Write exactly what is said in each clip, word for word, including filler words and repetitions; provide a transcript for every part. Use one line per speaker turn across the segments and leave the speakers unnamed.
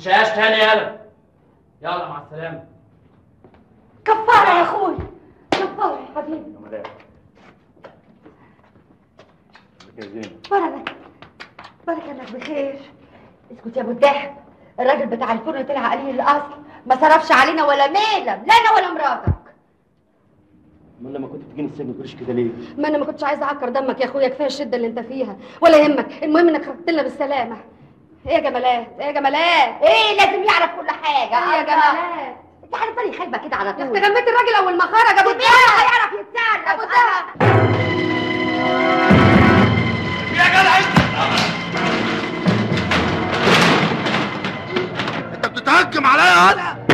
تشقاش تاني يالا. يلا مع السلامه.
كفاره يا اخوي، كفاره يا حبيبي.
يا زين
بركة بركة انك بخير. اسكت يا ابو الدهب، الراجل بتاع الفرن طلع قليل الاصل، ما صرفش علينا ولا ميلم، لا انا ولا مراتك.
امال لما كنت بتجيني السجن ما تقولش كده ليه؟
ما انا ما كنتش عايزه اعكر دمك يا اخويا، كفايه الشده اللي انت فيها، ولا يهمك، المهم انك خرجت لنا بالسلامه. ايه يا جمالات، ايه يا جمالات، ايه لازم يعرف كل حاجه. ايه يا جمالات، انت عارف بالي خايبه كده على طول. يا اختي غميت الراجل اول ما خرج. ابو الدهب هيعرف يتسال. ابو الدهب
يا جدع انت بتتهجم عليا انا؟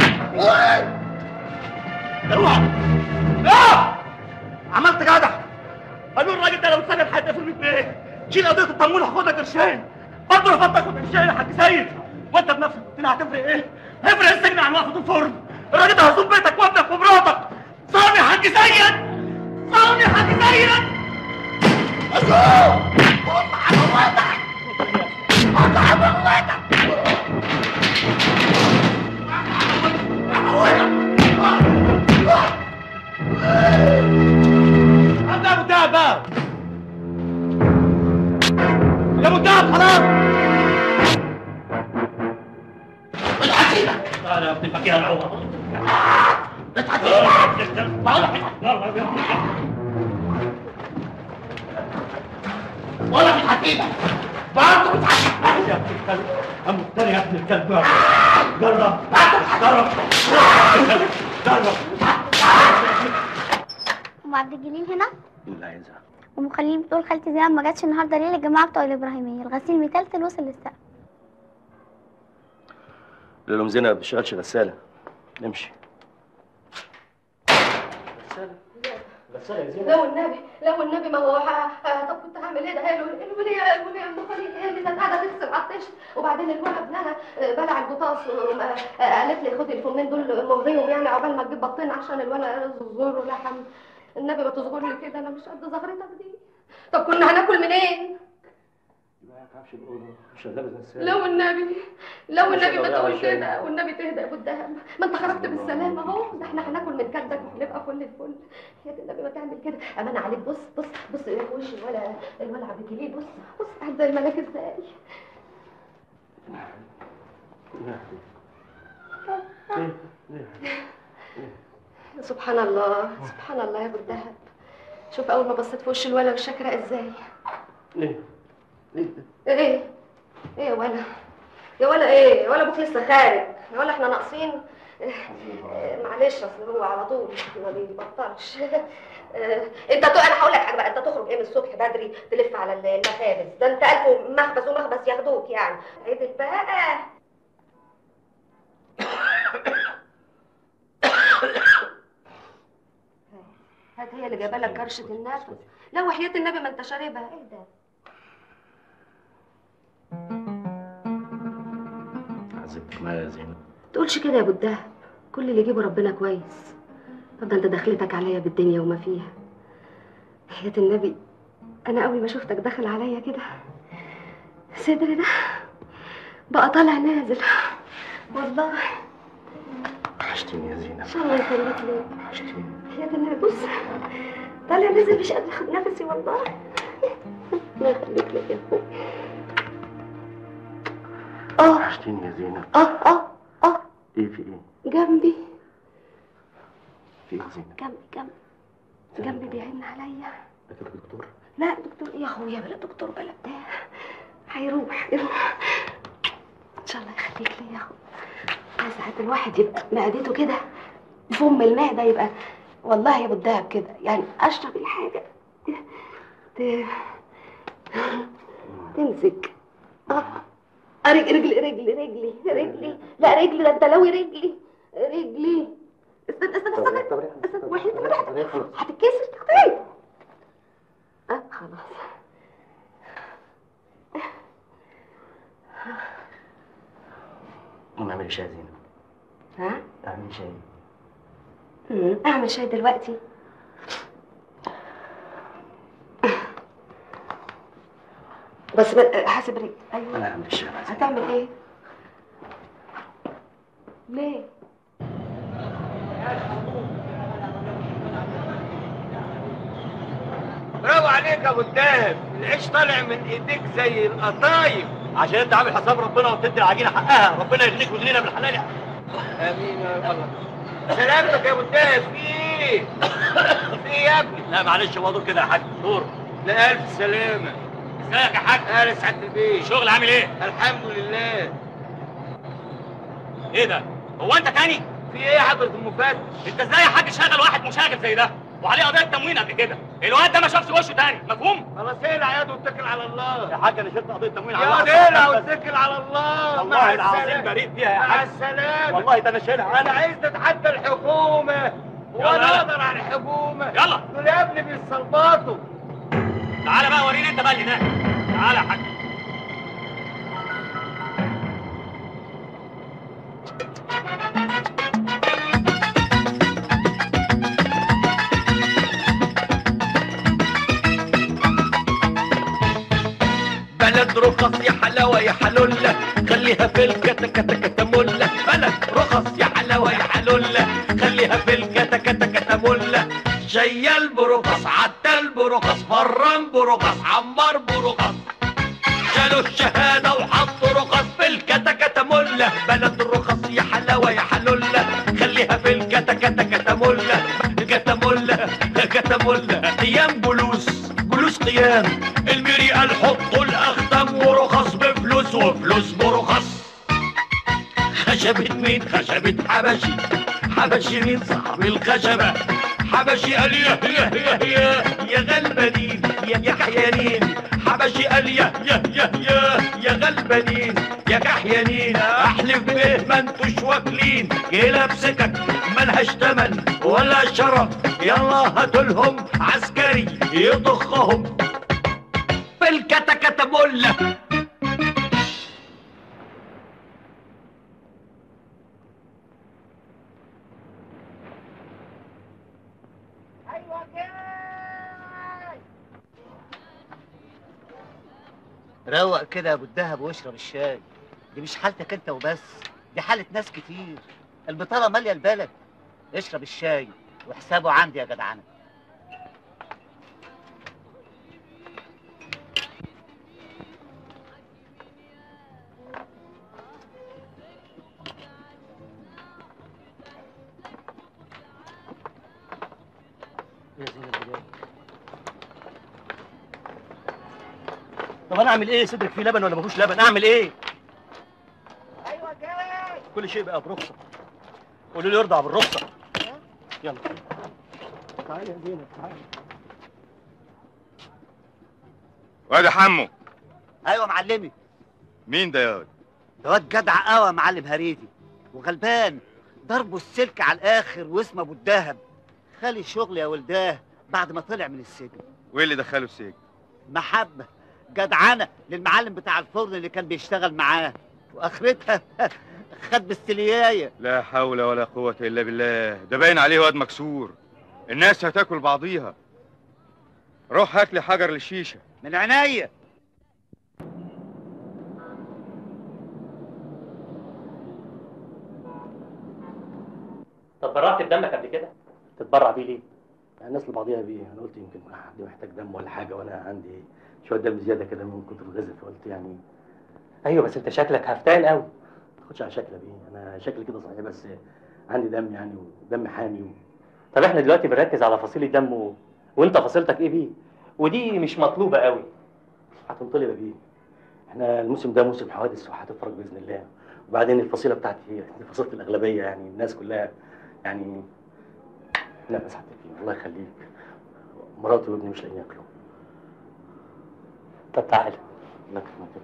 اوعى لا عملت جدع. قالوا الراجل ده لو اتسجن هيتقفل من ايه؟ شيل قضيه التمويل هاخدها قرشين. برضه رفضت اخد قرشين يا حاج سيد. وانت بنفسك قلت لي هتفرق ايه؟ هيفرق السجن عن وقفه الفرن. الراجل ده هيصوم بيتك وابنك ومراتك. صام يا حاج سيد، صام يا حاج سيد. اسوق قطع موتك، قطع موتك. انت يا ابو الدهب بقى، يا ابو الدهب خلاص. مش هسيبك. تعالى يا ابن الفقير العوض. مش هسيبك. ولا مش هسيبك. برضه مش هسيبك. يا ابن الكلب، أم الثاني يا ابن الكلب. جرب جرب جرب.
ام عبد الجليل هنا؟
لا عايزها.
ام خليل بتقول خالتي زينب ما جاتش النهارده ليه للجماعه بتوع الابراهيميه، الغسيل متلتل وصل للسقف.
قول لهم زينب ما بتشتغلش غساله، نمشي. غساله غساله يا زينب.
لا والنبي، لا والنبي، ما هو ح... طب كنت هعمل ايه؟ ده هي الوليه الوليه ام خليل هي اللي كانت قاعده تغسل على الطش، وبعدين الولد ابنها بلع البطاس، قالت لي خدي الفمين دول مغريهم يعني عقبال ما تجيب بطين عشان الولد زغور لحم. النبي ما تصغر لي كده، انا مش قد زغرتك دي. طب كنا هناكل منين؟
ما ينفعش الاوضه شغاله غساله.
لا والنبي، لا والنبي ما تقول كده، والنبي تهدى يا ابو الدهب، ما انت خرجت بالسلامه اهو، ده احنا هناكل من كدك وهنبقى فل الفل. يا النبي ما تعمل كده، امانه عليك. بص بص بص في وش الولا الولا عبد الجليل، بص بص قاعد زي الملاك ازاي. سبحان الله سبحان الله يا ابو الدهب، شوف اول ما بصيت في وش الولا وشك رق ازاي.
ايه ايه
ايه ايه يا ولا، يا ولا ايه يا ولا، ابوك لسه خارج يا ولا، احنا ناقصين. إيه معلش اصل هو على طول ما بيبطلش. إيه انت تو... انا هقول لك حاجه بقى، انت تخرج ايه من الصبح بدري تلف على المخابز، ده انت الف مخبز ومخبز ياخدوك يعني. عيدك بقى. هات هي اللي جايبه لك كرشه النفس. لا وحياه النبي ما انت شاربها. ايه ده؟
عذبتك معايا يا زينب.
تقولش كده يا ابو الدهب، كل اللي يجيبه ربنا كويس. طب ده انت دخلتك عليا بالدنيا وما فيها. حياة النبي انا اول ما شفتك داخل عليا كده صدري ده بقى طالع نازل والله.
وحشتيني يا زينب.
ان شاء الله يخليك لي.
وحشتيني.
حياة النبي بص طالع نازل مش قادر اخد نفسي والله. الله يخليك لي يا اخوي. اه
وحشتيني يا زينب.
اه اه اه
ايه في ايه؟
جنبي.
في ايه زينب؟
جنبي جنبي جنبي بيعن عليا.
لكن الدكتور؟
لا دكتور ايه يا اخويا، بلا دكتور بلا بتاع، هيروح يروح ان شاء الله يخليك لي يا اخويا. ساعات الواحد يبقى معدته كده فم المعده يبقى والله يا ابو الدهب كده يعني، اشرب الحاجه ت... تمسك. اه رجلي رجلي رجلي رجلي رجلي لا رجلي ده انت لوي رجلي رجلي. استنى استنى استنى استنى وحيد هتتكسر تختي. اه خلاص.
قومي اعملي شاي يا زينب.
ها؟
اعملي شاي.
امم اعمل شاي دلوقتي؟ بس حاسب رجلي. ايوه
انا هعمل الشاي.
هتعمل ايه؟ ليه؟
برافو عليك يا ابو الدهب، العيش طالع من ايديك زي القطايف. عشان انت عامل حساب ربنا وبتدي العجينه حقها، ربنا يغنيك ويغنينا بالحلال. امين يا الله. سلامتك يا ابو الدهب. في ايه؟ في ايه يا ابني؟ لا معلش هو دور كده يا حاج، دور. لا الف سلامه. ازيك يا حاج؟ اهلا سعاده البيت. الشغل عامل ايه؟ الحمد لله. ايه ده؟ هو انت تاني؟ في ايه يا حضره المفتش؟ انت ازاي يا حاج شغل واحد مشاغب زي ده وعليه قضيه تموين قبل كده؟ الواد ده ما شافش وشه تاني، مفهوم؟ خلاص اقلع ياض واتكل على الله. يا حاج انا شلت قضيه تموين على الله. ياض اقلع واتكل على الله. والله العظيم بريء فيها يا حاج. مع السلامه. والله ده انا شايلها. انا عايز اتحدى الحكومه وانا اقدر على الحكومه. يلا دول يا ابني بيصلبطوا. تعالى بقى وريني انت بقى اللي هناك. تعالى يا حاج. بلد رخص يا حلاوه يا حلوله، خليها في الكتكتكتمله. بلد رخص يا حلاوه يا حلوله، خليها في الكتكتكتمله. شيال برخص، عتال برخص، فران برخص، عمار برخص. شالوا الشهاده وحطوا رخص في الكتكتمله. بلد رخص يا حلاوه يا حلوله، خليها في الكتكتكتمله. كتمله كتمله. قيام جلوس جلوس قيام. الميري قال حطوا الاختام ورخص بفلوس وفلوس برخص. خشبة مين؟ خشبة حبشي. حبشي مين صاحب الخشبة؟ حبشي قال يا يا يا يا يا غلبانين يا يا كحيانين. حبشي قال يا يا يا يا يا غلبانين يا كحيانين. احلف بايه ما انتوش واكلين. جيلة بسكك ملهاش تمن ولا شرف. يلا هاتولهم عسكري يضخهم في الكتكتمله. ايوه جاي. روق كده يا ابو الدهب واشرب الشاي. دي مش حالتك انت وبس، دي حالة ناس كتير. البطالة مالية البلد. اشرب الشاي وحسابه عندي يا جدعانة.
يا زينب بجد. طب انا اعمل ايه؟ صدرك فيه لبن ولا ما فيهوش لبن؟ اعمل ايه؟
ايوه جاي.
كل شيء بقى برخصه. قولوا لي يرضع بالرخصه. يلا تعالي يا زينب تعالي.
واد يا حمو.
ايوه معلمي.
مين ده يا واد؟
ده واد جدع قوي يا معلم هريدي وغلبان، ضربه السلك على الاخر واسمه ابو الدهب. خالي الشغل يا ولداه بعد ما طلع من السجن.
وايه اللي دخله السجن؟
محبه جدعنه للمعلم بتاع الفرن اللي كان بيشتغل معاه، واخرتها خد بالسليايه.
لا حول ولا قوة الا بالله. ده باين عليه واد مكسور. الناس هتاكل بعضيها. روح هات لي حجر للشيشه.
من عينيا.
طب برعت بدمك قبل كده؟
تتبرع بيه ليه؟ يعني الناس لبعضيها بيه. انا قلت يمكن حد محتاج دم ولا حاجه وانا عندي شويه دم زياده كده من كتر الغزل، فقلت يعني.
ايوه بس انت شكلك هفتان قوي.
ما تاخدش على شكلي بيه، انا شكلي كده صحيح بس عندي دم يعني ودم حامي و...
طب احنا دلوقتي بنركز على فصيل الدم و... وانت فصيلتك ايه بيه؟ ودي مش مطلوبه قوي.
هتنطلب بيه. احنا الموسم ده موسم حوادث وهتفرج باذن الله. وبعدين الفصيله بتاعتي هي فصيله الاغلبيه، يعني الناس كلها يعني. لا بس فيه الله يخليك، مراتي وابني مش لاقيين ياكلوا.
طب تعالى.
الله يكرمك.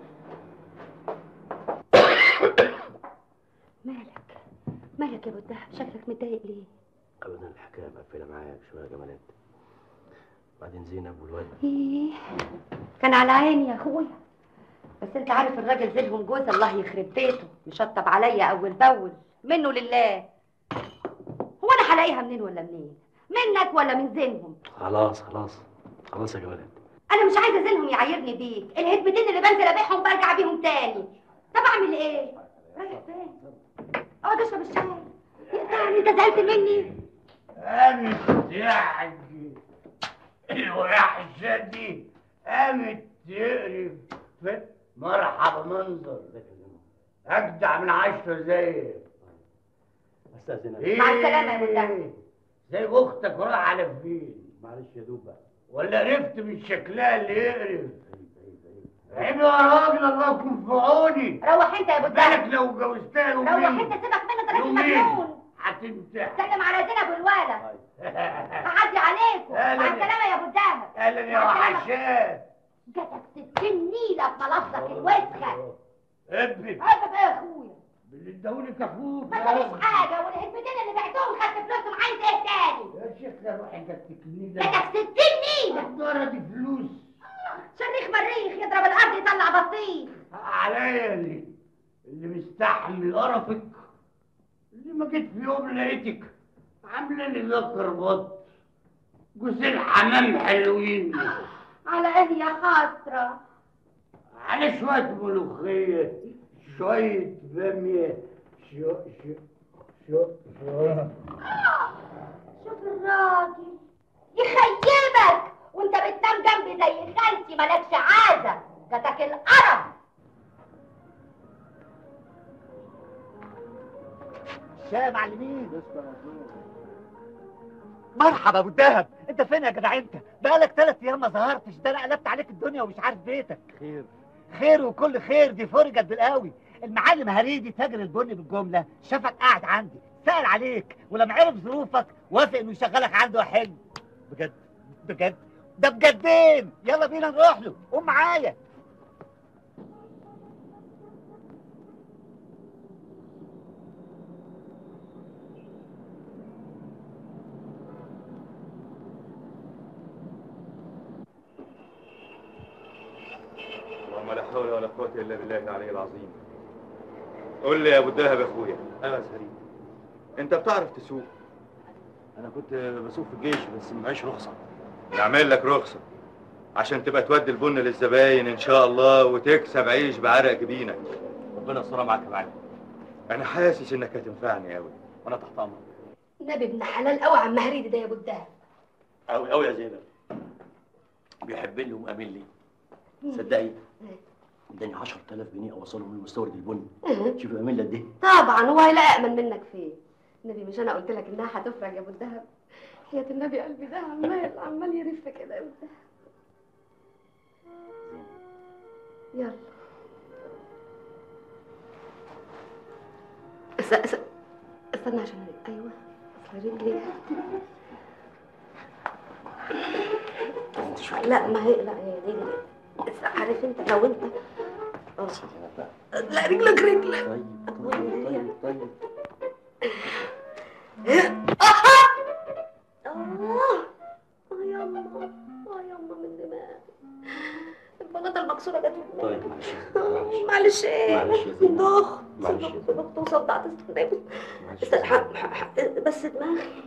مالك مالك يا ابو الدهب؟ شكلك متضايق ليه؟
ابدا الحكايه مقفله معايا شويه يا جمالات. بعدين زينب والواد.
ايه كان على عيني يا اخويا، بس انت عارف الراجل زينهم جوز الله يخرب بيته مشطب عليا اول باول منه لله. هو انا هلاقيها منين ولا منين؟ منك ولا من زينهم؟
خلاص خلاص خلاص يا جمالات.
انا مش عايزه زينهم يعايرني بيك. الهدبتين اللي بنزل ابيعهم برجع بيهم تاني. طب اعمل ايه؟ رايح فين؟ اه اقعد اشرب الشاي. يعني انت زعلت مني؟
قامت يعني الوحشة دي قامت تقرف. مرحبا منظر اجدع من عشرة زيك.
استاذنك.
إيه؟
مع السلامة يا مدام.
زي اختك وراح على فين؟
معلش يا دوب بقى.
ولا عرفت من شكلها اللي يقرف؟ عيب يا راجل، الله يكون في عوني.
روح انت يا ابو الدهب.
بالك لو جوزتها يومين.
روح انت، سيبك منه، ده راجل مجنون.
هتمتحن.
سلم على زينب والولد. هعدي عليكم. مع السلامة يا ابو الدهب.
اهلا يا وحشات.
جاتك ستين نيلة في ملفظك الوسخة.
ابني.
ابني ايه يا اخويا؟
باللي اداهولي كفوف.
ما ادانيش حاجة، والهدمتين اللي بعتهم خدت فلوسهم، عايز ايه تاني؟
يا شيخ لا روحي جاتك نيلة.
جاتك ستين نيلة.
الدارة دي فلوس.
شريخ مريخ يضرب الارض يطلع بطيخ.
عليا اللي اللي مستحمل قرفك، اللي ما جيت في يوم لقيتك عامله لي ذكر بط جوزين حمام حلوين.
على ايه يا خاطرة؟
على شويه ملوخيه، شويه باميه، شو شو شو شو
شوف الراجل يخيبك وانت بتنام جنبي زي خالتي، مالكش عازة. جاتك القرف.
يا معلمين. مرحبا ابو الدهب، انت فين يا جدع؟ انت بقالك ثلاث ايام ما ظهرتش، ده انا قلبت عليك الدنيا ومش عارف بيتك.
خير
خير وكل خير، دي فرجت بالقوي. المعلم هريدي تاجر البن بالجمله شافك قاعد عندي، سأل عليك، ولما عرف ظروفك وافق انه يشغلك عنده وحلو. بجد بجد ده بجدين. يلا بينا نروح له، قوم معايا.
اللهم لا حول ولا قوة إلا بالله العلي العظيم. قول لي يا أبو الدهب يا أخويا.
ايوه يا سليم.
أنت بتعرف تسوق؟
انا كنت بسوق في الجيش بس معيش رخصه.
نعمل لك رخصة عشان تبقى تودي البن للزباين إن شاء الله وتكسب عيش بعرق جبينك.
ربنا يسترها معاك يا معلم.
أنا حاسس إنك هتنفعني أوي.
وانا تحت امرك.
النبي ابن حلال قوي عم هريدي ده يا ابو الدهب.
قوي قوي يا زينب. بيحبني ومأمن لي. صدقي اداني عشرة آلاف جنيه اوصلهم لمستورد البن. شوفي امين لي قد ايه.
طبعا هو هيلاقي امن منك فين؟ النبي مش انا قلت لك انها هتفرج يا ابو الدهب؟ حياة النبي قلبي ده عمال عمال يرف كده يا ابو الدهب. يلا اس... اس... استنى عشان ايوه اصل رجلي. لا ما هي لا هي رجلي. عارف انت لو انت لا رجلك رجلك.
طيب طيب طيب طيب.
اه اه ياما اه ياما من دماغي البلاطه المكسوره جت في دماغي.
طيب معلش
معلش ايه؟
معلش يا زينب.
ضغط
معلش يا زينب.
ضغط وصدعت بس دماغي.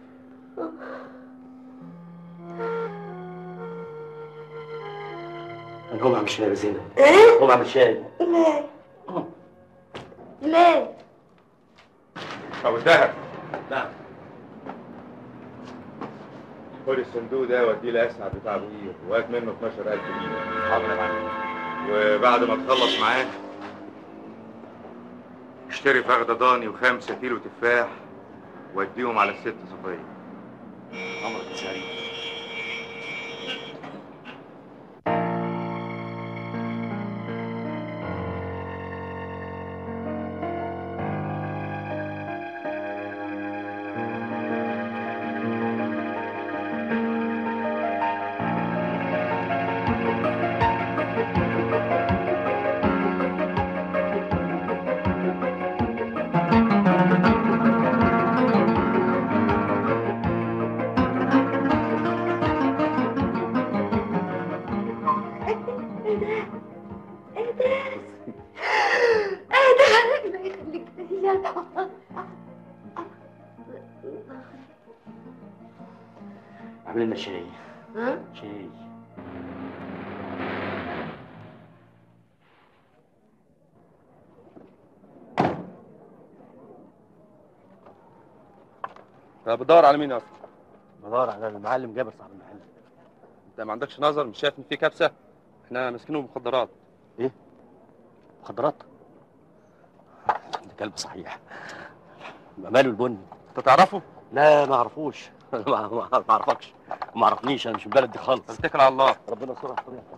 انا هقوم اعمل شاي يا زينب.
ايه؟
هقوم اعمل شاي.
ليه؟ ليه؟
أبو الدهب
نعم.
خد الصندوق ده وديه لأسعد بتاع أبو قير وهات منه اتناشر ألف جنيه.
حاضر يا معلم.
وبعد ما تخلص معاه اشتري فخدة ضاني وخمسة كيلو تفاح واديهم على الست صفية.
امرك يا سعيد. اعمل لنا شاي.
ها؟
شاي.
طب بتدور على مين اصلا؟
بدور على المعلم جابر صاحب المحل.
انت ما عندكش نظر؟ مش شايف ان في كبسه؟ احنا ماسكينه مخدرات.
ايه؟ مخدرات؟ ده كلب صحيح. ماله البني؟
انت تعرفه؟
لا ما اعرفوش. ما ما اعرفكش، ما اعرفنيش، انا مش من البلد دي خالص.
اتكل على الله.
ربنا يستر على الطريق.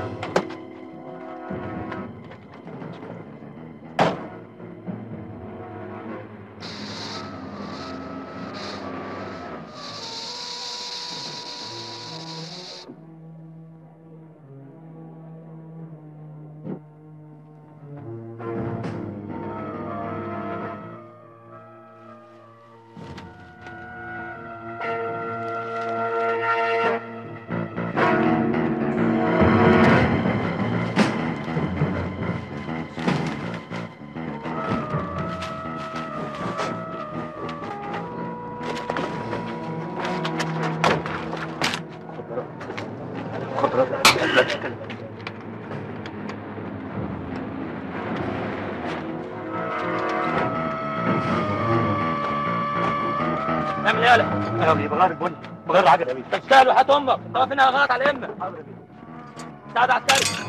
اعمل ايه يالا؟
انا بغير البني، بغير العجله يا بيه.
انت تستاهل وحياة امك، انت واقف هنا غلط على امك. ساعد عسكري.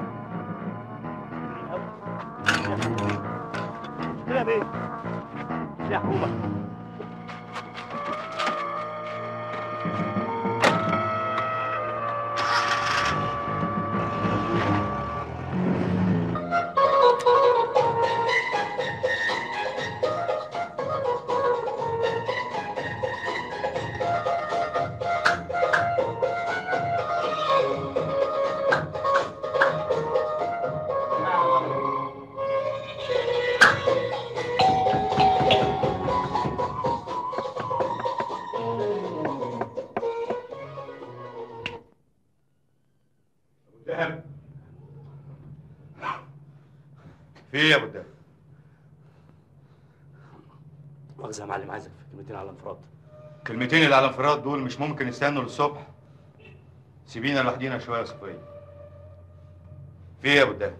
كده يا بيه. يا حكومه.
في ايه يا ابو الدهب؟
مؤاخذة يا معلم، عايزك في كلمتين على الانفراد.
كلمتين اللي على الانفراد دول مش ممكن يستنوا للصبح. سيبينا لوحدينا شويه يا صفيه. في ايه يا ابو الدهب؟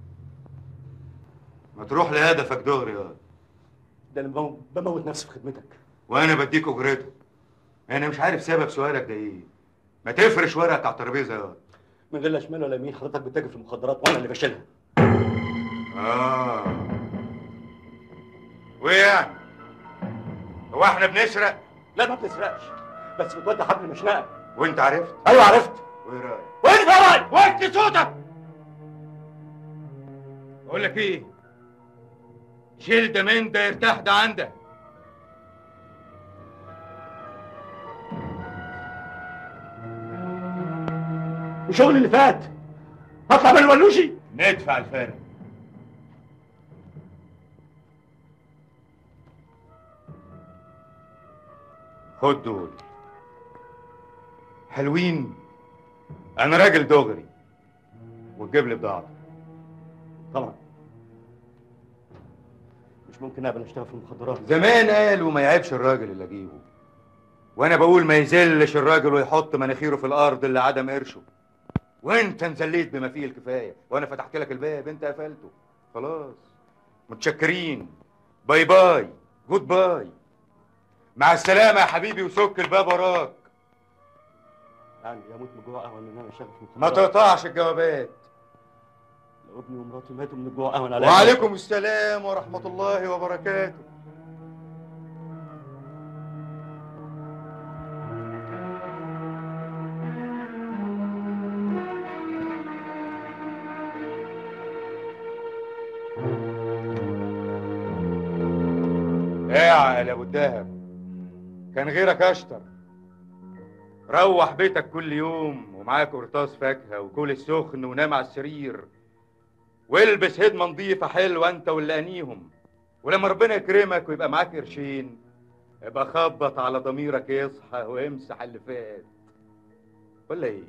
ما تروح لهدفك دغري يا
ده انا بموت نفسي في خدمتك.
وانا بديك اجرته. انا مش عارف سبب سؤالك ده ايه. ما تفرش ورقك على الترابيزه يا
من غير لا شمال ولا يمين، حضرتك بتتاجر في المخدرات وانا اللي بشيلها.
اه وايه يعني؟ هو احنا بنسرق؟
لا ما بتسرقش، بس بتودي حبل مشنقه.
وانت عرفت؟
ايوه عرفت.
وايه رايك؟
وانت يا راجل
وطي صوتك. بقول لك ايه؟ شيل ده من ده يرتاح ده عندك.
الشغل اللي فات هطلع من الولوشي.
ندفع الفارق. خد دول حلوين. انا راجل دغري وتجيب لي بضاعه.
طبعا مش ممكن اقبل اشتغل في المخدرات.
زمان قالوا ما يعيبش الراجل اللي اجيبه، وانا بقول ما يذلش الراجل ويحط مناخيره في الارض اللي عدم قرشه. وانت انزليت بما فيه الكفايه، وانا فتحت لك الباب انت قفلته. خلاص متشكرين. باي باي جود باي. مع السلامه يا حبيبي وسك الباب وراك.
يعني اموت من الجوع اهون من ان انا اشتغل في
ما
المخدرات.
تقطعش الجوابات.
لو ابني ومراتي ماتوا من الجوع اهون عليا.
وعليكم السلام ورحمه الله وبركاته. اعقل يا ابو الدهب، كان غيرك اشطر. روح بيتك كل يوم ومعاك قرطاس فاكهه وكل السخن ونام على السرير والبس هدمه نظيفه حلوه انت واللي انيهم. ولما ربنا يكرمك ويبقى معاك قرشين ابقى خبط على ضميرك يصحى وامسح اللي فات. ولا ايه؟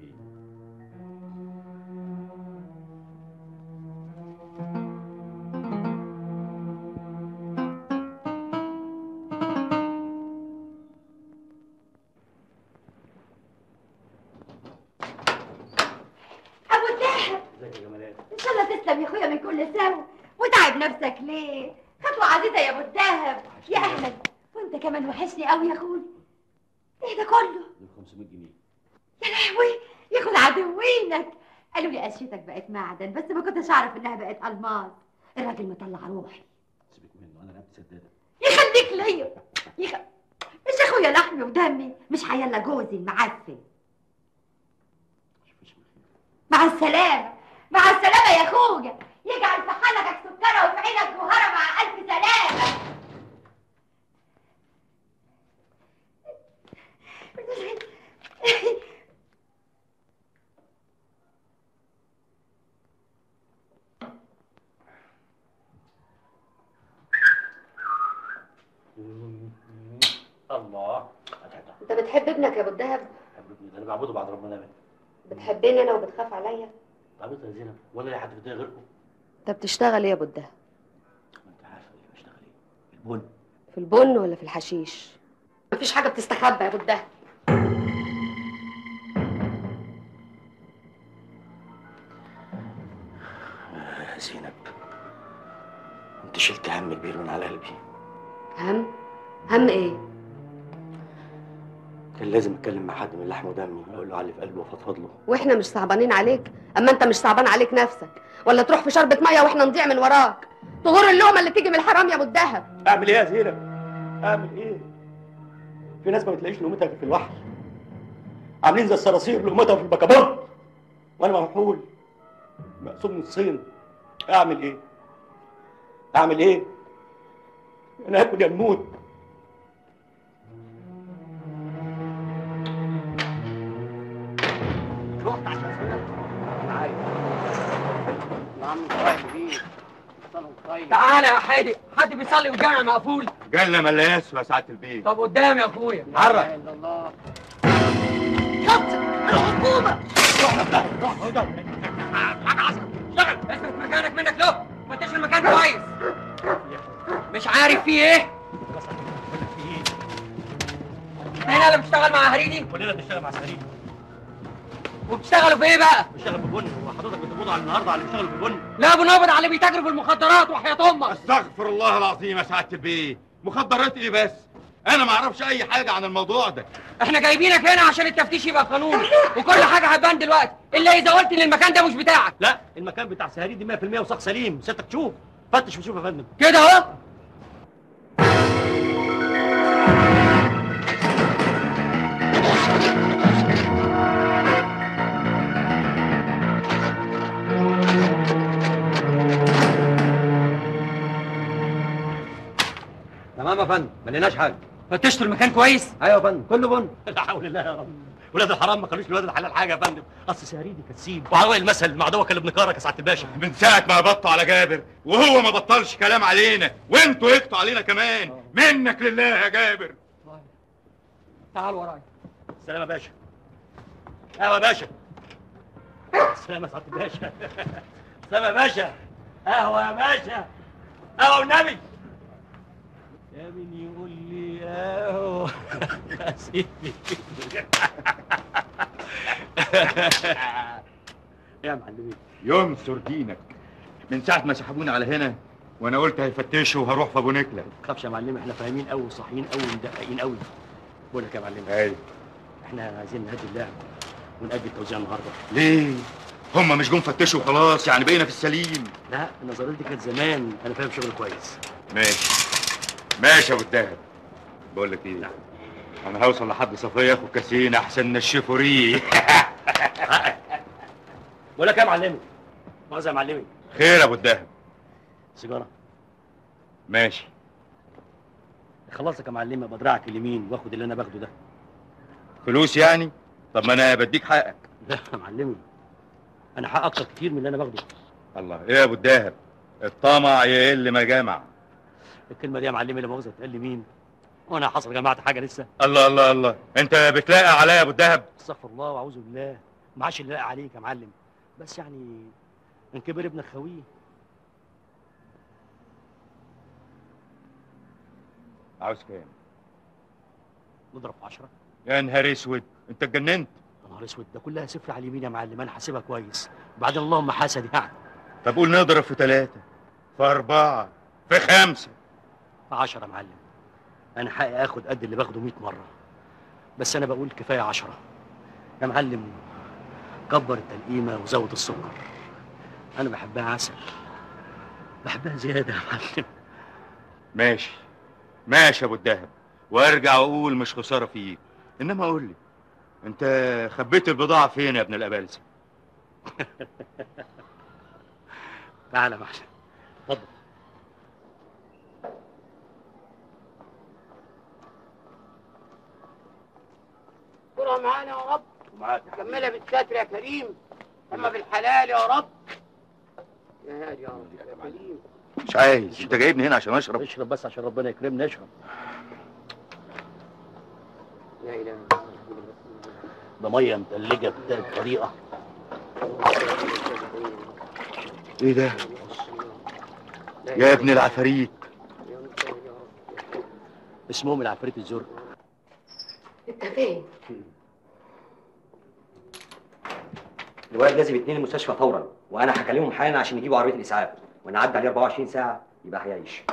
تسلم يا اخويا من كل سنه. وتعب نفسك ليه؟ خطوه عزيزه يا ابو الدهب. يا اهلا
وانت كمان وحشني قوي يا اخوي. ايه ده كله؟
دول خمسمية جنيه.
يا لهوي ياخد عدوينك. قالوا لي قشتك بقت معدن بس ما كنتش اعرف انها بقت الماس. الراجل مطلع روحي.
سيبك منه انا رقبتي سداده.
يخليك ليا يخ... مش اخويا لحمي ودمي، مش هيلا جوزي المعفن. مع السلامه مع السلامه يا اخويا، يجعل في حلقك سكره وفي عينك جوهره مع الف سلامه.
الله.
انت بتحب ابنك يا ابو الدهب؟
بحب ابني ده انا بعبده بعد ربنا منه.
بتحبني انا وبتخاف عليا؟
بعبده يا زينب ولا لي حد في الدنيا غيركم؟
انت بتشتغل ايه يا ابو الدهب؟
ما انت عارفه ايه بشتغل ايه؟ البن.
في البن ولا في الحشيش؟ مفيش حاجه بتستخبى يا ابو الدهب.
يا زينب انت شلت هم كبير من على قلبي.
هم؟ هم ايه؟
كان لازم اتكلم مع حد من لحم ودمي اقول له على اللي في قلبي وافضفض له.
واحنا مش صعبانين عليك؟ اما انت مش صعبان عليك نفسك ولا تروح في شربة ميه واحنا نضيع من وراك؟ تغور اللقمه اللي تيجي من الحرام يا ابو الدهب.
اعمل ايه يا زينب؟ اعمل ايه؟ في ناس ما بتلاقيش لقمتها غير في الوحل، عاملين زي الصراصير لقمتها في البكابورت، وانا مهحول مقسوم نصين. اعمل ايه؟ اعمل ايه؟ انا هاكل يا نموت.
رحت عشان اسالك. انا عارف يا عم طيب بيه. تعالى يا حادق، حد بيصلي والجامع مقفول.
جالنا ملاس يا سعاده البيت.
طب قدام يا اخويا.
عرف.
لا اله الا الله.
شط الحكومه.
روح ده روح ده. حاجه عسل. اشتغل اثبت مكانك منك له. فتش المكان كويس. مش عارف فيه ايه؟ هنا اللي بتشتغل مع هريدي؟
كلنا بنشتغل مع سهريد.
وبتشتغلوا في ايه بقى؟
بنشتغل في البن. هو حضرتك بتقبض على النهارده على اللي بيشتغل في البن؟
لا بنقبض على اللي بيتاجروا في المخدرات وحياة امك.
استغفر الله العظيم يا سعاده البيت. مخدرات ايه بس؟ انا ما اعرفش اي حاجه عن الموضوع ده.
احنا جايبينك هنا عشان التفتيش يبقى قانوني وكل حاجه هتبان دلوقتي الا اذا قلت ان المكان ده مش بتاعك.
لا المكان بتاع سهريد دي مية في المية وصاغ سليم. سيادتك تشوف فتش وشوف يا فندم.
كده اهو.
تمام يا فندم ما لقيناش حاجه.
فتشتوا المكان كويس؟
ايوه يا فندم كله بن. لا حول الله يا رب. ولاد الحرام ما خلوش الواد الحلال حاجه يا فندم. اصل سهريدي كتسيب وعوائل المثل مع دوك اللي بنكرك يا سعاده الباشا.
من ساعه ما بطوا على جابر وهو ما بطلش كلام علينا وانتوا يقطوا علينا كمان. منك لله يا جابر.
تعال ورايا.
السلام يا باشا. ايوه يا باشا. السلام يا سعاده الباشا. السلام يا باشا. قهوه يا باشا. قهوه والنبي. يا مين يقول لي قهوه يا سيدي. يا معلمين
ينصر دينك. من ساعه ما سحبوني على هنا وانا قلت هيفتشوا وهروح في ابو نكله.
ما تخافش يا معلم احنا فاهمين قوي وصاحيين قوي ومدققين قوي. بقول لك يا معلم
ايوه
احنا عايزين نهدي اللعب ونأجل التوزيع النهارده.
ليه؟ هم مش جم فتشوا وخلاص يعني بقينا في السليم.
لا النظريه دي كانت زمان. انا فاهم شغل كويس.
ماشي ماشي يا ابو الدهب. بقول لك ايه؟ انا هوصل لحد صفيه اخد كاسين احسن نشفوا ريح.
بقول لك يا معلمي مؤاخذه يا معلمي.
خير يا ابو الدهب.
سيجاره.
ماشي.
خلصك يا معلمي بدراعك اليمين واخد اللي انا باخده ده.
فلوس يعني؟ طب ما انا بديك حقك.
لا يا معلمي انا حق اكتر كتير من اللي انا باخده.
الله ايه يا ابو الدهب؟ الطمع يقل ما جمع.
الكلمه دي يا معلمي لا مؤاخذه تقال لي مين؟ وانا حصل جمعت حاجه لسه؟
الله الله الله انت بتلاقي عليا يا ابو الدهب؟
استغفر الله واعوذ بالله. معاش اللي لاقي عليك يا معلم. بس يعني ان كبر ابنك خويه.
عاوز كام؟
نضرب في عشرة.
يا نهار اسود انت اتجننت.
يا نهار اسود ده كلها صفر على اليمين يا معلم. انا حاسبها كويس. وبعدين اللهم حاسد يعني.
طب قول نضرب في ثلاثة في أربعة في خمسة
في عشرة يا معلم. انا حقي اخد قد اللي باخده مية مره، بس انا بقول كفايه عشرة. يا معلم كبر التلقيمه وزود السكر، انا بحبها عسل، بحبها زياده يا معلم.
ماشي ماشي يا ابو الدهب، وارجع واقول مش خساره فيك، انما قول لي انت خبيت البضاعه فين يا ابن الابالسه؟
تعالى يا معلم، اتفضل.
كلها معانا يا رب،
ومعاك
كملها بالستر يا كريم، اما بالحلال يا رب. يا هادي يا رب يا كريم.
مش عايز، انت جايبني هنا عشان اشرب؟
اشرب بس عشان ربنا يكرمنا، اشرب.
لا اله الا الله.
ده ميه متلجه بطريقه.
ايه ده يا ابن العفاريت؟
اسمهم العفاريت الزرق.
انت فين؟
الواد لازم يتنقل المستشفى فورا، وانا هكلمهم حالا عشان يجيبوا عربيه الاسعاف، وان عدى عليه أربعة وعشرين ساعه يبقى هيعيش.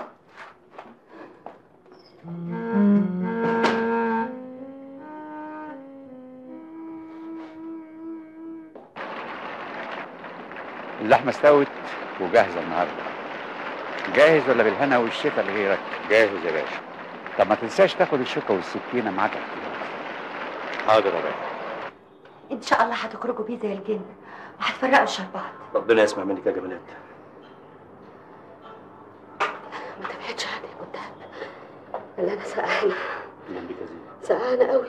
اللحمه استوت وجاهزه النهارده. جاهز ولا بالهنا والشفا لغيرك؟
جاهز يا باشا.
طب ما تنساش تاخد الشوكه والسكينه معاك.
حاضر يا باشا.
ان شاء الله هتخرجوا بيه زي الجن وهتفرقوا الشربات.
ربنا يسمع منك يا جمالات.
ما تبعدش عني يا قدام، اللي انا سقعانه.
جنبك يا زينب.
سقعانه قوي.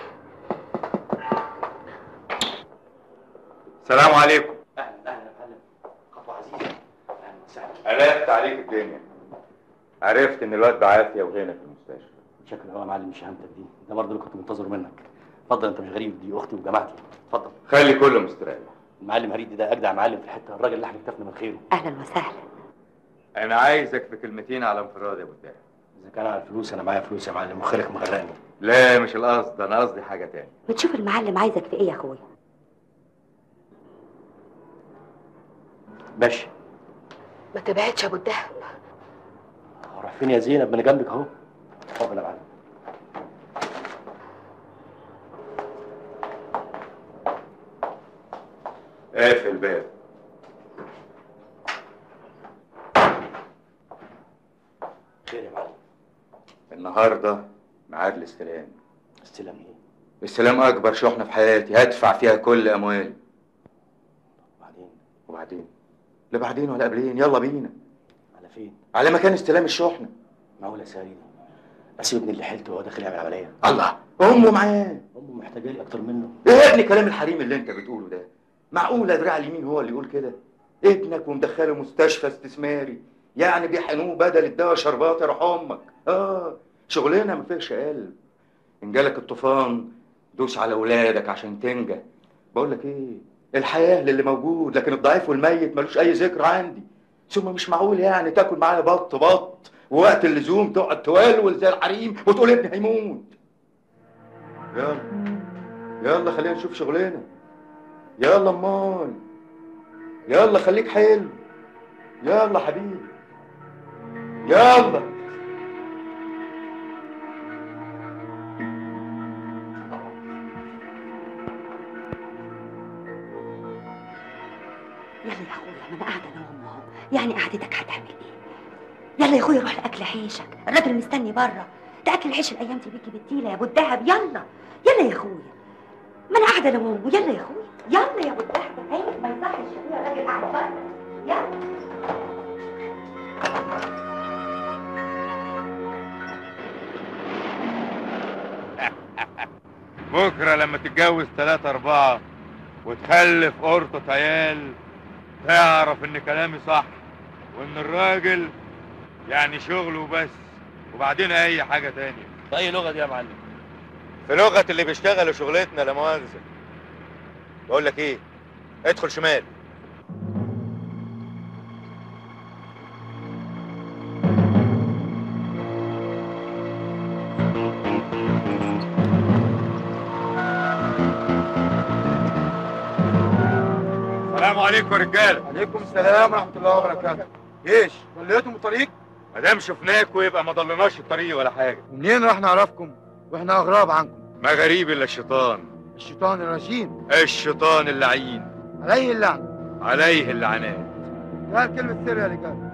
السلام عليكم.
اهلا اهلا يا معلم، خطوه عزيزه. اهلا وسهلا.
قلقت عليك الدنيا، عرفت ان الواد بعافيه وغنى في المستشفى.
شكرا قوي يا معلم، مش شهامتك دي، ده برضه اللي كنت منتظره منك. اتفضل، انت مش غريب، دي اختي وجماعتي. اتفضل.
خلي كله مستريح.
المعلم هريدي ده اجدع معلم في الحته، الراجل اللي احنا كتفنا من خيره.
اهلا وسهلا.
انا عايزك في كلمتين على انفراد يا ابو الدهب.
اذا كان على الفلوس انا معايا فلوس يا معلم، وخيرك مغرقني.
لا مش القصد، انا قصدي حاجه تاني.
بتشوف المعلم عايزك في ايه يا اخويا؟
باشا
ما تبعدش يا ابو الدهب.
راح فين يا زينب؟ ما انا جنبك اهو. اتفضل يا معلم.
اقفل الباب.
خير يا معلم؟
النهارده ميعاد الاستلام.
استلام ايه؟
استلام اكبر شحنه في حياتي، هدفع فيها كل اموالي.
وبعدين؟
وبعدين؟ لا بعدين ولا قبلين، يلا بينا.
على فين؟
على مكان استلام الشحنه.
معقول يا سيدي اسيب ابني اللي حيلته وهو داخل يعمل عمليه؟
الله، امه معاه.
امه محتاجه لي اكتر منه.
ايه يا ابني كلام الحريم اللي انت بتقوله ده؟ معقوله دراع اليمين هو اللي يقول كده؟ ابنك ومدخله مستشفى استثماري، يعني بيحقنوه بدل الدواء شربات يا روح امك. اه شغلنا ما فيهش قلب. ان جالك الطوفان دوس على ولادك عشان تنجح. بقول لك ايه، الحياه للي موجود، لكن الضعيف والميت ملوش اي ذكر عندي. ثم مش معقول يعني تاكل معايا بط بط ووقت اللزوم تقعد تولول زي الحريم وتقول ابني هيموت. يلا يلا خلينا نشوف شغلنا. يلا امال، يلا خليك حلو. يلا حبيبي يلا.
يلا يا اخويا، ما انا قاعده انا وامه اهو، يعني قعدتك هتعمل ايه؟ يلا يا اخويا روح لاكل عيشك، الراجل مستني بره. ده اكل العيش الايام دي بيجي بالتيله يا ابو الدهب. يلا يلا يا اخويا، ما انا قاعده انا وامه. يلا يا اخويا يلا يا ابو الدهب، عينك ما يصحش يا اخويا، الراجل قاعد بره. يلا.
بكره لما تتجوز ثلاثة أربعة وتخلف قرطة عيال تعرف إن كلامي صح، وإن الراجل يعني شغله وبس، وبعدين أي حاجة تانية.
في أي لغة دي يا معلم؟
في لغة اللي بيشتغلوا شغلتنا لا مؤاخذة. بقول لك إيه، ادخل شمال. السلام عليكم يا رجاله.
عليكم السلام ورحمه الله وبركاته. ايش وليتم الطريق؟
ما دام شفناكوا يبقى ما ضلناش الطريق ولا حاجه.
ومنين راح نعرفكم واحنا اغراب عنكم؟
ما غريب الا الشيطان.
الشيطان الرجيم.
الشيطان اللعين.
عليه اللعنه.
عليه اللعنات.
قال كلمه سر يا رجال.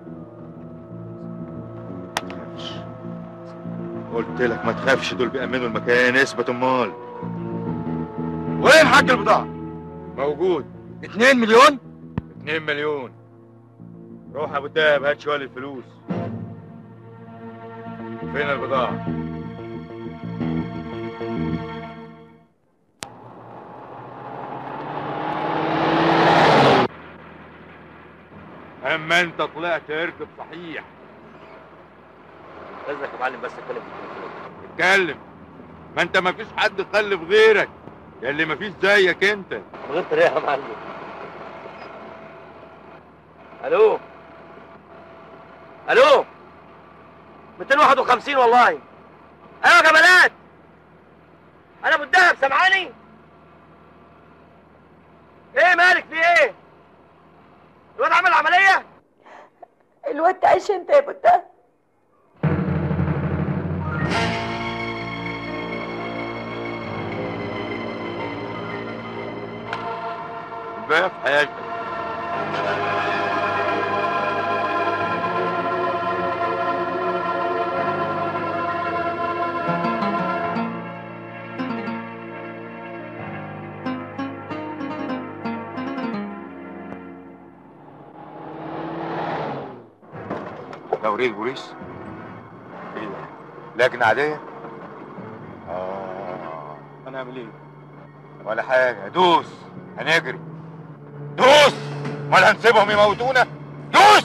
قلت لك ما تخافش، دول بيأمنوا المكان. اثبت امال. وين حق البضاعة؟ موجود.
اتنين مليون؟
اتنين مليون. روح ابو الدهب هات شوية الفلوس. فين البضاعة؟ اما انت طلعت اركب صحيح.
اذنك يا معلم بس اتكلم في التليفون.
اتكلم. ما انت ما فيش حد خلف غيرك، يا اللي ما فيش زيك انت.
من غير طريقه يا معلم. الو الو مئتين وواحد وخمسين والله. ايوه يا جمالات، انا ابو الدهب، سامعاني؟ ايه مالك، في ايه؟ الواد عمل عمليه؟
الواد تعيش انت يا ابو الدهب.
بقى في حياتك. توريد بوليس؟ ايه ده؟ لجنة عادية؟ اه هنعمل ايه؟ ولا حاجة، دوس هنجري. دوس ولا هنسيبهم يموتونا. دوس.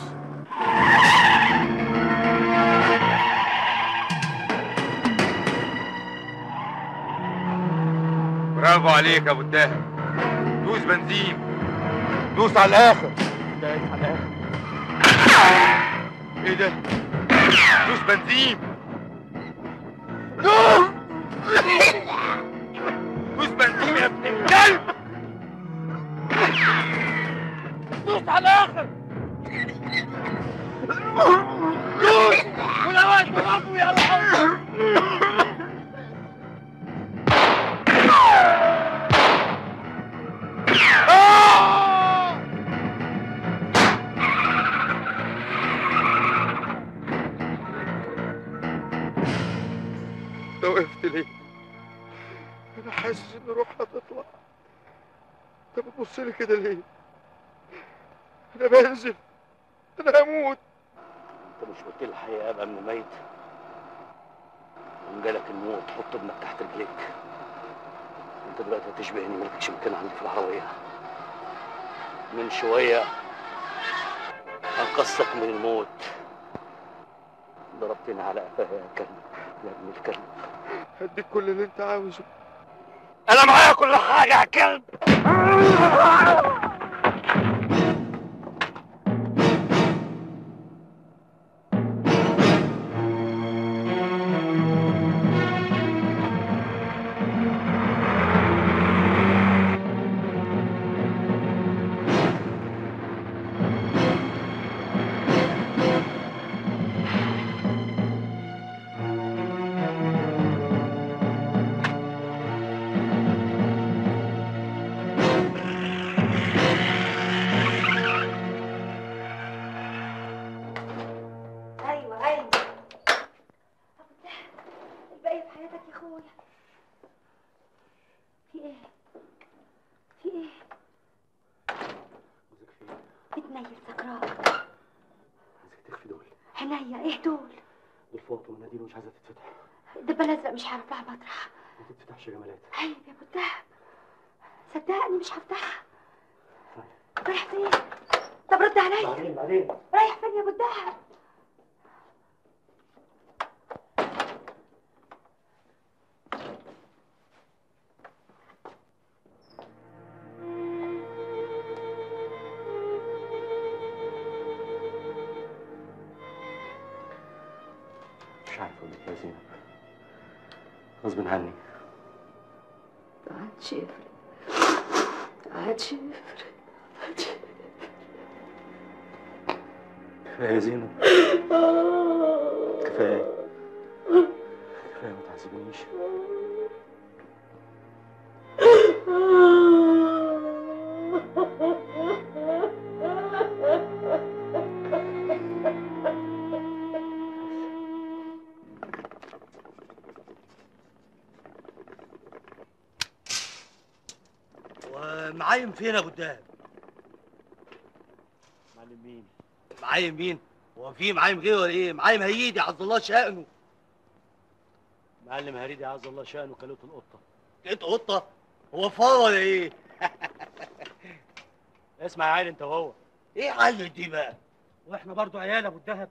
برافو عليك يا ابو الدهب. دوس بنزين. دوس على الاخر.
دايس على الاخر.
ايه ده؟ دوس بنزين. دوس. دوس بنزين يا ابن الكلب. دوس على الاخر. دوس ولا وقت برافو يا رب. انت وقفت ليه؟ انا حاسس ان روحي هتطلع. انت بتبص لي كده ليه؟ انا بنزف، انا هموت.
انت مش قلت لي الحقيقه ابقى من الميت؟ وان جالك الموت حط ابنك تحت رجليك. انت دلوقتي هتشبهني، مالكش مكان عندي في العربيه. من شويه انقذتك من الموت. ضربتني على قفايا يا كلب، يا ابن الكلب.
هديك كل اللي انت عاوزه.
انا معايا كل حاجه يا كلب. مش عايزه تتفتح.
الدبه الازرق مش هعرف لها مطرح.
ما تتفتحش يا جمالات.
عيب يا ابو الدهب، صدقني مش هفتحها. رايح فين؟ طب رد عليا.
بعدين بعدين.
رايح فين يا ابو الدهب؟
مش عارف اقول لك يا زينب، غصب عني.
ما عادش يفرق، ما عادش يفرق، ما عادش يفرق.
كفايه يا زينب، كفايه كفايه، ما تحسبنيش.
ومعايم فين يا ابو الدهب؟
معلم مين؟
معايم مين؟ هو في معايم غيره ولا ايه؟ معايم هيدي عز الله شأنه.
معلم هريدي عز الله شأنه كلوت القطه.
انت قطه؟ هو فار ولا ايه؟
اسمع يا عيل انت وهو.
ايه عيل دي بقى؟ واحنا برضو عيال يا ابو الدهب.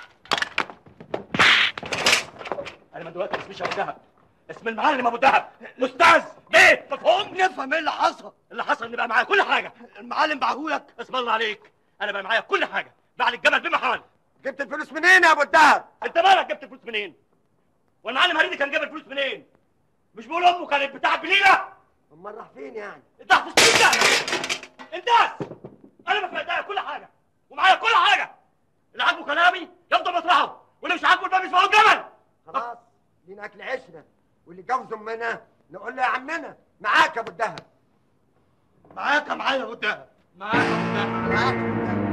انا من دلوقتي اسمي ابو الدهب، اسم المعلم ابو الدهب، استاذ بيه. مفهوم؟
نفهم ايه اللي حصل؟
اللي حصل ان بقى معايا كل حاجه.
المعلم باعهولك؟
اسم الله عليك، انا بقى معايا كل حاجه، باع لي الجبل بمحل.
جبت الفلوس منين يا ابو الدهب؟
انت مالك جبت الفلوس منين؟ والمعلم هريدي كان جاب الفلوس منين؟ مش بقول امه كانت بتاعت بليله؟
امال راح فين يعني؟
انت هتسكت ده؟ انت انا في ايديا كل حاجه ومعايا كل حاجه. اللي عاجبه كلامي يفضل مطرحه، واللي مش عاجبه الباب يسمعه الجمل.
خلاص لينا اكل عشنا، واللي جوز امنا نقول له يا عمنا معاك يا ابو الدهب.
معاك معايا يا ابو الدهب، معاك يا ابو الدهب، معاك يا ابو الدهب.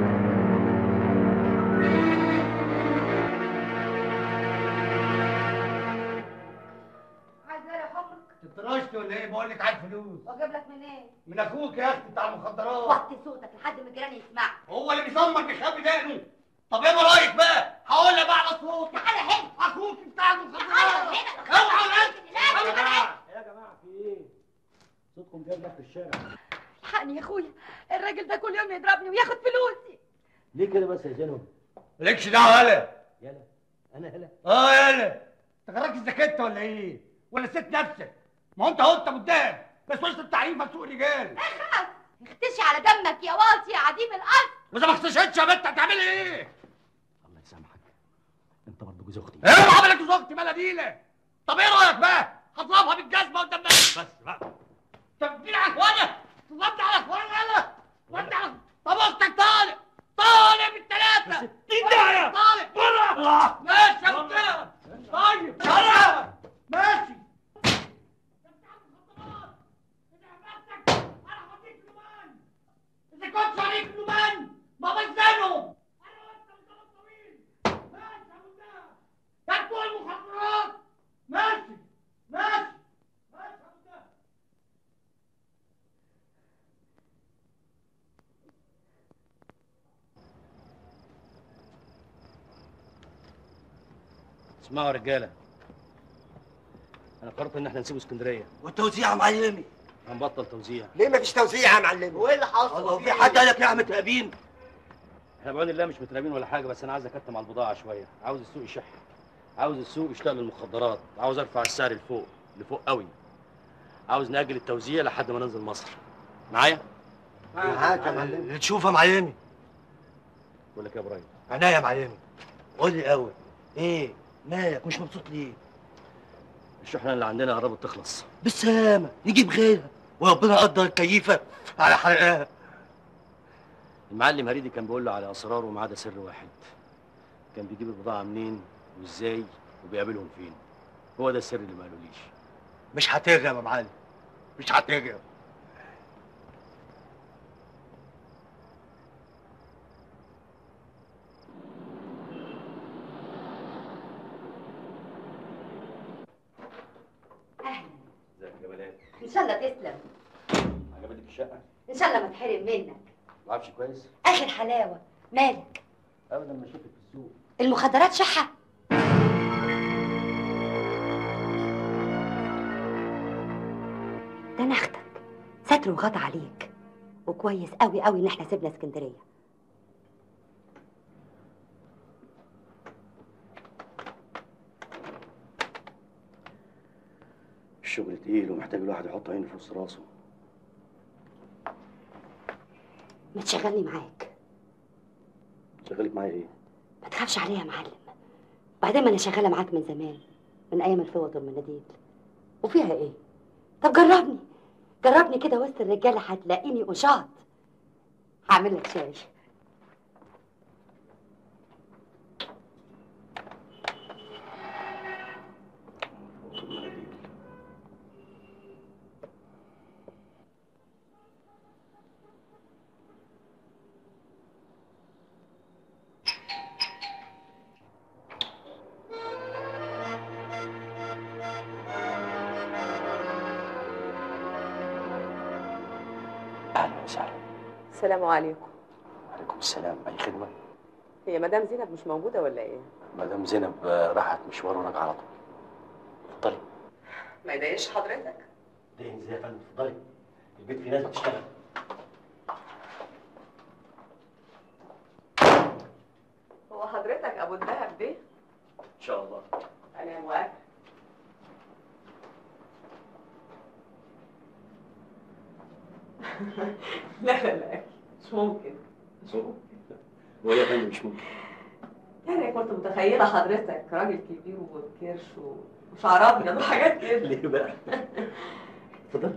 عايز ايه يا حمرك؟
تطرشتي ولا ايه؟ بقول لك عايز فلوس.
واجيب لك منين؟
من اخوك يا اختي بتاع المخدرات.
وطي صوتك لحد ما الجيران يسمعك.
هو اللي بيزمر بيخبي دقنه. طب ايه رايك بقى؟ هقول لك بقى على صوت.
تعالى هنا.
اخوك بتاع المخدرات.
تعالى هنا.
اوعى انت.
يا جماعه يا جماعه في ايه؟ صوتكم جايب لك في الشارع.
الحقني يا اخويا، الراجل ده كل يوم يضربني وياخد فلوسي.
ليه كده بس يا زينب؟
مالكش دعوه يالا.
يالا انا هلا؟
اه يالا. انت خرجت الزكت ولا ايه؟ ولا نسيت نفسك؟ ما هو انت اهو انت قدام بس وسط التعريف سوق رجال.
اخلص اختشي على دمك يا واطي يا عديم الاصل.
واذا ما اختشيتش يا بنت هتعملي ايه؟
الله يسامحك، انت برضه جوز اختي.
ايه اللي عملك جوز اختي بلا ديله؟ طب ايه رايك بقى؟ هضربها بالجزمه قدام الناس.
بس بقى.
تفجير على اخوانا، تضربني على اخوانا يلا. ودي على طب اختك طالق، طالق بالثلاثه.
دين داعيه.
طالق بره. ماشي يا بنت. طيب بره. ماشي. إذا كنت شريك نمان ما بنزلهم. أنا وأنت وزمن طويل. ماشي يا وداد. تاكلوا المخدرات. ماشي ماشي ماشي يا وداد.
اسمعوا يا رجاله، انا قررت ان احنا نسيب اسكندريه.
والتوزيع يا معلمي؟
هنبطل توزيع.
ليه مفيش توزيع يا معلم؟
وايه اللي حصل؟ هو في حد قال لك يا عم تقابين؟
احنا بعون الله مش مترابين ولا حاجه، بس انا عايز اكتم على البضاعه شويه، عاوز السوق يشح، عاوز السوق يشتغل للمخدرات، عاوز ارفع السعر لفوق لفوق قوي، عاوز ناجل التوزيع لحد ما ننزل مصر. معايا؟
معاك يا معلم.
اللي تشوفها يا معلمي.
بقول لك يا ابراهيم.
عينيا يا معلمي. قول لي قوي ايه مالك مش مبسوط ليه؟
الشحنه اللي عندنا قربت تخلص.
بالسلامه نجيب غيرها وربنا قدر الكيفه على حرقها.
المعلم هريدي كان بيقول له على اسرار وما عدا سر واحد، كان بيجيب البضاعه منين وازاي وبيقابلهم فين. هو ده السر اللي ما قالوليش.
مش هترغب يا معلم، مش هترغب.
اهلا.
ازيك يا بنات؟
ان شاء الله تسلم.
عجبتك الشقه؟
ان شاء الله ما تحرم منك.
العفش كويس؟
اخر حلاوه. مالك؟
ابدا ما شفتك في السوق.
المخدرات شحه. ده انا اختك ستر وغطى عليك، وكويس قوي قوي ان احنا سيبنا اسكندريه.
الشغل تقيل ومحتاج الواحد يحط عينه في وسط راسه.
ما تشغلني معاك.
شغلك معايا ايه؟
ما تخافش عليا يا معلم، بعدين ما انا شغاله معاك من زمان، من ايام الفوضى والمناديل. وفيها ايه؟ طب جربني جربني كده وسط الرجاله هتلاقيني قشاط. هعمل لك شاي.
السلام عليكم.
وعليكم السلام. اي خدمه؟
هي مدام زينب مش موجوده ولا ايه؟
مدام زينب راحت مشوار وراجعه على طول. اتفضلي.
ما يضايقش حضرتك؟
ضايقني ازاي يا فندم؟ اتفضلي، البيت فيه ناس بتشتغل.
هو حضرتك ابو الدهب ده؟
ان شاء الله.
انا موافق. لا لا لا مش ممكن مش ممكن.
هو يا فندم مش ممكن.
يعني كنت متخيله حضرتك راجل كبير وكرش وشعر ابيض وحاجات كده.
ليه بقى؟ اتفضلي.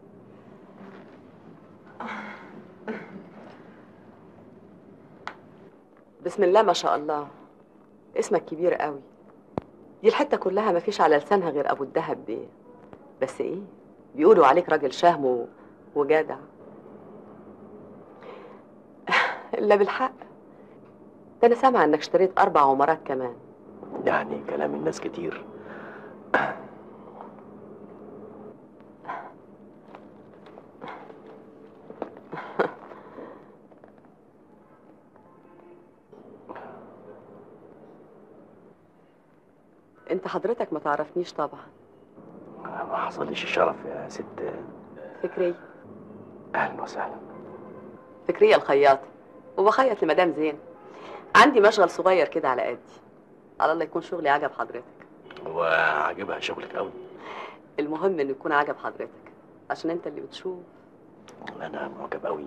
بسم الله ما شاء الله، اسمك كبير قوي. دي الحته كلها ما فيش على لسانها غير ابو الدهب ده. بس ايه، بيقولوا عليك راجل شهم و... وجدع. الا بالحق ده انا سامعه انك اشتريت اربع عمارات كمان.
يعني كلام الناس كتير.
انت حضرتك ما تعرفنيش طبعا.
ما حصليش الشرف يا ست
فكرية.
اهلا وسهلا.
فكرية الخياطة، وبخيط لمدام زين. عندي مشغل صغير كده على قدي. على الله يكون شغلي عجب حضرتك.
وعجبها شغلك قوي.
المهم انه يكون عجب حضرتك عشان انت اللي بتشوف.
انا معجب قوي.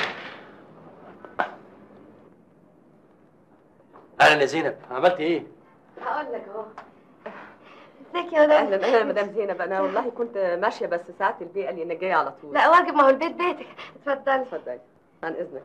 اهلا يا زينب، عملت ايه؟
هقول لك اهو. ازيك يا مدام؟
اهلا اهلا مدام زينب. انا والله كنت ماشيه بس ساعه البيئه قال لي انك جايه على طول.
لا واجب، ما هو البيت بيتك. اتفضلي
اتفضلي عن اذنك.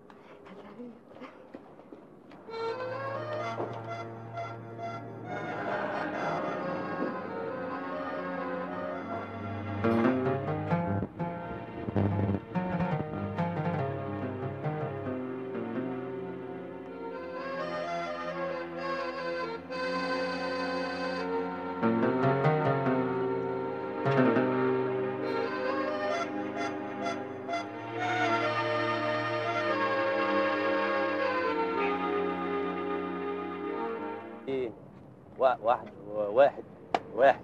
ايه؟ واحد واحد واحد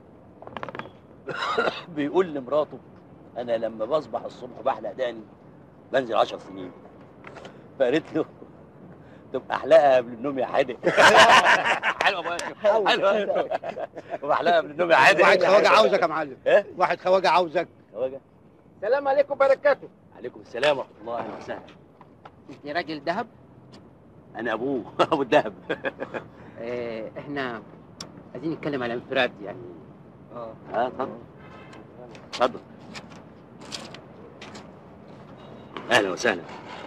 بيقول لمراته انا لما بصبح الصبح بحلق دقني بنزل عشر سنين. فقالت له تبقى احلقها قبل النوم يا حادق. حلوه بقى، حلوه. وبحلقها قبل النوم يا حادق.
واحد خواجه عاوزك يا معلم.
ايه؟
واحد خواجه عاوزك.
خواجه؟
السلام عليكم وبركاته.
عليكم السلام ورحمه الله. اهلا وسهلا.
انت راجل دهب؟
انا ابوه ابو الدهب.
اه احنا عايزين نتكلم على انفراد يعني.
اه اه اتفضل اتفضل. اهلا وسهلا.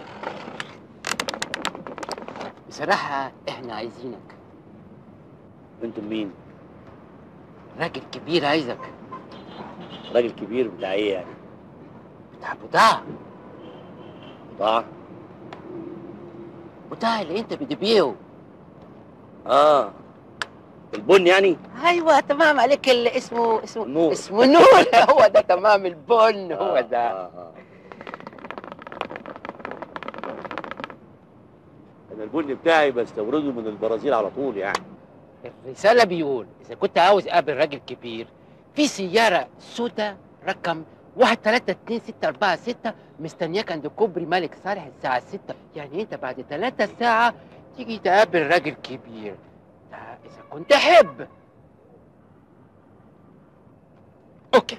بصراحة احنا عايزينك.
انتم مين؟
راجل كبير عايزك.
راجل كبير بتاع ايه يعني؟
بتاع بضاعة.
بضاعة؟
بضاعة اللي انت بتبيعه.
اه البن يعني؟
ايوه تمام عليك. اللي اسمه اسمه
نور.
اسمه نور. هو ده تمام، البن هو ده.
آه آه. انا البن بتاعي بستورده من البرازيل على طول يعني.
الرسالة بيقول إذا كنت عاوز قابل راجل كبير في سيارة سودا رقم واحد تلاتة اتنين ستة أربعة ستة مستنياك عند كوبري ملك صالح الساعة ستة. يعني أنت بعد تلاتة ساعة تيجي تقابل راجل كبير. ده إذا كنت أحب. أوكي.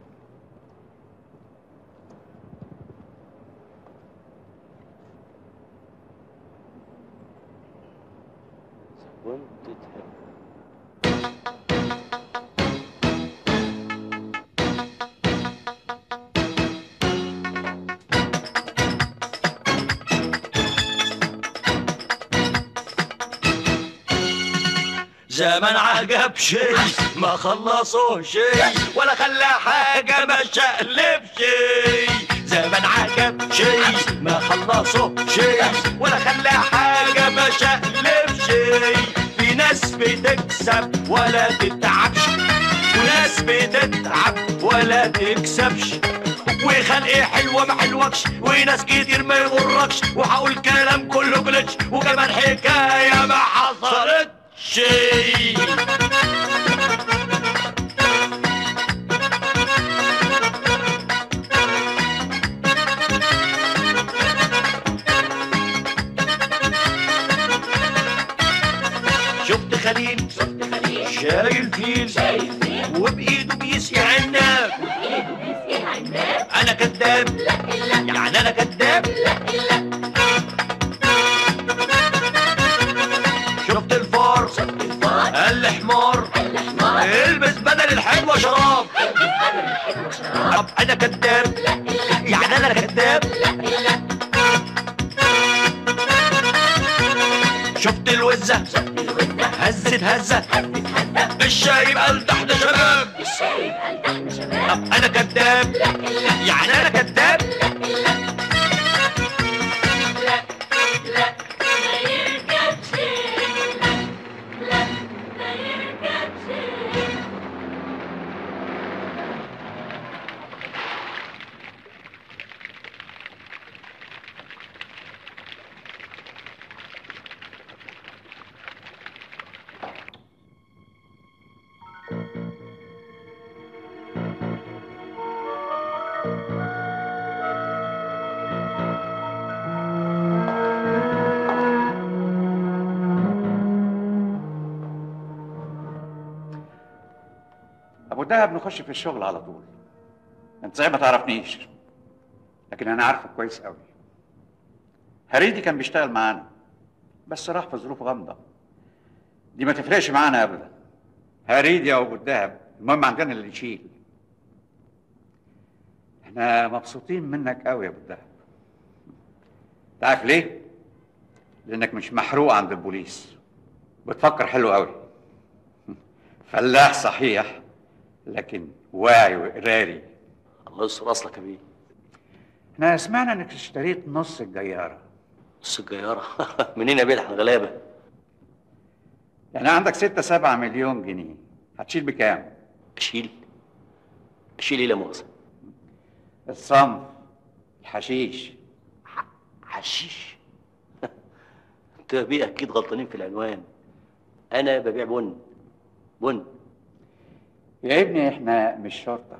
كنت تحب.
زمن عجب شيء ما خلصوا شيء ولا خلى حاجة ما شقلب شيء. زمن عجب شيء ما خلصوا شيء ولا خلى حاجة ما شقلب شيء. في ناس بتكسب ولا تتعبش وناس بتتعب ولا تكسبش. وخلقي حلوه ما حلوكش وناس كتير ما يغركش وهقول كلام كله جلتش وكمان حكايه ما حصلتش. شفت خليل شفت خليل شايل فيل شايل فيل وبايده بيسقي عناب وبايده بيسقي عناب. انا كذاب لا لا يعني انا كذاب لا لا. شفت الفار شفت الفار قال لي حمار قال لي حمار البس بدل الحلوه شراب البس بدل الحلوه شراب. انا كذاب لا لا يعني انا كذاب لا لا. شفت الوزه شفت الوزه هزت هزه هزت هزه الشايب قال ده احنا شباب الشايب قال ده احنا شباب. طب انا كذاب لا لا يعني انا كذاب لا لا لا لا ما يركبش لا لا ما يركبش.
ابو دهب نخش في الشغل على طول. انت زي ما تعرفنيش لكن انا عارفك كويس قوي. هريدي كان بيشتغل معانا بس راح في ظروف غامضه دي ما تفرقش معانا ابدا. هريدي او ابو الدهب المهم عندنا اللي يشيل. احنا مبسوطين منك قوي يا ابو الدهب. تعرف ليه؟ لانك مش محروق عند البوليس بتفكر حلو قوي. فلاح صحيح لكن واعي وقراري.
الله يستر اصلك يا بيه.
احنا سمعنا انك اشتريت نص الجياره.
نص الجياره؟ منين يا بيه؟ احنا غلابه.
يعني عندك ستة سبعة مليون جنيه هتشيل بكام؟
اشيل؟ اشيل ايه لا مؤاخذه؟
الصنف الحشيش.
حشيش؟ انت يا بيه اكيد غلطانين في العنوان. انا ببيع بن بن.
يا ابني احنا مش شرطه،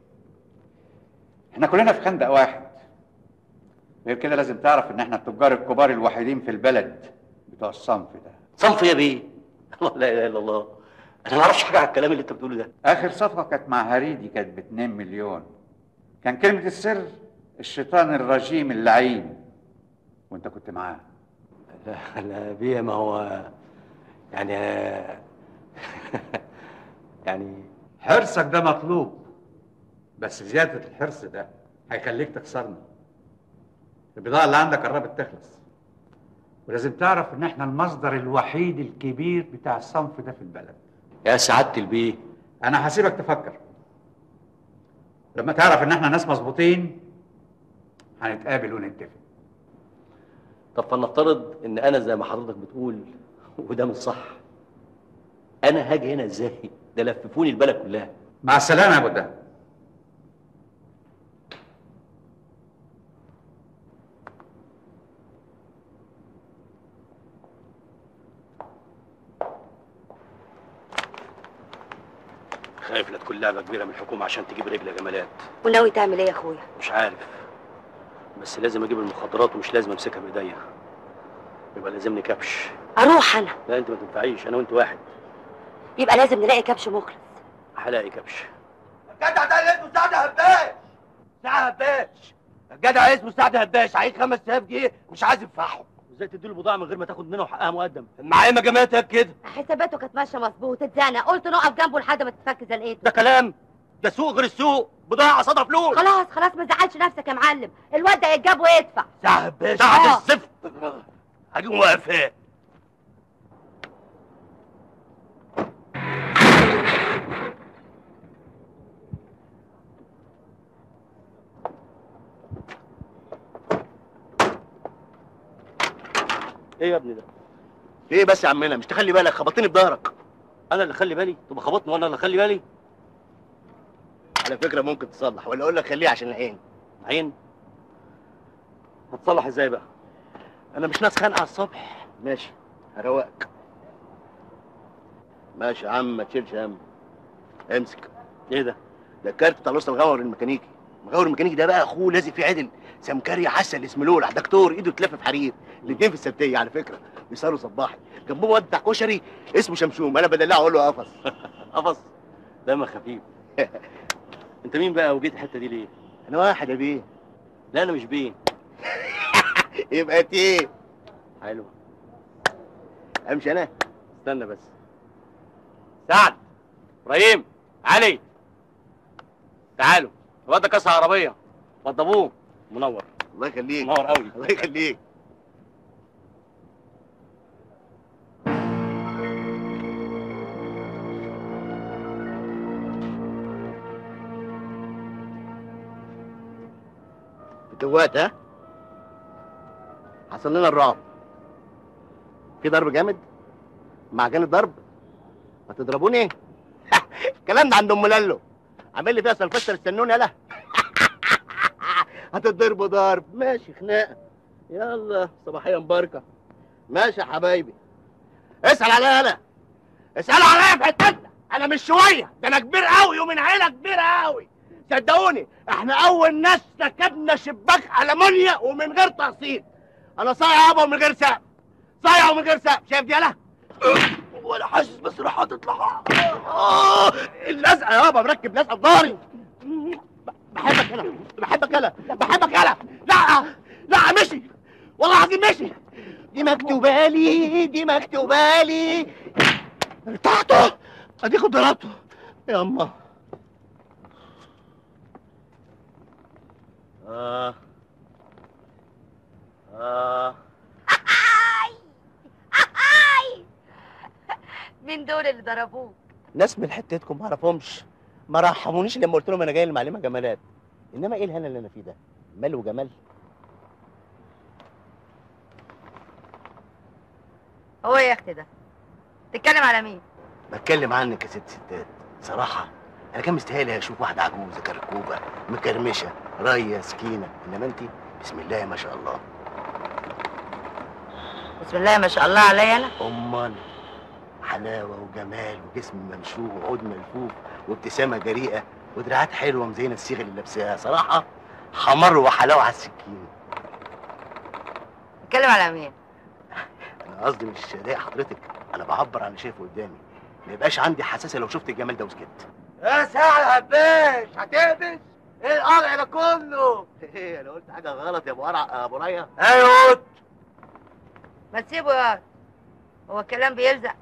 احنا كلنا في خندق واحد. غير كده لازم تعرف ان احنا التجار الكبار الوحيدين في البلد بتوع الصنف ده.
صنف يا بيه؟ الله لا اله الا الله، انا ما اعرفش حاجه على الكلام اللي انت بتقوله ده.
اخر صفقه كانت مع هريدي كانت ب اتنين مليون. كان كلمه السر الشيطان الرجيم اللعين وانت كنت معاه.
لا لا بيه ما هو يعني يعني
حرصك ده مطلوب بس زياده الحرص ده هيخليك تخسرني. البضاعه اللي عندك قربت تخلص ولازم تعرف ان احنا المصدر الوحيد الكبير بتاع الصنف ده في البلد.
يا سعاده البيه
انا هسيبك تفكر. لما تعرف ان احنا ناس مظبوطين هنتقابل ونتفق.
طب فلنفترض ان انا زي ما حضرتك بتقول وده مش صح، انا هاجي هنا ازاي؟ ده لففوني البلد كلها.
مع السلامه يا ابو الدهب.
خايف لا تكون لعبه كبيره من الحكومه عشان تجيب رجل يا جمالات.
وناوي تعمل ايه يا اخويا؟
مش عارف بس لازم اجيب المخدرات ومش لازم امسكها بايديا. يبقى لازمني كبش.
اروح انا.
لا انت ما تنفعيش، انا وانت واحد.
يبقى لازم نلاقي كبش مخلص.
هلاقي كبش.
الجدع ده اللي اسمه سعد هباش. سعد هباش. الجدع اسمه سعد هباش عايز خمس آلاف جنيه مش عايز يدفعهم.
ازاي تديله البضاعه من غير ما تاخد منه حقها مقدم؟
معايا مجامات كده.
حساباته كانت ماشيه مظبوط، اتزنق قلت نقف جنبه لحد ما تتفك زنقته.
ده كلام؟ ده سوق غير السوق، بضاعه قصادها فلوس.
خلاص خلاص ما تزعلش نفسك يا معلم، الواد ده يتجاب ويدفع.
سعد هباش. سعد الزفت. هجيبه واقفاه.
ايه يا ابني ده؟
ايه بس يا عمنا مش تخلي بالك؟ خبطتني بظهرك.
انا اللي اخلي بالي؟ تبقى خبطني وانا اللي اخلي بالي؟
على فكره ممكن تصلح ولا اقول لك خليه عشان العين.
عين. هتصلح ازاي بقى؟
انا مش ناس خانقه على الصبح.
ماشي هروقك.
ماشي يا عم ما تشيلش هم. امسك.
ايه ده؟
ده الكارت بتاع الوسط الغور الميكانيكي. المغور الميكانيكي ده بقى اخوه لازق فيه عدل سمكري عسل اسمه لولع، دكتور ايده تلف في حرير. الاثنين في السبتيه على فكره بيصاروا صباحي. جنبهم واد بتاع كشري اسمه شمشوم، انا بدلعه اقول له قفص.
قفص دمك خفيف. انت مين بقى وجيت الحته دي ليه؟
انا واحد يا بيه.
لا انا مش بيه.
يبقى ايه؟
حلو.
امشي انا؟
استنى بس. سعد، ابراهيم، علي، تعالوا. الواد ده كاس عربيه وضبوه. منور.
الله يخليك.
منور قوي.
الله يخليك. فتوات ها؟ حصل لنا الرعب. في ضرب جامد؟ معجن الضرب؟ ما تضربوني؟ الكلام ده عند ام لالو. عامل لي فيها سلفستر استنوني يلا. هتضربوا ضرب. ماشي خناقه. يلا صباحيه مباركه. ماشي يا حبايبي. اسال عليا يلا. اسالوا عليا في حتتنا. انا مش شويه، ده انا كبير قوي ومن عيله كبيره قوي. صدقوني احنا اول ناس ركبنا شباك المونيا ومن غير تقسيط. انا صايع يابا ومن غير سقف. صايع ومن غير سقف. شايف دي يلا؟ ولا حاسس بس راح هتطلع. اه اللزقه يابا مركب لزقه في ضهري. بحبك يلا بحبك يلا بحبك يلا. لا لا مشي والله العظيم مشي. دي مكتوبه لي دي مكتوبه لي. ارتحته اديكوا ضربته يا اما.
اه اه
مين دول اللي ضربوك؟
ناس من حتتكم ما اعرفهمش. ما رحمونيش لما قلت لهم انا جاي المعلمه جمالات. انما ايه الهنا اللي انا فيه ده؟ مال وجمال.
هو ايه يا اختي ده؟ تتكلم على مين؟
بتكلم عنك يا ست ستات. صراحه انا كان مستاهل اشوف واحده عجوزه كركوبه مكرمشه رايه سكينه، انما انت بسم الله ما شاء الله.
بسم الله ما شاء الله عليا انا؟
امال حلاوه وجمال وجسم ممشوق وعود ملفوف وابتسامه جريئه ودراعات حلوه مزينه الصيغه اللي لابساها. صراحه حمر وحلاوه على السكين.
تتكلم على مين؟
انا قصدي مش ضايق حضرتك، انا بعبر عن اللي شايفه قدامي. ما يبقاش عندي حساسيه لو شفت الجمال ده وسكت.
يا ساعة هباش هتقبش؟ ايه القرع ده كله؟
ايه انا قلت حاجه غلط يا ابو قرع يا ابو ريا؟
ايوه
ما تسيبه يا هو الكلام بيلزق.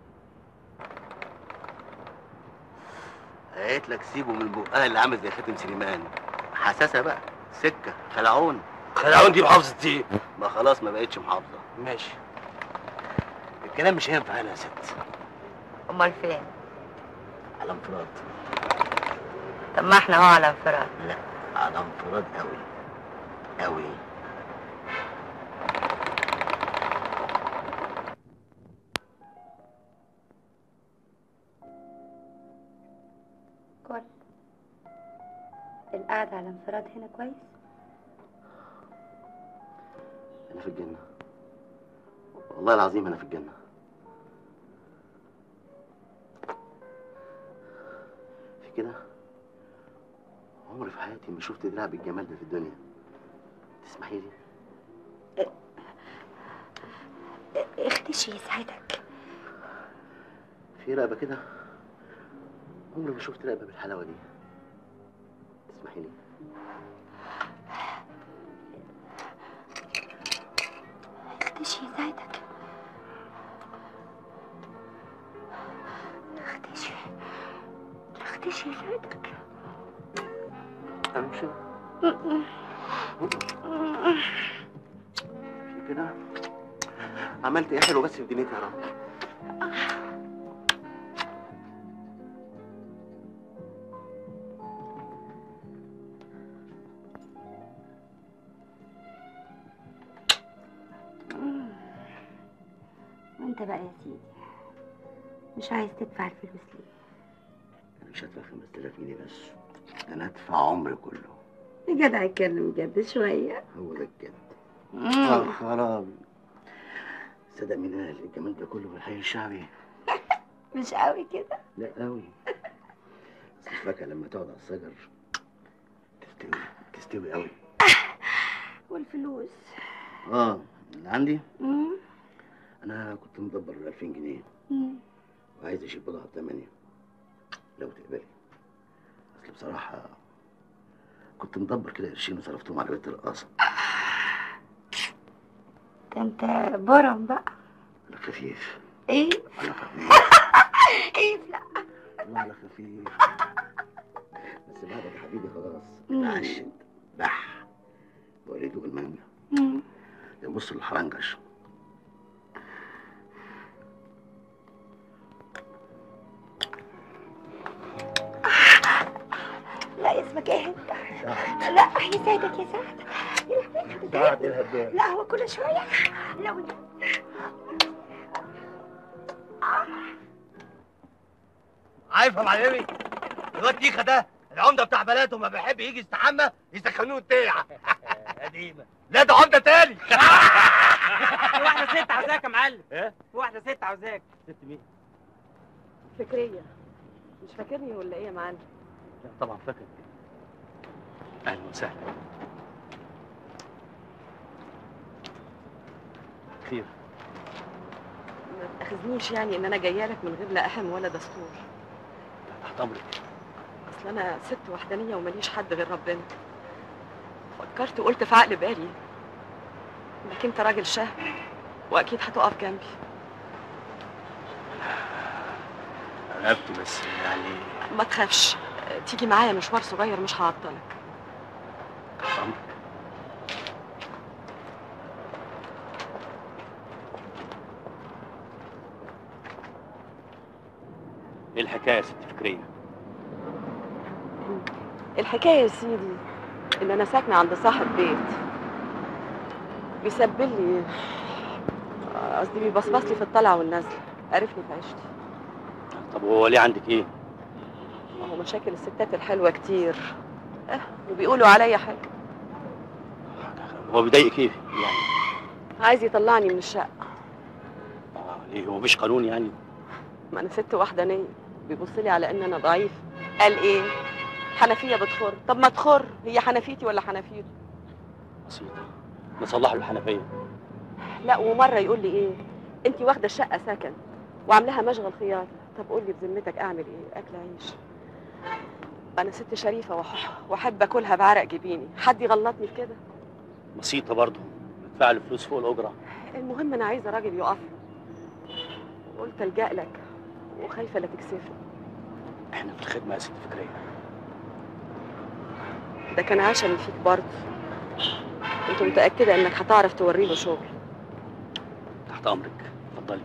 قالت لك سيبه من بقها اللي عامل زي خاتم سليمان. حساسه بقى سكه خلعون.
خلعون دي محافظه ايه؟
ما خلاص ما بقتش محافظه.
ماشي.
الكلام مش هينفع هنا يا ست.
امال فين؟
على انفراد.
طب ما احنا اهو على انفراد.
لا على انفراد قوي قوي.
كل القعدة على انفراد هنا كويس؟
انا في الجنه والله العظيم انا في الجنه. في كده عمري في حياتي ما شفت دراع بالجمال ده في الدنيا. تسمحي لي؟
اختشي يسعدك.
في رقبه كده عمري ما شفت رقبه بالحلاوه دي. تسمحي لي؟
اختشي يسعدك. اختشي اختشي يسعدك.
امشي. في كده عملت ايه حلو بس في دنيتي يا رب.
وانت بقى يا سيدي مش عايز تدفع الفلوس ليه؟
انا مش هدفع خمسة آلاف جنيه بس، انا هدفع عمري كله.
يا جدع اتكلم جد شويه.
هو ده الجد.
مم.
اه خرابي. صدق مين قال الجمال ده كله في الحي الشعبي؟
مش قوي كده.
لا قوي. بس الفاكهه لما تقعد على الشجر تستوي تستوي قوي.
والفلوس؟
اه اللي عندي
امم
انا كنت مدبر ألفين جنيه
امم
وعايز اشيل بضاعه ثمانية لو تقبلي. اصل بصراحه كنت مدبر كده قرشين وصرفتهم على بيت الرقاصه.
ده انت برم بقى.
على خفيف.
ايه؟
على خفيف.
ايه لا.
والله على خفيف. بس بعدك يا حبيبي خلاص
مم.
اتعشت بح وريته المانجا.
مم.
يبص للحرنجش.
لا اسمك ايه انت؟ لا يسعدك يسعدك.
سعد الهداف.
لا هو كل شويه لو
عارف يا معلمي الواد تيخا ده العمده بتاع بلده ما بيحب يجي يستحمى يسخنوه التيعه. قديمه. لا ده عمده تاني.
في واحده ست عاوزاك يا معلم.
ايه؟
في واحده ست عاوزاك.
ست مين؟
فكريه. مش فاكرني ولا ايه يا معلم؟
لا طبعا فاكر. اهلا وسهلا. خير.
ما تاخذنيش يعني ان انا جايه لك من غير لا اهم ولا دستور.
تحت امرك.
اصل انا ست وحدانيه وماليش حد غير ربنا. فكرت وقلت في عقل بالي انك انت راجل شهم واكيد هتقف جنبي.
رقبتي بس يعني.
ما تخافش، تيجي معايا مشوار صغير مش هعطلك.
تحت امرك. ايه الحكايه يا ست فكريه؟
الحكايه يا سيدي ان انا ساكنه عند صاحب بيت بيسبل لي، قصدي بيبصبص لي في الطلعه والنزله، عرفني في عيشتي.
طب وهو ليه عندك ايه؟
ما هو مشاكل الستات الحلوه كتير، اه وبيقولوا عليا حاجه.
هو بيضايقك ايه يعني؟
عايز يطلعني من الشقه.
آه ليه هو مفيش قانون يعني؟
ما انا ست وحدانيه، بيبص لي على ان انا ضعيف. قال ايه؟ حنفيه بتخر. طب ما تخر، هي حنفيتي ولا حنفيته؟
بسيطه نصلح له الحنفيه.
لا ومره يقول لي ايه؟ انت واخده الشقه سكن وعاملاها مشغل خياطه. طب قول لي بذمتك اعمل ايه؟ اكل عيش. انا ست شريفه وح- واحب اكلها بعرق جبيني، حد يغلطني في كده؟
بسيطه برضه ندفع له فلوس فوق الاجره.
المهم انا عايزه راجل يقف. قلت الجا لك وخايفه لا تكسفني.
احنا في الخدمه يا ست فكريه.
ده كان عشمي فيك برضه. كنت متاكده انك هتعرف توري له شغل.
تحت امرك، اتفضلي.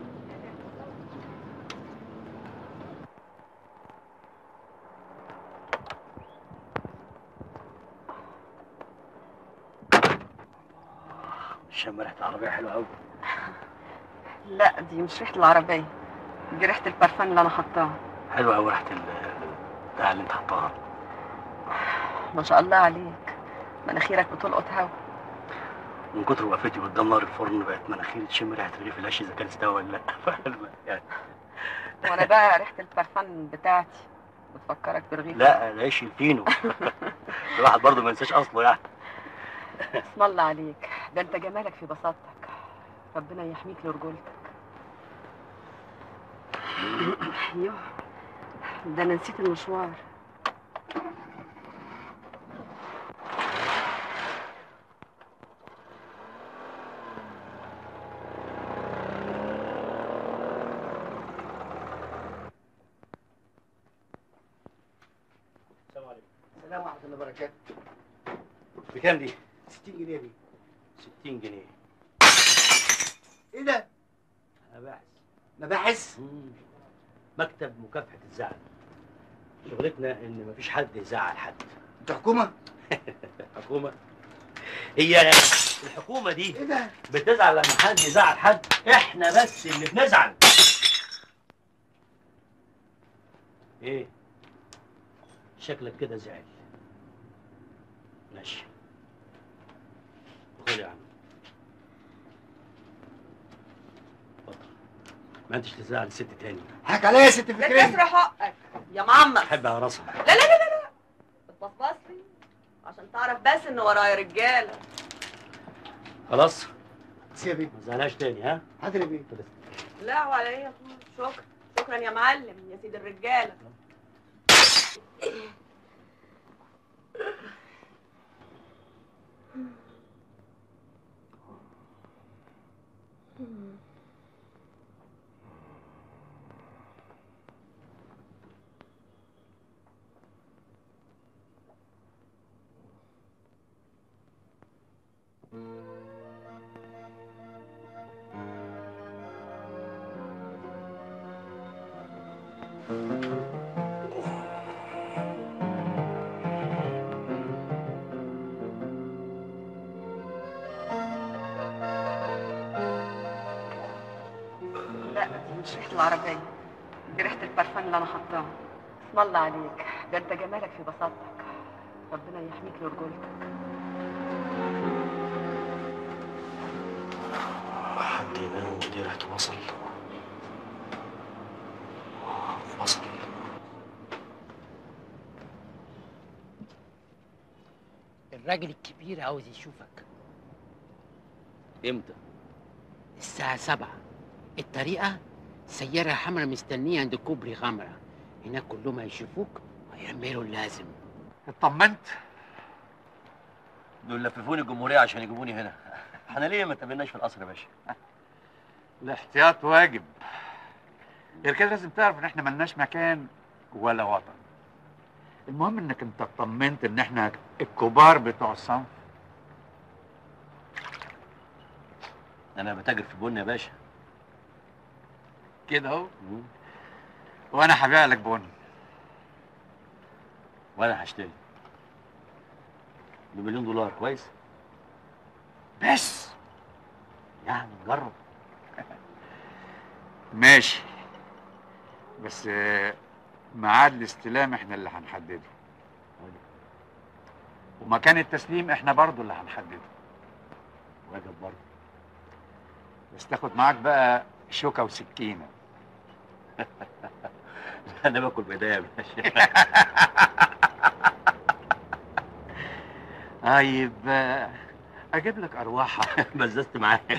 شم ريحه العربيه حلوه قوي.
لا دي مش ريحه العربيه، دي ريحه البرفان اللي انا حطاها.
حلوه قوي ريحه بتاع اللي انت حطاها.
ما شاء الله عليك، مناخيرك بتلقط هوا.
من كتر وقفتي قدام نار الفرن بقت مناخيري تشم ريحه رغيف العيش اذا كان استوى ولا لا. يعني
وانا بقى ريحه البرفان بتاعتي بتفكرك برغيف.
لا العيش الفينو. الواحد برضه ما ينساش اصله يعني.
اسم الله عليك، ده انت جمالك في بساطتك، ربنا يحميك لرجولتك. يوه ده انا نسيت المشوار.
السلام عليكم. السلام ورحمه الله وبركاته.
بكام دي؟
ستين جنيه دي.
ستين جنيه.
ايه ده؟
مباحث.
مباحث؟
مكتب مكافحه الزعل. شغلتنا ان مفيش حد يزعل حد.
انت حكومه؟
حكومه؟ هي الحكومه دي
ايه ده؟
بتزعل لما حد يزعل حد؟ احنا بس اللي بنزعل. ايه؟ شكلك كده زعل. ماشي. خد يا عم. اتفضل. ما انتش تزعل الست تاني.
حك عليا يا ست فكرية.
كسر حقك يا معمر.
احب على راسها.
لا لا لا لا بتبصبصلي عشان تعرف بس ان ورايا رجاله.
خلاص؟
سيبي.
ما تزعلهاش تاني ها؟
حاضر يا بيه.
لا وعلى ايه يا اخويا؟ شكرا شكرا يا معلم يا سيد الرجاله. لا دي مش ريحه العربيه، دي ريحه البرفان اللي انا حطاها. اسم الله عليك، ده انت جمالك في بساطتك، ربنا يحميك لرجولتك.
حد ينام ودي ريحته بصل. بصل.
الراجل الكبير عاوز يشوفك.
امتى؟
الساعة سبعة. الطريقة سيارة حمراء مستنية عند كوبري غمرة، هناك كلهم هيشوفوك ويعملوا اللازم.
اطمنت؟ دول لففوني الجمهورية عشان يجيبوني هنا. احنا ليه ما تقابلناش في القصر يا باشا؟
الاحتياط واجب. غير كده لازم تعرف ان احنا ملناش مكان ولا وطن. المهم انك انت اطمنت ان احنا الكبار بتوع الصنف.
انا بتاجر في بن يا باشا.
كده اهو. وانا هبيع لك بن.
وانا هشتري بمليون دولار. كويس؟
بس
يعني نجرب.
ماشي، بس ميعاد الاستلام احنا اللي هنحدده، ومكان التسليم احنا برضو اللي هنحدده.
واجب برضه.
بس تاخد معاك بقى شوكة وسكينة.
انا باكل بايديا يا باشا.
طيب اجيب لك ارواحها.
بززت معاك.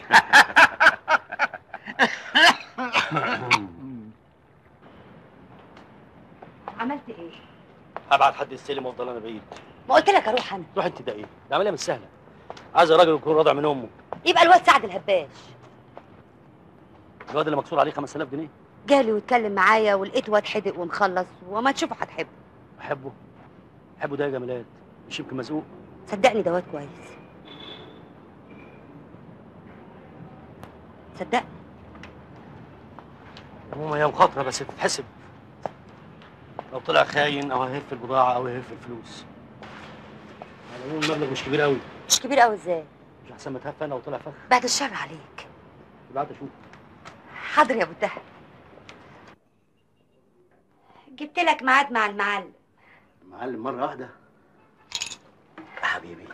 عملت ايه؟
هبعت حد يستلم وافضل انا بعيد.
ما قلت لك اروح انا.
روح انت. ده ايه؟ ده عمليه مش سهله. عايز راجل يكون راضع من امه.
يبقى الواد سعد الهباش.
الواد اللي مكسور عليه خمسة آلاف جنيه.
جالي واتكلم معايا ولقيت واد حدق ومخلص، وما تشوفه هتحبه.
بحبه؟ بحبه ده يا جمالات، مش يمكن مزقوق.
صدقني ده واد كويس. صدقني.
عموما هي مخاطره بس تتحسب. لو طلع خاين او هيهف البضاعه او هيهف الفلوس. على العموم المبلغ مش كبير قوي.
مش كبير قوي ازاي؟
مش احسن ما تهف انا وطلع فخ.
بعد الشر عليك.
بعد اشوف.
حاضر يا ابو الدهب. جبت لك ميعاد مع المعلم.
معلم مره واحده يا حبيبي.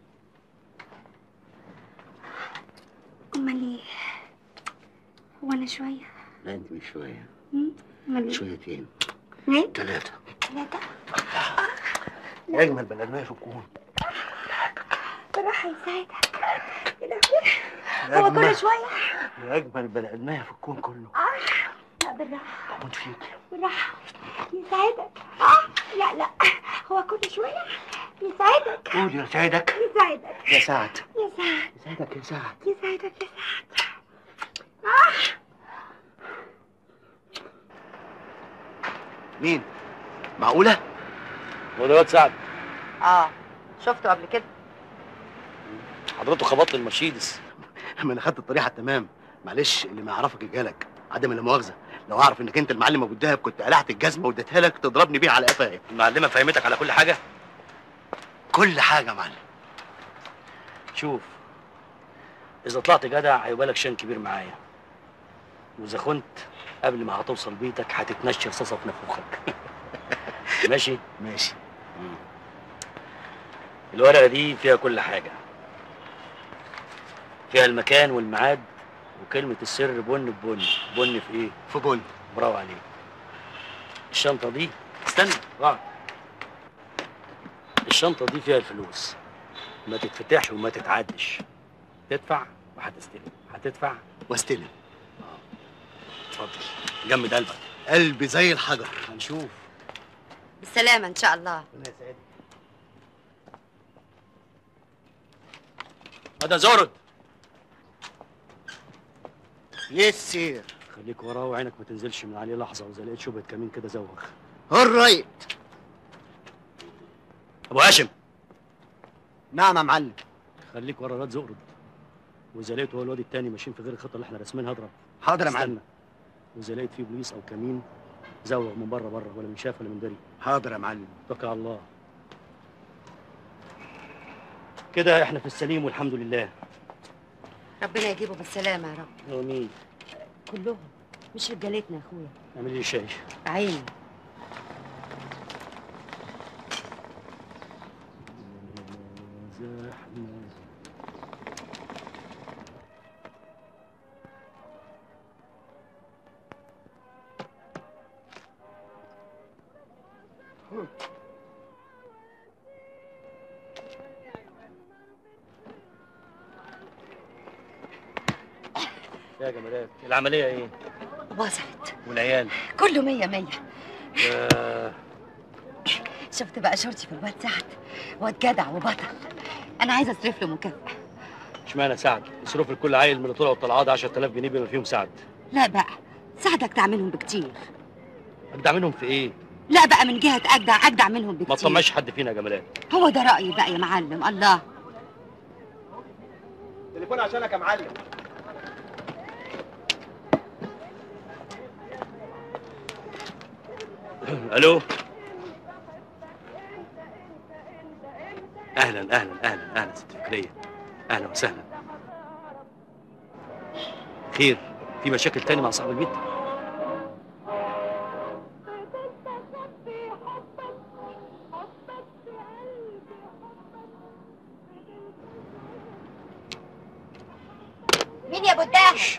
امال ايه؟ هو انا شويه؟
لا انت مش شويه.
امال ايه؟
شويتين.
ايه؟
ثلاثه.
ثلاثه؟
اجمل بني ادميه في الكون.
بالراحه يساعدك. يا لهوي. هو كل شويه؟
يا اجمل بني ادميه في الكون كله.
اه لا بالراحه.
هموت فيك.
بالراحه يساعدك. اه لا لا هو كل شويه يساعدك.
قول يا سعدك.
يساعدك.
يا سعد.
يا سعد.
يسعدك يا سعد.
يساعدك يا سعد. آه.
مين؟ معقولة؟ هو ده واد سعد.
اه شفته قبل كده.
حضرته خبطت المرشيدس. ما انا خدت الطريحة التمام. معلش اللي ما يعرفك يجهلك. عدم المؤاخذة. لو اعرف انك انت المعلم ابو الدهب كنت قلعت الجزمة واديتها لك تضربني بيها على قفايا. المعلمة فهمتك على كل حاجة؟ كل حاجة يا معلم. شوف، إذا طلعت جدع هيبقى لك شان كبير معايا. وإذا خنت قبل ما هتوصل بيتك هتتنشر رصاصة في نافوخك. ماشي؟ ماشي. الورقة دي فيها كل حاجة، فيها المكان والميعاد وكلمة السر بن ببن. بن في ايه؟
في بن.
برافو عليك. الشنطة دي استنى اقعد. الشنطة دي فيها الفلوس، ما تتفتحش وما تتعدش. تدفع وهتستلم، هتدفع
واستلم.
اتفضل جمد قلبك.
قلبي زي الحجر.
هنشوف.
بالسلامة إن شاء الله.
ربنا يسعدك. هذا زورد.
يسير.
خليك وراه وعينك ما تنزلش من عليه لحظة، وإذا لقيت شبهة كمين كده زوغ.
الرايت.
أبو هاشم.
نعم يا معلم.
خليك ورا الواد زقرد، وإذا لقيت هو الواد التاني ماشيين في غير الخطة اللي احنا راسمينها اضرب.
حاضر يا معلم.
وإذا لقيت فيه بوليس أو كمين زوغ من بره بره، ولا من شاف ولا من دري.
حاضر يا معلم.
توكل على الله. كده احنا في السليم والحمد لله.
ربنا يجيبه بالسلامة يا رب.
امين.
كلهم مش رجالتنا يا اخويا.
اعمل لي شاي.
عيني.
يا جمالات العملية ايه؟
وصلت.
والعيال؟
كله مية مية.
آه.
شفت بقى شرطي في الواد سعد، واد جدع وبطل. أنا عايزة أصرف له مكافأة.
اشمعنى سعد؟ يصرف لكل عيل من الطلع والطلعات عشرة آلاف جنيه بما فيهم سعد.
لا بقى، سعد أجدع منهم بكتير.
أجدع منهم في إيه؟
لا بقى من جهة أجدع أجدع منهم بكتير.
ما تطمعش حد فينا يا جمالات.
هو ده رأيي بقى يا معلم. الله.
تليفون عشانك يا معلم.
الو. اهلا اهلا اهلا اهلا ست فكريه. اهلا وسهلا. خير، في مشاكل تاني مع صاحب البيت؟
مين يا ابو الدهش؟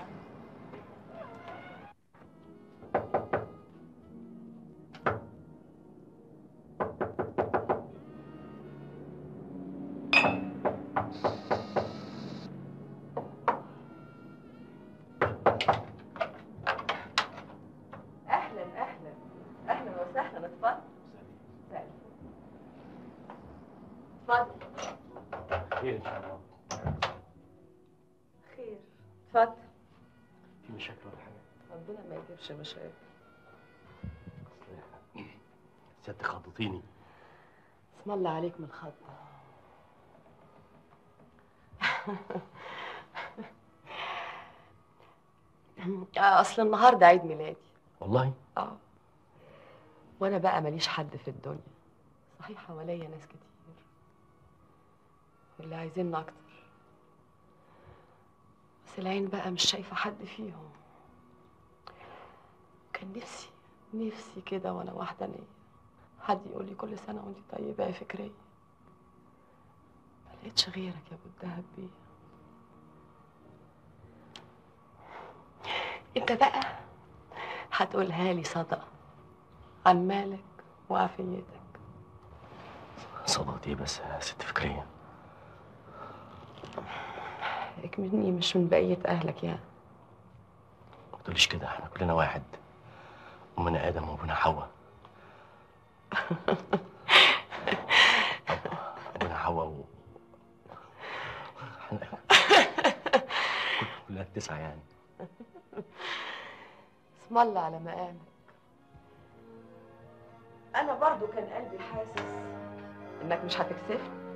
خير ان شاء الله.
خير. اتفضل.
في مشاكل ولا حاجه؟
ربنا ما يجيبش مشاكل.
سيادتك خضتيني.
اسم الله عليك من الخضه. اصل النهارده عيد ميلادي.
والله؟
اه. وانا بقى ماليش حد في الدنيا. صحيح حواليا ناس كتير واللي عايزيننا اكتر، بس العين بقى مش شايفه حد فيهم. كان نفسي نفسي كده وانا وحدانيه حد يقول لي كل سنه وانت طيبه يا فكريه. ما لقيتش غيرك يا ابو الدهب بيه. انت بقى هتقولها لي صدقه عن مالك وعافيتك.
صدقت ايه بس يا ست فكريه؟
مني مش من بقيه اهلك يعني.
ما تقوليش كده، احنا كلنا واحد. امنا ادم وابونا حواء. ابونا حواء و... كلنا التسعه يعني.
اسم الله على مقامك. انا برضو كان قلبي حاسس انك مش هتكسفني.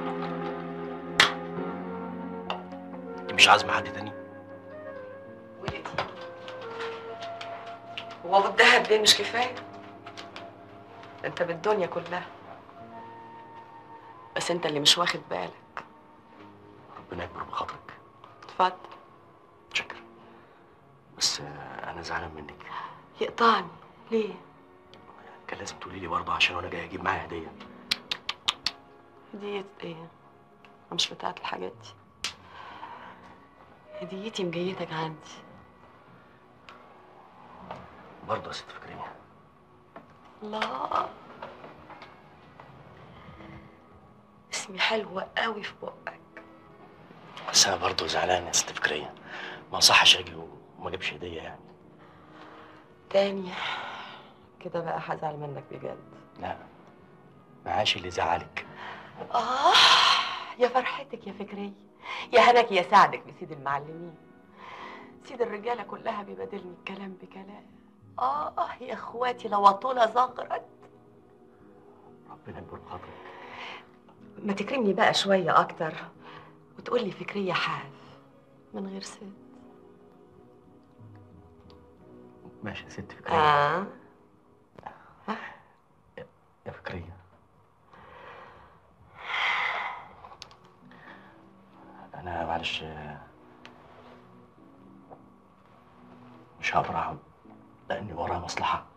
مش عازمه حد تاني؟
هو ابو الدهب دي مش كفايه؟ انت بالدنيا كلها، بس انت اللي مش واخد بالك.
ربنا يكبر بخاطرك.
اتفضل.
شكرا. بس آه، انا زعلان منك.
يقطعني ليه؟
كان لازم تقولي لي برضه عشان وانا جاي اجيب معايا هديه.
هدية ايه؟ انا مش بتاعت الحاجات دي. هديتي مجيتك عندي.
برضه يا ست فكرية.
الله، اسمي حلو قوي في بقك.
بس انا برضه زعلان يا ست فكرية، ما صحش اجي وما اجيبش هديه يعني.
تاني كده بقى هزعل منك بجد.
لا، معاش اللي زعلك.
اه يا فرحتك يا فكرية، يا هناك يا سعدك بسيد المعلمين. سيد الرجاله كلها بيبادلني الكلام بكلام. اه يا اخواتي لو طولة زغرت.
ربنا يكبر بخاطرك.
ما تكرمني بقى شويه اكتر وتقول لي فكرية حاف من غير ست.
ماشي يا ست فكرية.
اه
يا فكرية، أنا معلش مش هقدر أقعد لأني ورايا مصلحة.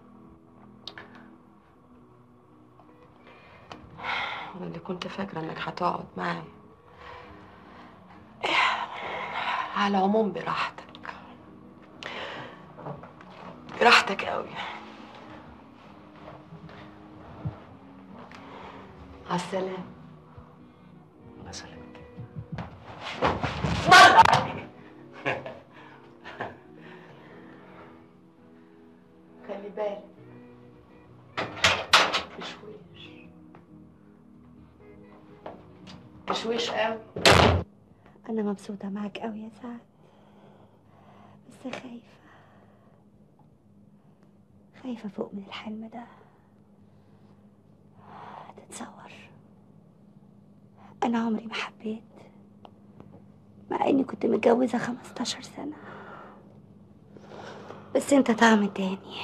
أنا اللي كنت فاكرة إنك هتقعد معايا. على العموم براحتك، براحتك قوي. على السلامة.
الله يسلمك.
خلي بالك تشويش تشويش قوي.
أنا مبسوطة معاك قوي يا سعد، بس خايفة خايفة فوق من الحلم ده. تتصور أنا عمري ما حبيت، مع إني كنت متجوزة خمستاشر سنة، بس أنت طعم تاني.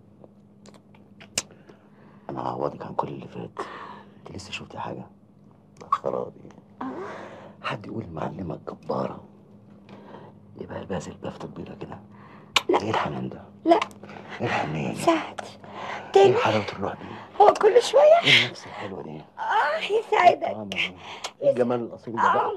أنا هعوضك عن كل اللي فات. أنت لسه شفتي حاجة؟ خرابي. حد يقول المعلمة الجبارة يبقى لابس البافته البيضة كده.
لا.
ايه الحنان ده؟
لا.
ايه الحنان؟
سعد
ايه
تاني.
حلاوة الروح دي؟
هو كل شوية
ايه النفس الحلوة دي؟
آه يسعدك.
آه، ايه الجمال الأصيل ده بقى؟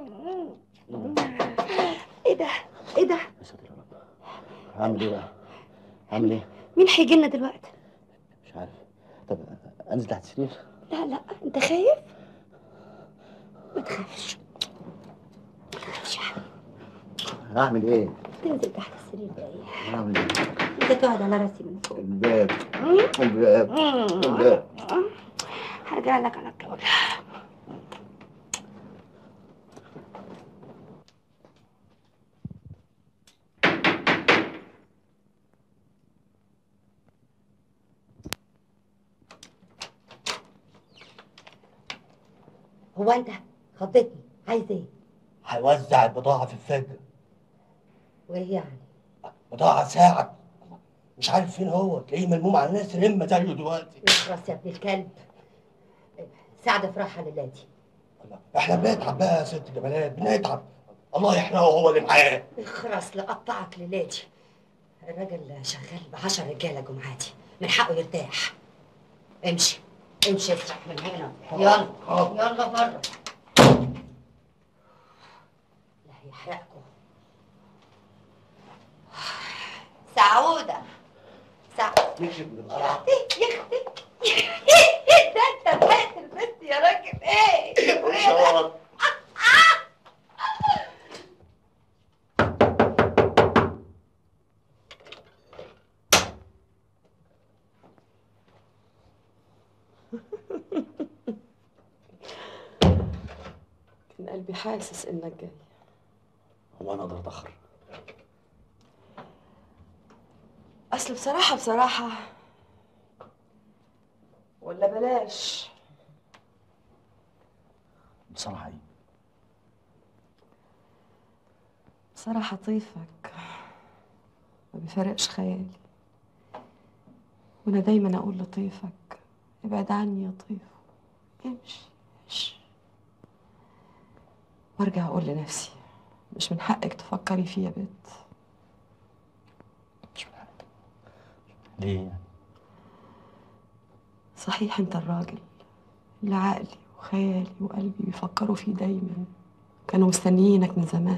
ايه ده؟ ايه ده؟
يا ساتر يا رب. هعمل ايه بقى؟ هعمل ايه؟
مين هيجي لنا دلوقتي؟
مش عارف. طب انزل تحت السرير؟
لا لا، انت خايف؟ ما تخافش ما تخافش يا حبيبي.
هعمل ايه؟
تنزل تحت السرير ده ايه؟
هعمل ايه؟
انت تقعد على راسي من فوق.
الباب الباب الباب.
هرجع لك على طول.
هو انت خضتني، عايز ايه؟
هيوزع البضاعة في الفجر.
وايه يعني؟
بضاعة ساعة مش عارف فين هو، تلاقيه ملموم على الناس رمة زيه دلوقتي.
اخرس يا ابن الكلب. سعد افرحها للاتي.
احنا بنتعب بقى يا ست جمالات، بنتعب. الله يحرقه هو اللي معاه.
اخرس لقطعك للاتي. الراجل شغال بعشر رجاله جمعاتي، من حقه يرتاح. امشي امشي اسرح من هنا. يلا يلا بره. لا يحرقكم. سعودة سعودة
نكشف من القرعة.
يا اختي ده انت بقيت البنت يا راجل. ايه
شاط.
كان قلبي حاسس انك جاي.
هو انا اقدر اتاخر؟
اصل بصراحة بصراحة ولا بلاش.
بصراحة ايه؟
بصراحة طيفك ما بيفرقش خيالي. وانا دايما اقول لطيفك ابعد عني يا طيف، امشي امشي، وارجع اقول لنفسي مش من حقك تفكري فيه يا بت.
مش من حقك. ليه يعني؟
صحيح انت الراجل اللي عقلي وخيالي وقلبي بيفكروا فيه دايما، كانوا مستنيينك من زمان.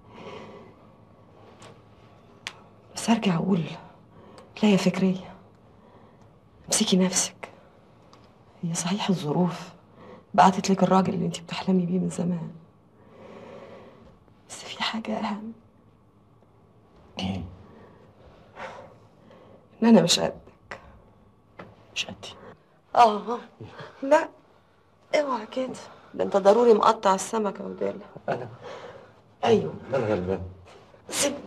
بس ارجع اقول لا يا فكرية، امسكي نفسك. هي صحيح الظروف بعتت لك الراجل اللي انت بتحلمي بيه من زمان، بس في حاجة أهم.
ايه؟
إن أنا مش قدك.
مش قدي؟
آه لا اوعى كده، ده أنت ضروري مقطع السمكة وديلها.
انا
أيوه
انا غلبان.
سيبني.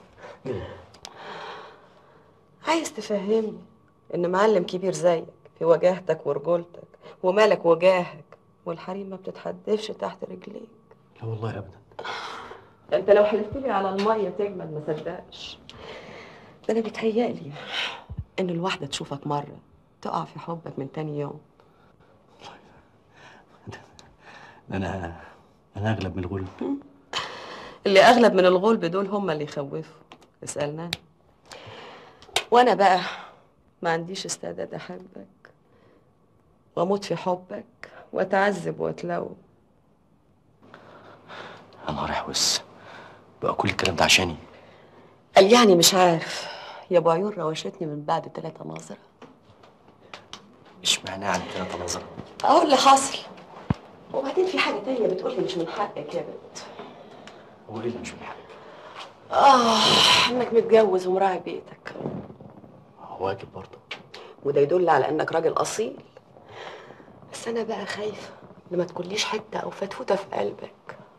عايز تفهمني إن معلم كبير زيك في وجاهتك ورجولتك ومالك وجاهك، والحريم ما بتتحدفش تحت رجليك.
لا والله ابدا.
ده انت لو حلفت لي على الميه تجمد ما صدقش. ده انا بيتهيألي ان الواحده تشوفك مره تقع في حبك من تاني يوم.
انا انا اغلب من الغلب.
اللي اغلب من الغلب دول هم اللي يخوفوا. اسالنا وانا بقى ما عنديش استعداد احبك واموت في حبك واتعذب واتلوم.
انا رايح وس بقى كل الكلام ده عشاني.
قال يعني مش عارف يا ابو عيون روشتني من بعد ثلاثة نظرة.
اشمعنى يعني ثلاثة نظرة؟
اهو اللي حصل. وبعدين في حاجة تانية بتقولي مش من حقك يا بنت.
هو ايه اللي مش من حقك؟
اه انك متجوز ومراعي بيتك.
واجب برضه.
وده يدل على انك راجل اصيل. بس انا بقى خايفة لما تكونليش حتة او فتفوتة في قلبك.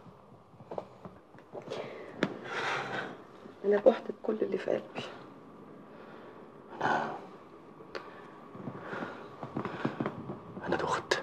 انا بحت بكل اللي في قلبي.
انا انا دخت.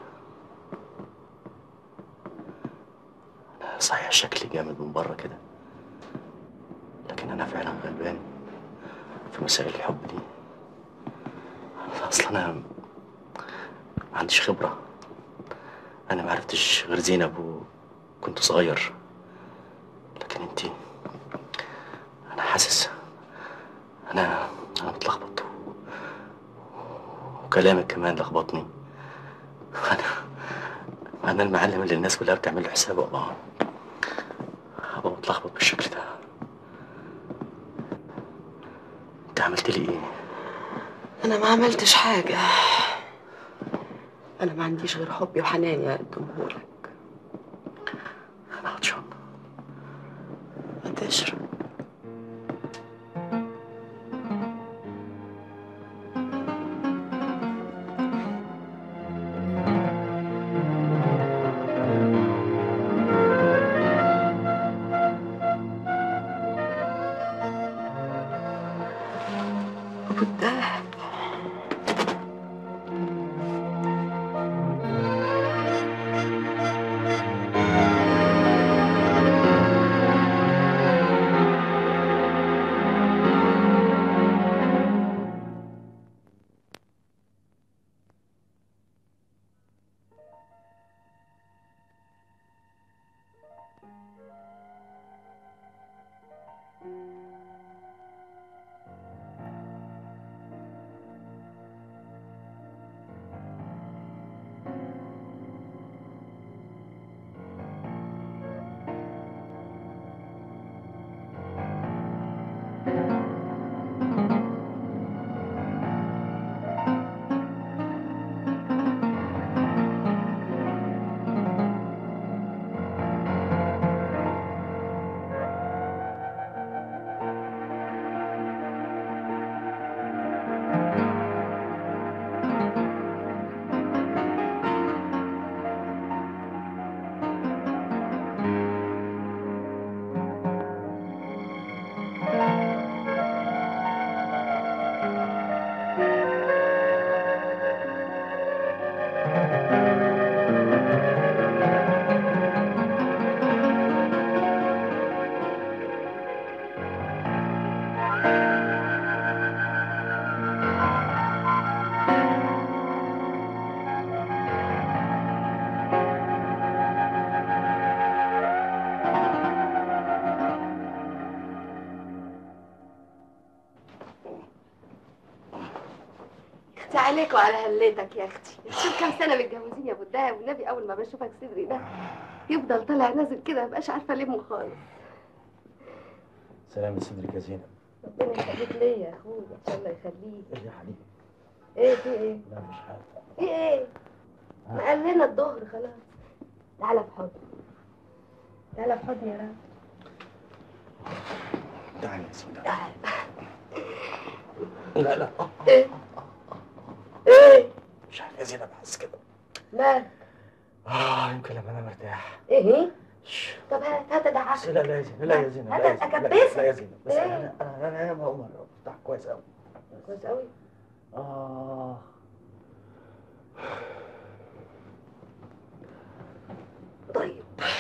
انا صحيح شكلي جامد من بره كده، لكن انا فعلا غلبان في مسائل الحب دي. اصلا انا ما عنديش خبره. انا ما عرفتش غير زينب وكنت صغير، لكن انتي انا حاسس انا انا متلخبط، وكلامك كمان لخبطني. انا انا المعلم اللي الناس كلها بتعمل له حساب ابقى ابقى متلخبط بالشكل ده. انت عملت لي ايه؟
انا ما عملتش حاجة. انا ما عنديش غير حبي وحناني اقدمهولك.
انا عطشان.
ما تشرب. ابو الدهب.
عليك وعلى هليتك يا اختي. شوف كام سنه متجوزين يا ابو الدهب، والنبي اول ما بشوفك صدري ده يفضل طالع نازل كده، مبقاش عارفه المه خالص.
سلام صدرك يا زينب.
ربنا يخليك ليا يا اخويا، ان شاء الله يخليك.
ايه يا حبيبي؟
ايه في ايه؟
لا مش حاجه.
في ايه؟ ما قال لنا الظهر خلاص. تعالى في حضني، تعالى في حضني يا رب.
تعالى يا زينب.
تعالى.
لا لا.
ايه؟ ايه؟
مش عارف يا زينب، بحس كده.
مالك؟
اه يمكن لما انا مرتاح.
ايه؟ طب هات هات ادعكك.
لا لا يا زينب، لا يا زينب،
هات
لا يا زينب،
اكبسك.
لا يا زينب، بس
إيه؟
انا انا انا انا بقوم ارتاح كويس قوي.
كويس قوي.
اه
طيب.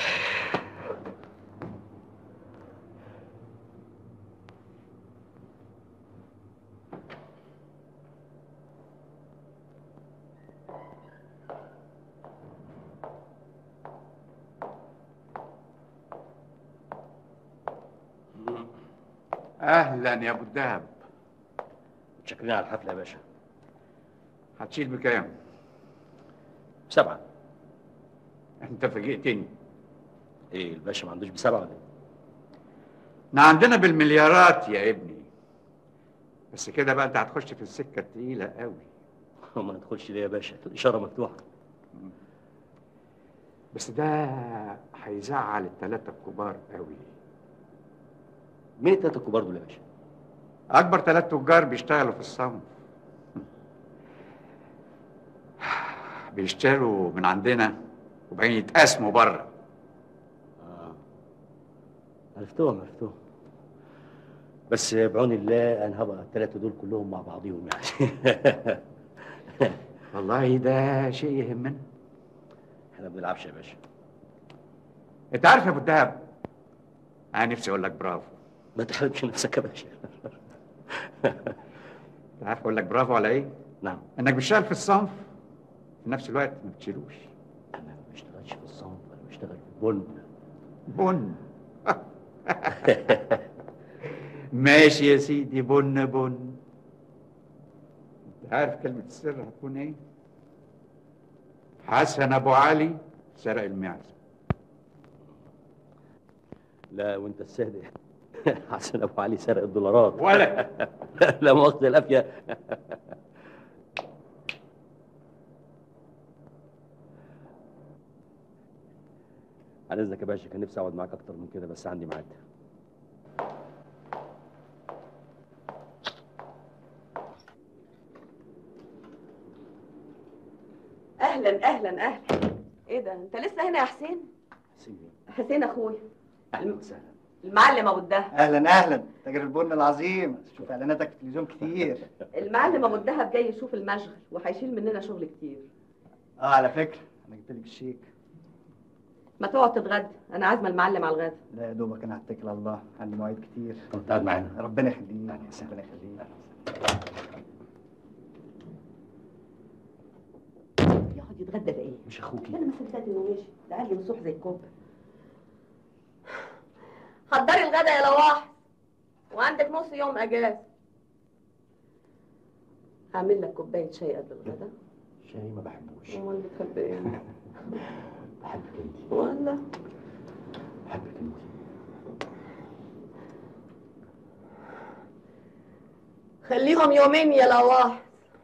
اهلا يا ابو الدهب.
متشكرين على الحفله يا باشا.
هتشيل بكام؟
سبعه.
انت فاجئتني.
ايه الباشا ما عندوش بسبعه ولا ايه؟
احنا عندنا بالمليارات يا ابني. بس كده بقى انت هتخش في السكه التقيله قوي.
وما ندخلش ليه يا باشا؟ الاشاره مفتوحه.
بس ده هيزعل الثلاثه الكبار قوي.
مين الثلاثه الكبار دول يا باشا؟
اكبر ثلاث تجار بيشتغلوا في الصنف. بيشتروا من عندنا وبعدين يتقاسموا بره.
اه عرفتهم عرفتهم. بس بعون الله انا هبقى الثلاثه دول كلهم مع بعضيهم يعني.
والله ده شيء يهمنا.
احنا ما بنلعبش يا باشا.
انت عارف يا ابو الدهب، انا نفسي اقول لك برافو.
ما تحرمش نفسك يا باشا.
انت عارف اقول لك برافو على ايه؟
نعم.
انك بتشتغل في الصنف في نفس الوقت ما بتشيلوش.
انا ما بشتغلش في الصنف، انا بشتغل في البن.
بن. ماشي يا سيدي، بن بن. انت عارف كلمة السر هتكون ايه؟ حسن ابو علي سرق المعزة.
لا وانت الصادق. حسن ابو علي سرق الدولارات.
ولا
لا مؤاخذة الافيه. على اذنك يا باشا، كان نفسي اقعد معاك اكتر من كده بس عندي ميعاد.
اهلا اهلا اهلا. ايه ده انت لسه هنا يا حسين؟
حسين
حسين اخويا.
اهلا وسهلا.
المعلم ابو الدهب.
اهلا اهلا، تاجر البن العظيم، شوف اعلاناتك في التلفزيون كتير.
المعلم ابو الدهب جاي يشوف المشغل وهيشيل مننا شغل كتير.
اه على فكره انا جبت لك الشيك.
ما تقعد تتغدى، انا عازمه المعلم على الغدا.
لا يا دوبك انا هتكل على الله، عندي مواعيد كتير.
انت قاعد معانا.
ربنا يخليك. ربنا يخليك.
يقعد يتغدى ده ايه؟
مش اخوكي.
انا ما صدقت انه مشي، ده قال لي مسوح زي الكوب. حضري الغدا يا لواح، وعندك نص يوم اجازه. هعمل لك كوبايه شاي قبل الغدا.
شاي ما بحبوش.
امال بتحب ايه؟
بحبك انت.
والله
بحبك انت.
خليهم يومين يا لواح.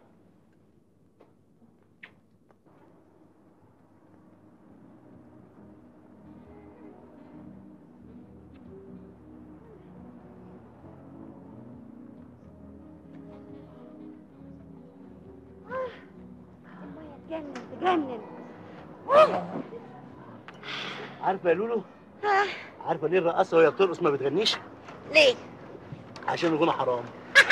تجنن تجنن.
عارفه يا لولو؟ عارفه ليه الرقاصه وهي بترقص ما بتغنيش؟
ليه؟
عشان الغنى حرام.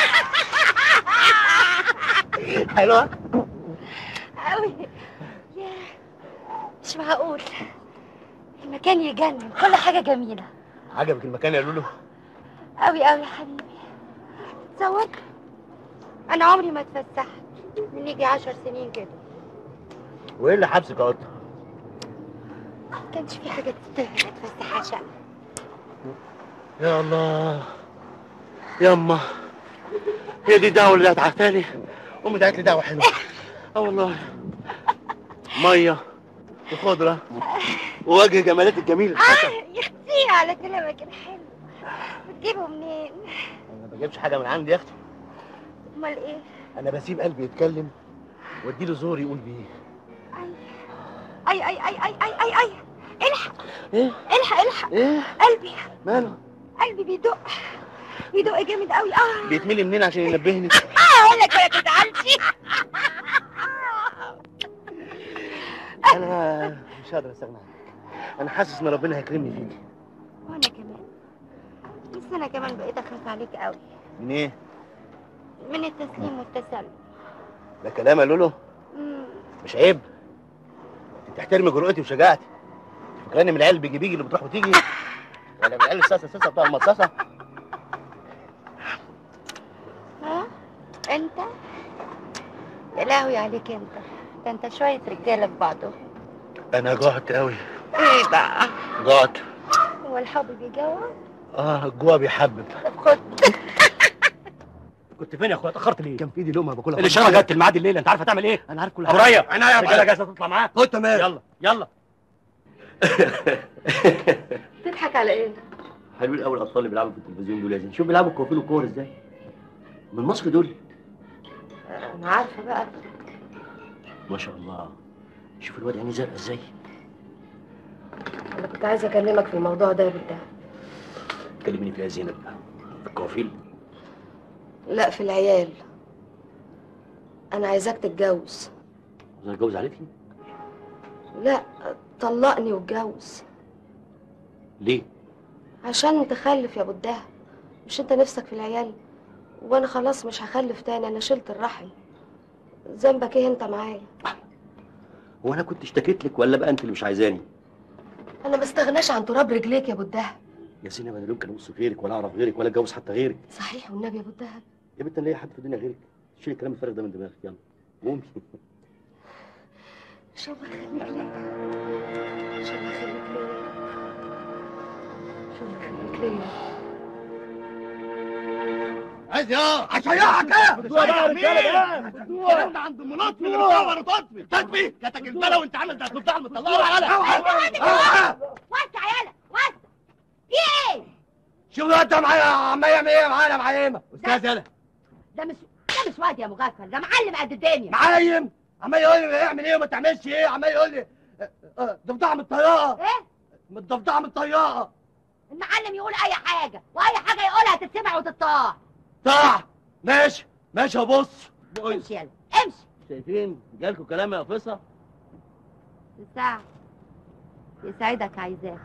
حلوه؟
قوي. ياه مش معقول، المكان يجنن، كل حاجه جميله.
عجبك المكان يا لولو؟
قوي قوي يا حبيبي. تصور انا عمري ما اتفسحت من يجي عشر سنين كده.
وايه اللي حبسك يا قطه؟
ما كانش في حاجه تستاهل اتفسح عشان.
يا الله ياما، هي دي الدعوه اللي هتعتني امي دعت لي دعوه حلوه. اه والله. ميه وخضره ووجه جمالات الجميل الحسن.
اه يا اختي على كلامك الحلو. بتجيبه منين؟
انا ما بجيبش حاجه من عندي يا اختي.
امال ايه؟
انا بسيب قلبي يتكلم واديله زور يقول بيه.
اي اي اي اي اي اي اي الحق.
ايه؟
الحق الحق.
ايه؟
قلبي
ماله؟
قلبي بيدق بيدق جامد قوي. اه
بيتملي منين عشان ينبهني؟
اه اقول لك ولا تزعلش.
انا مش قادر استغنى عنك. انا حاسس ان ربنا هيكرمني فيكي.
وانا كمان. بس انا كمان بقيت اخاف عليك قوي.
من ايه؟
من التسليم والتسلم.
ده كلام يا لولو؟
مم.
مش عيب؟ انت تحترمي جرأتي وشجاعتي. فاكراني من العيال اللي بيجي بيجي اللي بتروح وتيجي؟ ولا من العيال الساسه الساسه بتاع المصاصه؟
ها؟ انت؟ يا لهوي عليك انت. ده انت شويه رجاله في بعضهم.
انا جعت قوي.
ايه ده؟
جعت.
هو الحب بيجوع؟
اه الجوع بيحبب.
طب خد.
كنت فين يا اخويا؟ اتاخرت ليه؟
كان في ايدي لقمه باكلها.
الاشاره جت الميعاد الليله، انت عارف هتعمل ايه؟
انا عارف كل
حاجه.
حاجه.
ابو ريا
انا يا
الرجاله جاهزه تطلع معاك.
خد تمام.
يلا يلا.
تضحك على ايه؟
حلوين قوي الاطفال اللي بيلعبوا في التلفزيون دول، لازم شوف بيلعبوا الكوافير والكور ازاي. من مصر دول.
انا عارفه بقى.
ما شاء الله. شوف الواد عينيه زرقاء ازاي.
انا كنت عايزه اكلمك في الموضوع ده يا بنت.
كلميني فيها زينب. في الكوافير.
لا في العيال. انا عايزاك تتجوز.
عايز اتجوز عليكي؟
لا طلقني واتجوز.
ليه؟
عشان تخلف يا ابو الدهب. مش انت نفسك في العيال؟ وانا خلاص مش هخلف تاني، انا شلت الرحم. ذنبك ايه انت معايا؟
هو انا كنت اشتكيت لك ولا بقى انت اللي مش عايزاني؟
انا ما استغناش عن تراب رجليك يا ابو الدهب.
يا زينب انا لا يمكن ابص غيرك ولا اعرف غيرك ولا اتجوز حتى غيرك.
صحيح والنبي يا ابو الدهب.
يا بنت انا ليا حد في الدنيا غيرك؟ شيل الكلام الفارغ ده من دماغك. يلا قومي.
ان شاء الله يخليك ليا. ان شاء الله يخليك ليا. ان شاء الله يخليك ليا.
عايز يا هشيعك ايه؟ بتوع بقى يا رجاله بقى. الكلام ده عند ام لطفي اللي بتصور وتطفي. تطفي جاتك البلا وانت عامل زي الضفدع المطلعه على.
وسع يالا وسع. في ايه؟
شوف الواد ده معايا عمال يعمل ايه معانا معايمه؟
استاذ يالا.
ده مش ده مش واد يا مغفل، ده معلم قد الدنيا.
معايم عمال يقول لي اعمل ايه وما تعملش ايه، عمال يقول لي ضفدع من الطياره.
ايه؟
من الضفدع من الطياره.
المعلم يقول اي حاجه واي حاجه يقولها تتسمع وتطاع.
طاع. ماشي ماشي هبص.
امشي يلا امشي.
شايفين؟ جالكوا كلام يا قفصه؟
يساعد يساعدك عايزاك.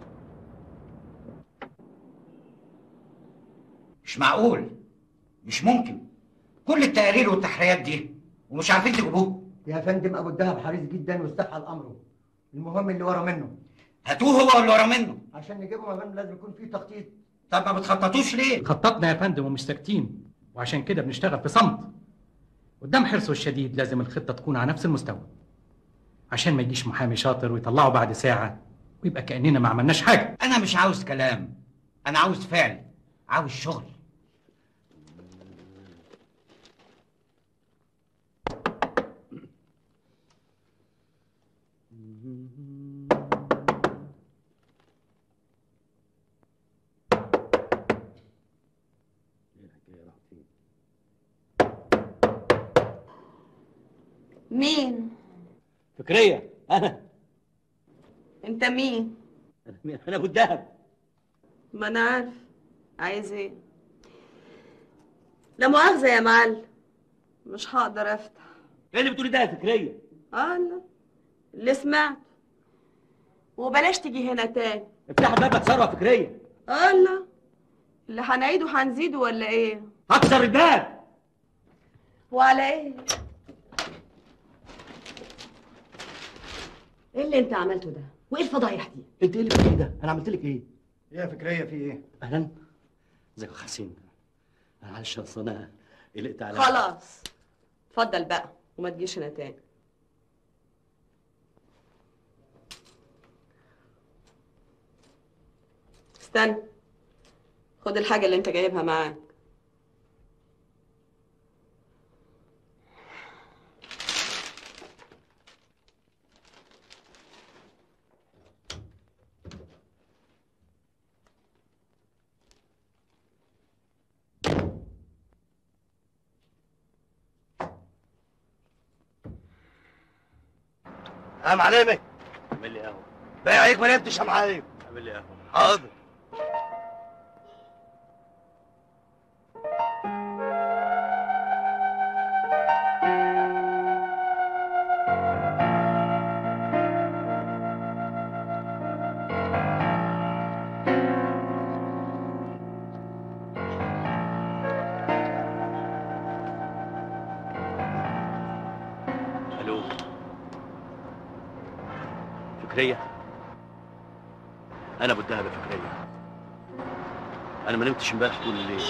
مش معقول. مش ممكن. كل التقارير والتحريات دي ومش عارفين تجيبوه.
يا فندم ابو الدهب حريص جدا واستفحل امره. المهم اللي ورا منه.
هاتوه هو اللي ورا منه.
عشان نجيبه يا فندم لازم يكون في تخطيط.
طب ما بتخططوش ليه؟
خططنا يا فندم ومش ساكتين، وعشان كده بنشتغل في صمت. قدام حرصه الشديد لازم الخطة تكون على نفس المستوى، عشان ما يجيش محامي شاطر ويطلعه بعد ساعة ويبقى كأننا ما عملناش حاجة.
أنا مش عاوز كلام، أنا عاوز فعل، عاوز شغل.
مين؟
فكرية. انا
انت مين؟
انا انا ابو الدهب.
ما انا عارف. عايز ايه؟ لا مؤاخذة يا معلم، مش هقدر افتح.
ايه اللي بتقولي ده يا فكرية؟
اه لا اللي سمعت. وبلاش تيجي هنا تاني.
افتح الباب اكسره يا فكرية.
اه لا اللي هنعيده هنزيده ولا ايه؟
هكسر الباب.
وعلى ايه؟ ايه اللي انت عملته ده؟ وايه الفضايح دي؟
انت ايه اللي بتقولي ده؟ انا عملت لك ايه؟
ايه يا فكريه في ايه؟
اهلا. ازيك يا حسين؟ معلش اصل انا قلقت على
خلاص اتفضل بقى وما تجيش هنا تاني. استنى خد الحاجة اللي انت جايبها معاك.
يا معلمي
اعمل لي قهوه.
باقي عليك ما نمتش يا معلم.
اعمل لي قهوه.
حاضر.
الو فكريه، انا ابو الدهب يا فكريه. انا ما نمتش امبارح طول الليل.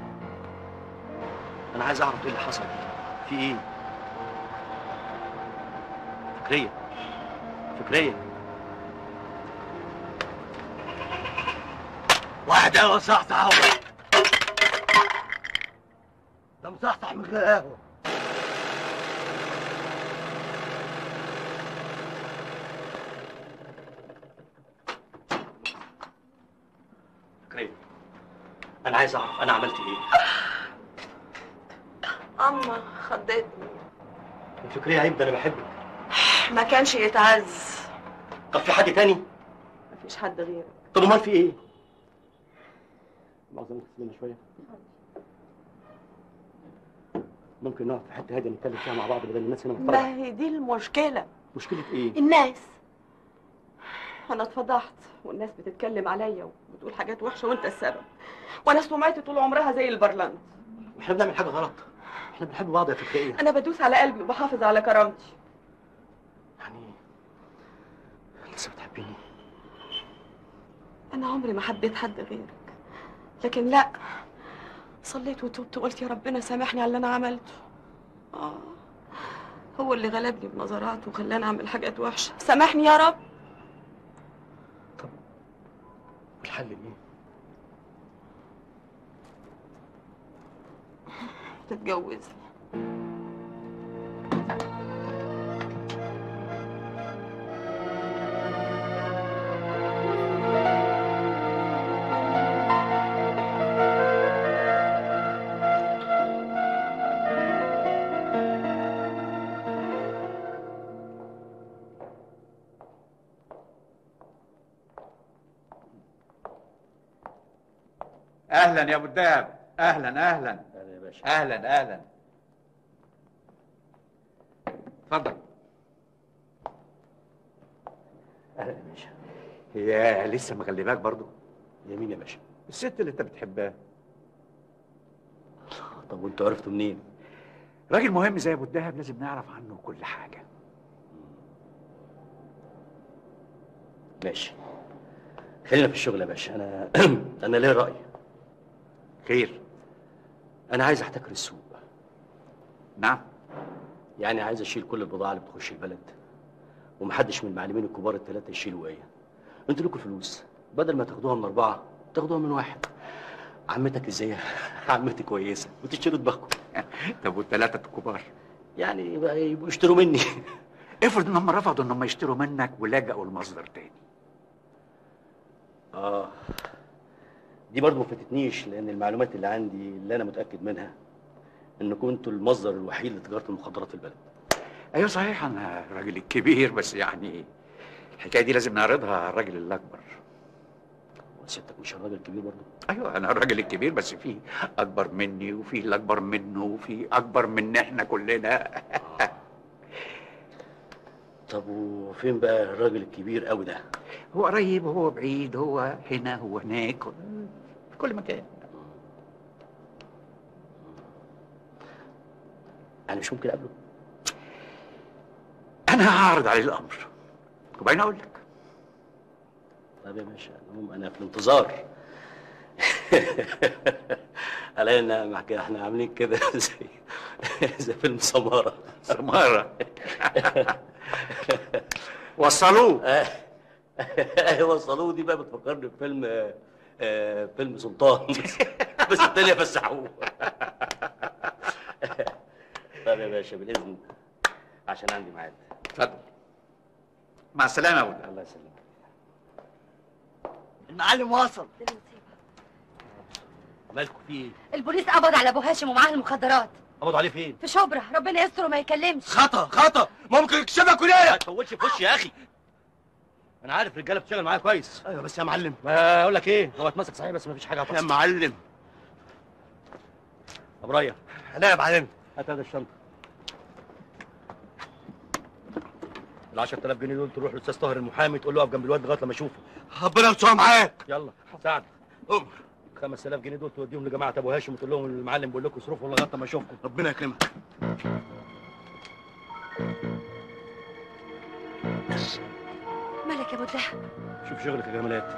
انا عايز اعرف ايه اللي حصل، في ايه؟ فكريه فكريه
واحد قهوه صحصح اهو. ده مصحصح من غير قهوه.
فكريه، انا عايز اعرف انا عملت ايه.
اما خضتني.
فكريه عيب، ده انا بحبك.
ما كانش يتعز.
طب في حد تاني؟
مفيش حد غيرك.
طب امال في ايه؟ معظم منها شويه. ممكن نقعد في حته هاديه نتكلم فيها مع بعض بدل الناس هنا محترمه.
ما هي دي المشكلة.
مشكله ايه؟
الناس. أنا اتفضحت والناس بتتكلم عليا وبتقول حاجات وحشة وأنت السبب. وأنا سمعتي طول عمرها زي البرلنت.
احنا بنعمل حاجه غلط. احنا بنحب بعض يا فكريه.
أنا بدوس على قلبي وبحافظ على كرامتي.
لسه بتحبيني؟
أنا عمري ما حبيت حد غيرك. لكن لا، صليت وتوبت وقلت يا ربنا سامحني على اللي أنا عملته. آه هو اللي غلبني بنظراته وخلاني أعمل حاجات وحشة. سامحني يا رب.
طب الحل إيه؟
تتجوزي.
اهلا يا ابو الدهب. اهلا اهلا
اهلا يا باشا.
اهلا اهلا. اتفضل.
اهلا يا باشا.
هي لسه مغلباك برضو؟
يمين يا باشا.
الست اللي انت بتحبها.
طب وانتوا عرفتوا منين؟
راجل مهم زي ابو الدهب لازم نعرف عنه كل حاجه.
ماشي، خلينا في الشغل يا باشا. انا انا ليا راي.
خير؟
انا عايز احتكر السوق.
نعم.
يعني عايز اشيل كل البضاعه اللي بتخش البلد، ومحدش من المعلمين الكبار الثلاثه يشيلوا ايه. انتوا لكم فلوس، بدل ما تاخدوها من اربعه تاخدوها من واحد. عمتك ازاي؟ عمتي كويسه وتشتروا دماغكم.
طب والثلاثه الكبار؟
يعني بقى يبقوا يشتروا مني.
افرض انهم رفضوا انهم يشتروا منك ولجأوا لمصدر تاني.
اه دي برضه ما فاتتنيش، لان المعلومات اللي عندي اللي انا متاكد منها انكم انتوا المصدر الوحيد لتجاره المخدرات في البلد.
ايوه صحيح، انا الراجل الكبير، بس يعني الحكايه دي لازم نعرضها على الراجل الاكبر.
وسيادتك مش الراجل الكبير برضه؟
ايوه انا الراجل الكبير، بس في اكبر مني وفي الاكبر منه وفي اكبر من احنا كلنا.
طب وفين بقى الراجل الكبير قوي ده؟
هو قريب وهو بعيد، هو هنا هو هناك، في كل مكان.
انا مش ممكن اقابله؟
انا هعرض عليه الامر وبعدين اقول لك.
طب يا باشا انا في الانتظار. علينا مع كده احنا عاملين كده زي زي فيلم سمارة.
سمارة. وصلوه.
ايوه وصلوه. دي بقى بتفكرني بفيلم آه فيلم سلطان. بس, بس التانية فسحوه. طب يا باشا بالاذن عشان عندي ميعاد.
اتفضل. مع السلامة يا ولد.
الله يسلمك.
المعلم وصل.
مالكوا في ايه؟
البوليس قبض على ابو هاشم ومعاه المخدرات.
قبضوا عليه فين؟
في شبرا، ربنا يستر وما يكلمش.
خطا خطا ممكن يكشفك كليه. ما تفوتش في وشي يا اخي. انا عارف رجاله بتشتغل معايا كويس.
ايوه بس يا معلم.
ما اقول لك ايه، هو اتمسك صحيح بس ما فيش حاجه هتحصل.
يا معلم.
ابو ريا.
لا يا معلم.
هات هذا الشنطه. ال عشرة آلاف جنيه دول تروح للاستاذ طاهر المحامي تقول له اقف جنب الواد لغايه لما اشوفه.
ربنا يستر معاك.
يلا ساعد. قوم. خمس آلاف جنيه دول توديهم لجماعه ابو هاشم وتقول لهم المعلم بيقول لكم اصرفوا لغايه لما اشوفكم.
ربنا يكرمك.
مالك يا ابو الدهب؟
شوف شغلك يا جمالات.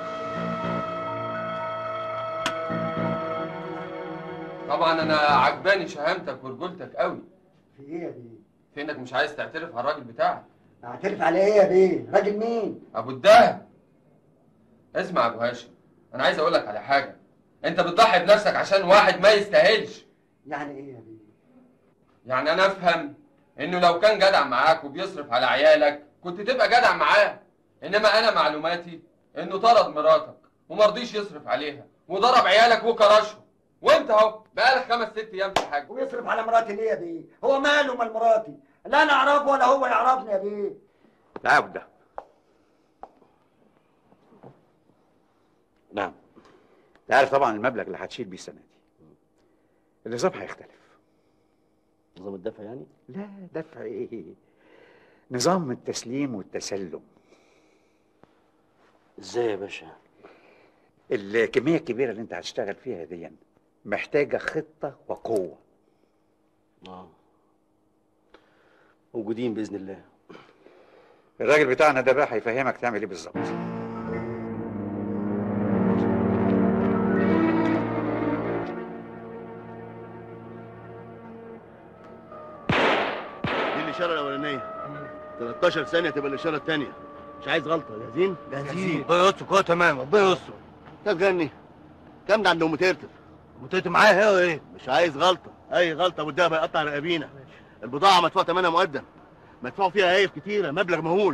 طبعا انا عجباني شهامتك ورجولتك قوي.
في ايه يا بيه؟
في انك مش عايز تعترف على الراجل بتاعك.
اعترف على ايه يا بيه؟ راجل مين؟
ابو الدهب. اسمع يا ابو هاشم، انا عايز اقول لك على حاجه. انت بتضحي بنفسك عشان واحد ما يستاهلش.
يعني ايه يا بيه؟
يعني انا افهم انه لو كان جدع معاك وبيصرف على عيالك كنت تبقى جدع معاه. انما انا معلوماتي انه طرد مراتك ومرضيش يصرف عليها وضرب عيالك وكرشهم، وانت اهو بقالك خمس ست ايام في حاجه.
ويصرف على مراتي ليه يا بيه؟ هو ماله مال مراتي؟ لا انا اعرفه ولا هو يعرفني يا بيه.
لا يا ابو الدهب.
نعم.
انت عارف طبعا المبلغ اللي هتشيل بيه السنه دي. النظام هيختلف.
نظام الدفع يعني؟
لا دفع ايه؟ نظام التسليم والتسلم.
ازاي يا باشا؟
الكميه الكبيره اللي انت هتشتغل فيها دي محتاجه خطه وقوه.
اه موجودين باذن الله.
الراجل بتاعنا ده بقى هيفهمك تعمل ايه بالظبط.
دي الاشاره الاولانيه. تلتاشر ثانيه تبقى الاشاره الثانيه. مش عايز غلطه. جاهزين؟
جاهزين.
ربنا يستر كده تمام. ربنا يستر. انت تغني كام ده عند ام ترتر؟ ام ترتر معايا هي ايه؟ مش عايز غلطه. اي غلطه ابو الدهب هيقطع رقابينا. البضاعه مدفوع ثمنها مقدم. مدفوع فيها هايف كتيره، مبلغ مهول.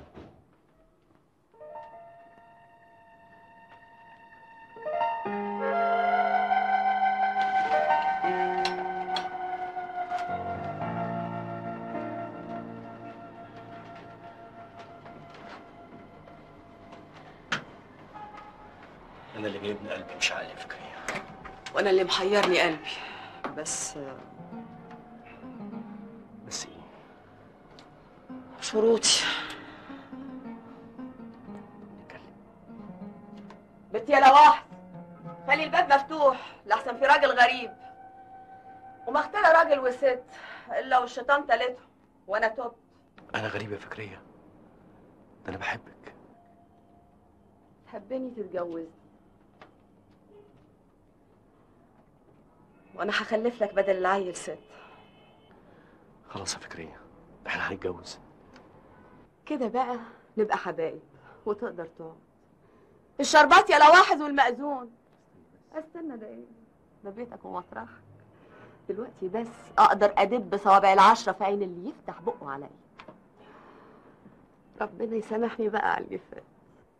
انا اللي جايبني قلبي مش عقلي يا فكرية.
وانا اللي محيرني قلبي. بس
بس ايه؟
شروطي. بنتي يا لواحظ، خلي الباب مفتوح لحسن في راجل غريب، وما اختار راجل وست الا والشيطان تالتهم، وانا تبت.
انا غريب يا فكرية، ده انا بحبك.
تحبني تتجوزني وانا هخلف لك بدل العيل ست.
خلاص يا فكرية احنا هنتجوز
كده بقى، نبقى حبايب وتقدر تقعد. الشربات يا لواحظ والمأذون. استنى ده ايه؟ ده بيتك ومطرحك. دلوقتي بس اقدر ادب صوابع العشرة في عين اللي يفتح بقه عليا. ربنا يسامحني بقى على اللي فات.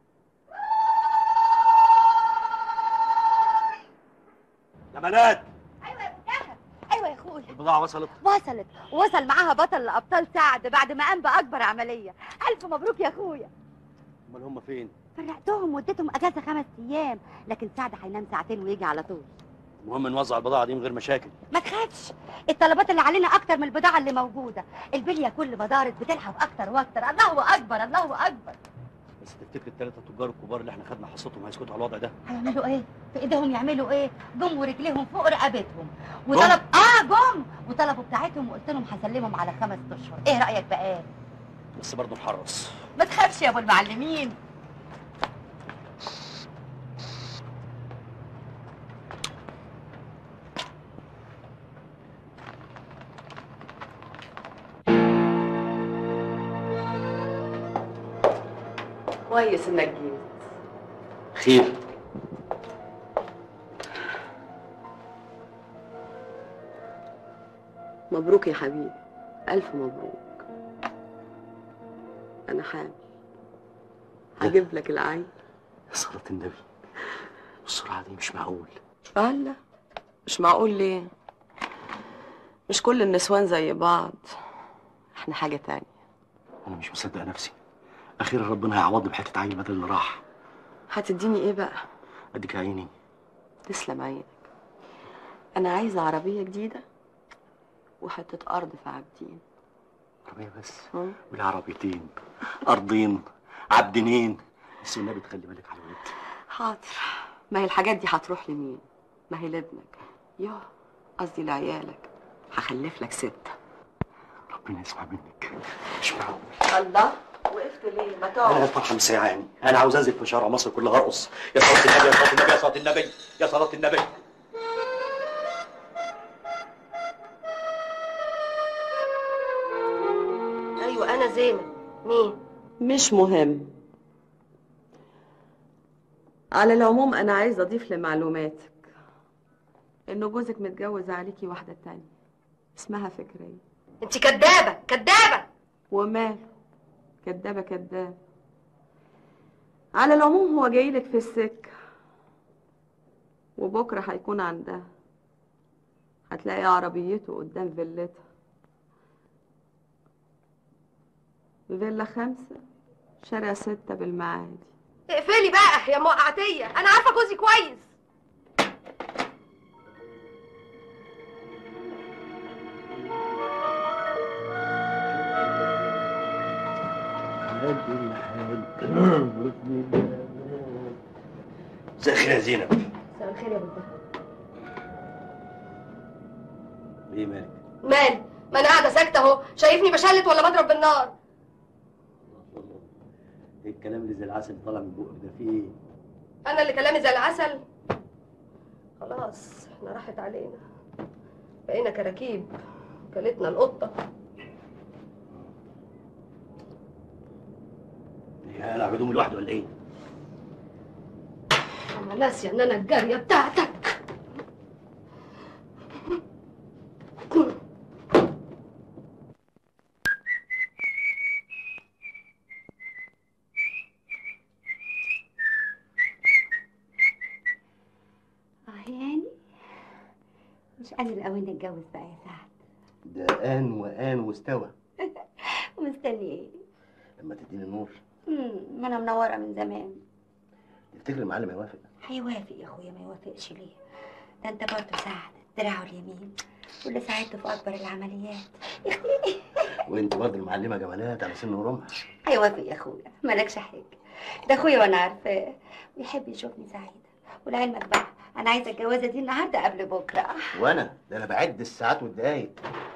يا بنات.
ايوه يا ابو ايوه يا اخويا.
البضاعه وصلت؟
وصلت وصل معاها بطل الابطال سعد بعد ما قام باكبر عمليه. الف مبروك يا اخويا.
امال هم فين؟
فرقتهم واديتهم اجازه خمس ايام، لكن سعد هينام ساعتين ويجي على طول.
المهم نوزع البضاعه دي من غير مشاكل.
ما تخافش، الطلبات اللي علينا اكتر من البضاعه اللي موجوده. البليه كل ما دارت بتلحق اكتر واكتر. الله اكبر الله اكبر.
بس تفتكر الثلاثه تجار الكبار اللي احنا خدنا حصتهم هيسكتوا على الوضع ده؟
هيعملوا ايه؟ في ايديهم يعملوا ايه؟ جم ورجليهم فوق رقبتهم وطلب اه جم وطلبوا بتاعتهم وقلت لهم هسلمهم على خمس اشهر. ايه رايك بقى؟
بس برضه نحرص.
ما تخافش يا ابو المعلمين.
كويس انك جيت.
خير.
مبروك يا حبيبي، الف مبروك. انا حامل، هجيب لك العين.
يا صلاة النبي، السرعة دي مش معقول.
فعلا مش معقول ليه؟ مش كل النسوان زي بعض، احنا حاجة تانية.
انا مش مصدق نفسي. اخيرا ربنا هيعوضني بحته عيل بدل اللي راح.
هتديني ايه بقى؟
اديك عيني.
تسلم عينك. انا عايزة عربية جديدة وحتة ارض في عابدين.
عربيه بس؟ ولا عربيتين؟ ارضين؟ عبدينين؟ بس والنبي تخلي بالك على الولد.
حاضر. ما هي الحاجات دي هتروح لمين؟ ما هي لابنك. ياه، قصدي لعيالك. هخلف لك ستة.
ربنا يسمع منك. مش معقول.
الله، وقفت ليه؟ ما
انا
تقعد.
فرحه مسيعاني، انا عاوز انزل في شارع مصر كلها ارقص. يا صلاه النبي يا صلاه النبي يا صلاه النبي يا صلاه النبي.
ايوه انا زينب. مين؟
مش مهم. على العموم انا عايزه اضيف لمعلوماتك انه جوزك متجوز عليكي واحده تانية اسمها فكريه.
انت كدابه كدابه.
وماله؟ كدابه كدابه. على العموم هو جايلك في السكه وبكره هيكون عندها. هتلاقي عربيته قدام فيلتها. فيلا خمسة شارع ستة بالمعادي.
اقفلي بقى يا موقعتيه، انا عارفه جوزي كويس.
مساء الخير يا زينب.
مساء الخير يا ابو الدهب.
ايه مالك؟
مالي؟ ما انا قاعده ساكته اهو، شايفني بشلت ولا بضرب بالنار؟
ايه الكلام اللي زي العسل اللي طالع من بقك ده؟ في ايه؟
انا اللي كلامي زي العسل؟ خلاص احنا راحت علينا، بقينا كراكيب، كلتنا القطه.
ايه انا هدومي لوحدي ولا ايه؟
انا ناسيه ان انا الجاريه بتاعتك.
مش قادر قوي نتجوز بقى يا سعد.
ده آن وآن واستوى.
ومستني ايه؟
لما تديني النور.
امم ما انا منوره من زمان.
تفتكر المعلم هيوافق؟
هيوافق يا اخويا، ما يوافقش ليه؟ ده انت برضه سعد دراعه اليمين واللي ساعدته في اكبر العمليات.
وانت برضه المعلمه جمالات على سن ورمح.
هيوافق يا اخويا، مالكش حاجه. ده اخويا وانا عارفاه ويحب يشوفني سعيده. ولعلمك بقى انا عايزه الجوازه دي النهارده قبل بكره.
وانا ده انا بعد الساعات والدقايق.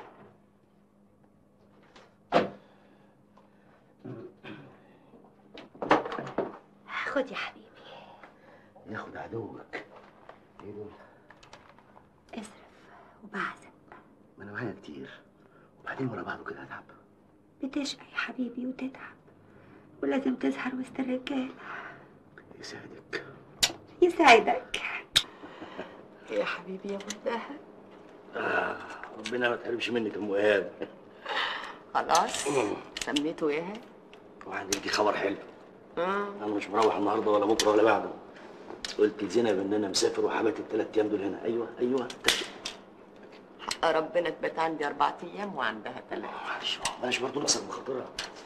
خد يا حبيبي.
ياخد عدوك. ايه دول؟
اصرف وبعزق.
ما انا معايا كتير وبعدين ورا بعضه كده هتعب.
بتشقى يا حبيبي وتتعب ولازم تظهر وسط الرجاله.
يسعدك.
يسعدك
يا حبيبي يا ابو الدهب.
آه ربنا ما تحرمش منك ام ايهاب.
خلاص سميته ايه؟
وعندي ليكي خبر حلو.
اه
انا مش مروح النهارده ولا بكره ولا بعده. قلت لزينب ان انا مسافر وحبات الثلاث ايام دول هنا. ايوه ايوه
حق ربنا تبات عندي اربع ايام وعندها ثلاث.
معلش معلش برضه نقصر بخاطرها.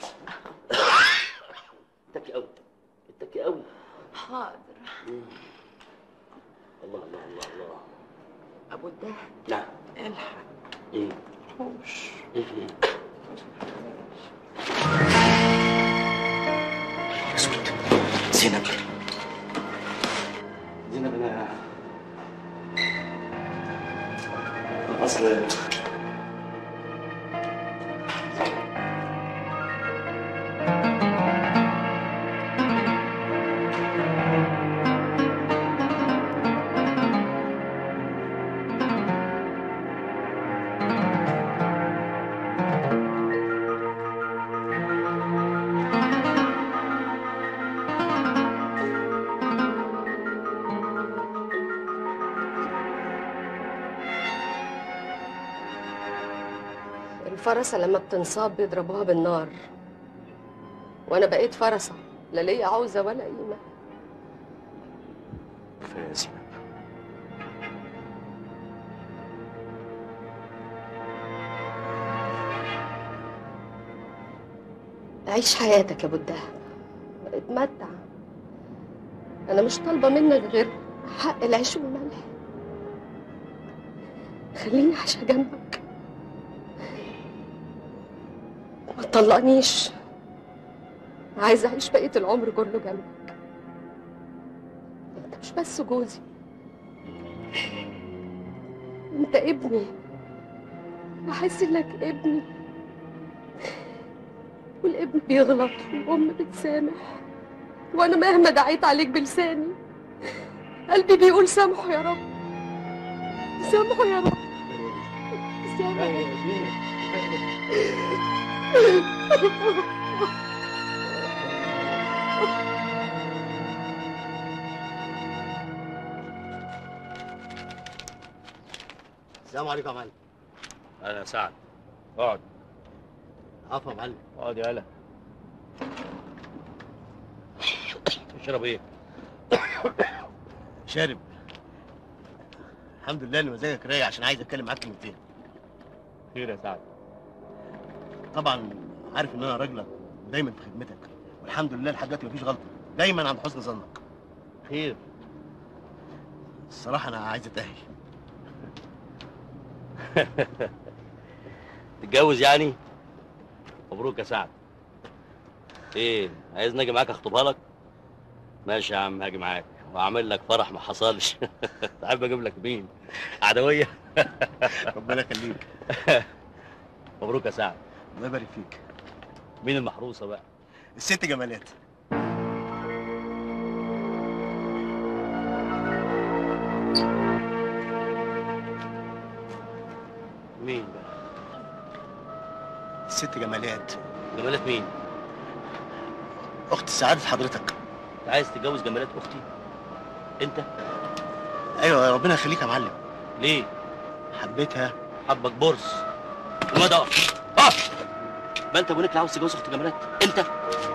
اتكي قوي اتكي قوي.
حاضر.
الله الله الله الله.
ابو الدهب.
نعم.
الحق.
ايه؟
حوش.
ايه في ايه؟ اسود. زينب زينب انا اصل
الفرسة لما بتنصاب بيضربوها بالنار، وانا بقيت فرسة لا ليا عوزة ولا قيمة.
كفايه يا زينب.
عيش حياتك يا ابو الدهب، اتمتع. انا مش طالبه منك غير حق العيش والملح. خليني عايشه جنبك، ما تطلقنيش. عايزه اعيش بقيه العمر كله جنبك. انت مش بس جوزي، انت ابني. بحس انك ابني، والابن بيغلط والام بتسامح، وانا مهما دعيت عليك بلساني قلبي بيقول سامحه يا رب، سامحه يا رب، سامحه.
السلام عليكم يا معلم.
اهلا يا سعد، اقعد.
عفوا يا معلم.
اقعد يا هلا. تشرب ايه؟
شارب. الحمد لله ان مزاجك رايق عشان عايز اتكلم معاك كلمتين.
خير يا سعد؟
طبعا عارف ان انا راجلك ودايما في خدمتك، والحمد لله لحد دلوقتي مفيش غلطه، دايما عند حسن ظنك.
خير؟
الصراحه انا عايز اتاهل.
تتجوز يعني؟ مبروك يا سعد. ايه، عايزني اجي معاك اخطبها لك؟ ماشي يا عم، هاجي معاك واعمل لك فرح ما حصلش. تحب اجيب لك مين؟ عدويه؟
ربنا يخليك.
مبروك يا سعد.
الله يبارك فيك.
مين المحروسه بقى؟
الست جمالات.
مين بقى؟
الست جمالات.
جمالات مين؟
اخت سعادة حضرتك.
انت عايز تتجوز جمالات اختي؟ انت؟
ايوه ربنا يخليك يا معلم.
ليه؟
حبيتها.
حبك برص. وما ده اقف اقف. ما انت ابوك عاوز تتجوز اخت جمالات؟ انت؟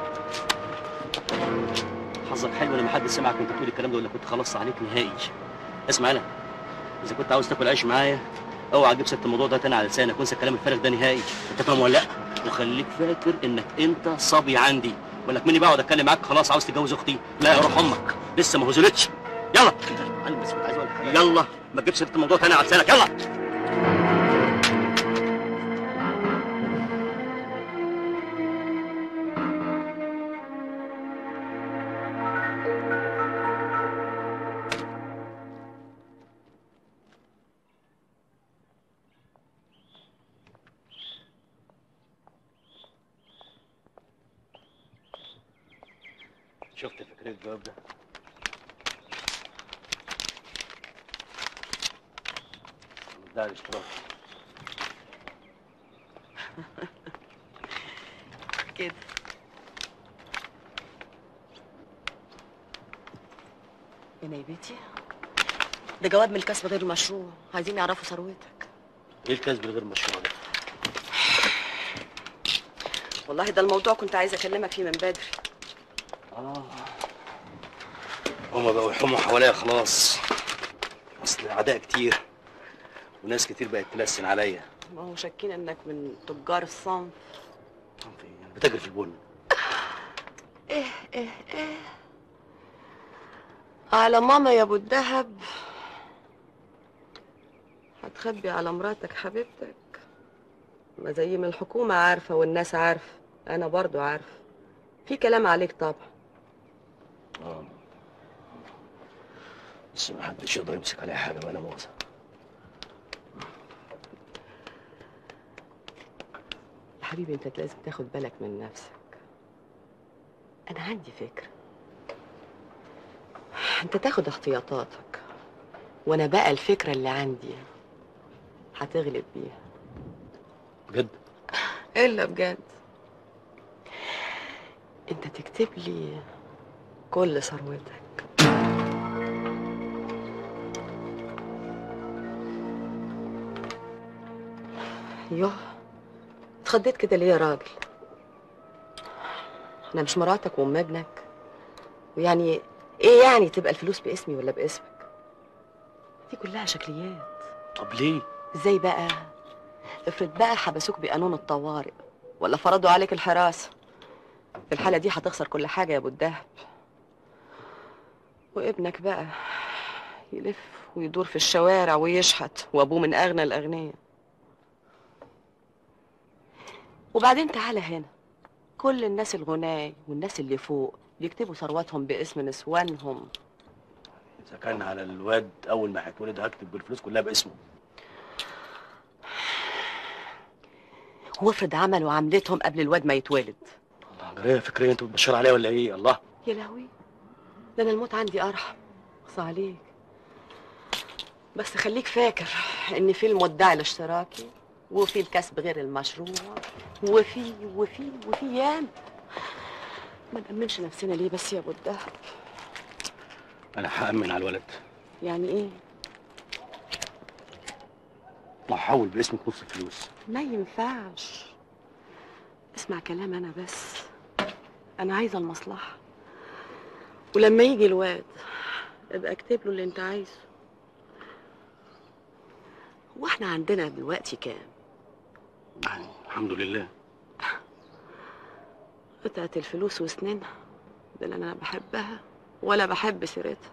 حظك حلو ان ما حد سمعك وانت بتقول الكلام ده، ولا كنت خلصت عليك نهائي. اسمع انا، اذا كنت عاوز تاكل عيش معايا اوعى تجيب سيره الموضوع ده تاني على لسانك، وانسى الكلام الفارغ ده نهائي. انت فاهم ولا لا؟ وخليك فاكر انك انت صبي عندي، وانك مني بقعد اتكلم معاك خلاص عاوز تتجوز اختي؟ لا يا روح امك، لسه ما هزلتش. يلا
معلم بس كنت عايز اقول لك حاجه.
يلا ما تجيبش سيره الموضوع تاني على لسانك. يلا. شفت فكرة الجواب ده؟ مدعي الاشتراك.
كده يا نيبتي، ده جواب من الكسب غير مشروع، عايزين يعرفوا ثروتك.
ايه الكسب الغير مشروع ده؟
والله ده الموضوع كنت عايزه اكلمك فيه من بدري.
اه هما بقوا يحوموا حواليا خلاص، اصل اعداء كتير وناس كتير بقت تلسن عليا.
ما هو شاكين انك من تجار الصنف.
بتجري في البن.
ايه ايه ايه على ماما يا ابو الدهب، هتخبي على مراتك حبيبتك؟ ما زي ما الحكومة عارفة والناس عارفة، أنا برضو عارفة. في كلام عليك طبعا.
اه بس ما حدش يقدر يمسك عليها حاجة بقى، أنا مؤاخذة.
يا حبيبي أنت لازم تاخد بالك من نفسك. أنا عندي فكرة، أنت تاخد احتياطاتك، وأنا بقى الفكرة اللي عندي هتغلب بيها.
بجد؟
إلا بجد. أنت تكتب لي كل ثروتك. يوه اتخضيت كده ليه يا راجل؟ أنا مش مراتك وأم ابنك؟ ويعني إيه يعني تبقى الفلوس باسمي ولا باسمك؟ دي كلها شكليات.
طب ليه؟
إزاي بقى؟ افرض بقى حبسوك بقانون الطوارئ، ولا فرضوا عليك الحراسة، في الحالة دي هتخسر كل حاجة يا ابو الدهب. وابنك بقى يلف ويدور في الشوارع ويشحت، وابوه من اغنى الاغنياء. وبعدين تعالى هنا، كل الناس الغناي والناس اللي فوق بيكتبوا ثرواتهم باسم نسوانهم.
اذا كان على الواد اول ما هيتولد هكتب بالفلوس كلها باسمه.
وافرض عملوا عملتهم قبل الواد ما يتولد.
الله، جرايه فكريه انت بتبشر عليها ولا ايه؟ الله
يا لهوي، ده انا الموت عندي ارحم. اقصى عليك، بس خليك فاكر ان في المدعي الاشتراكي وفي الكسب غير المشروع وفي وفي وفي ياما. ما نأمنش نفسنا ليه بس يا ابو الدهب؟
انا هأمن على الولد.
يعني ايه؟
وهحول باسمك نص الفلوس.
ما ينفعش. اسمع كلام انا بس، انا عايزه المصلحه، ولما يجي الواد ابقى اكتب له اللي انت عايزه. واحنا عندنا دلوقتي كام؟
يعني الحمد لله.
قطعة الفلوس وسنينها ده اللي انا بحبها ولا بحب سيرتها.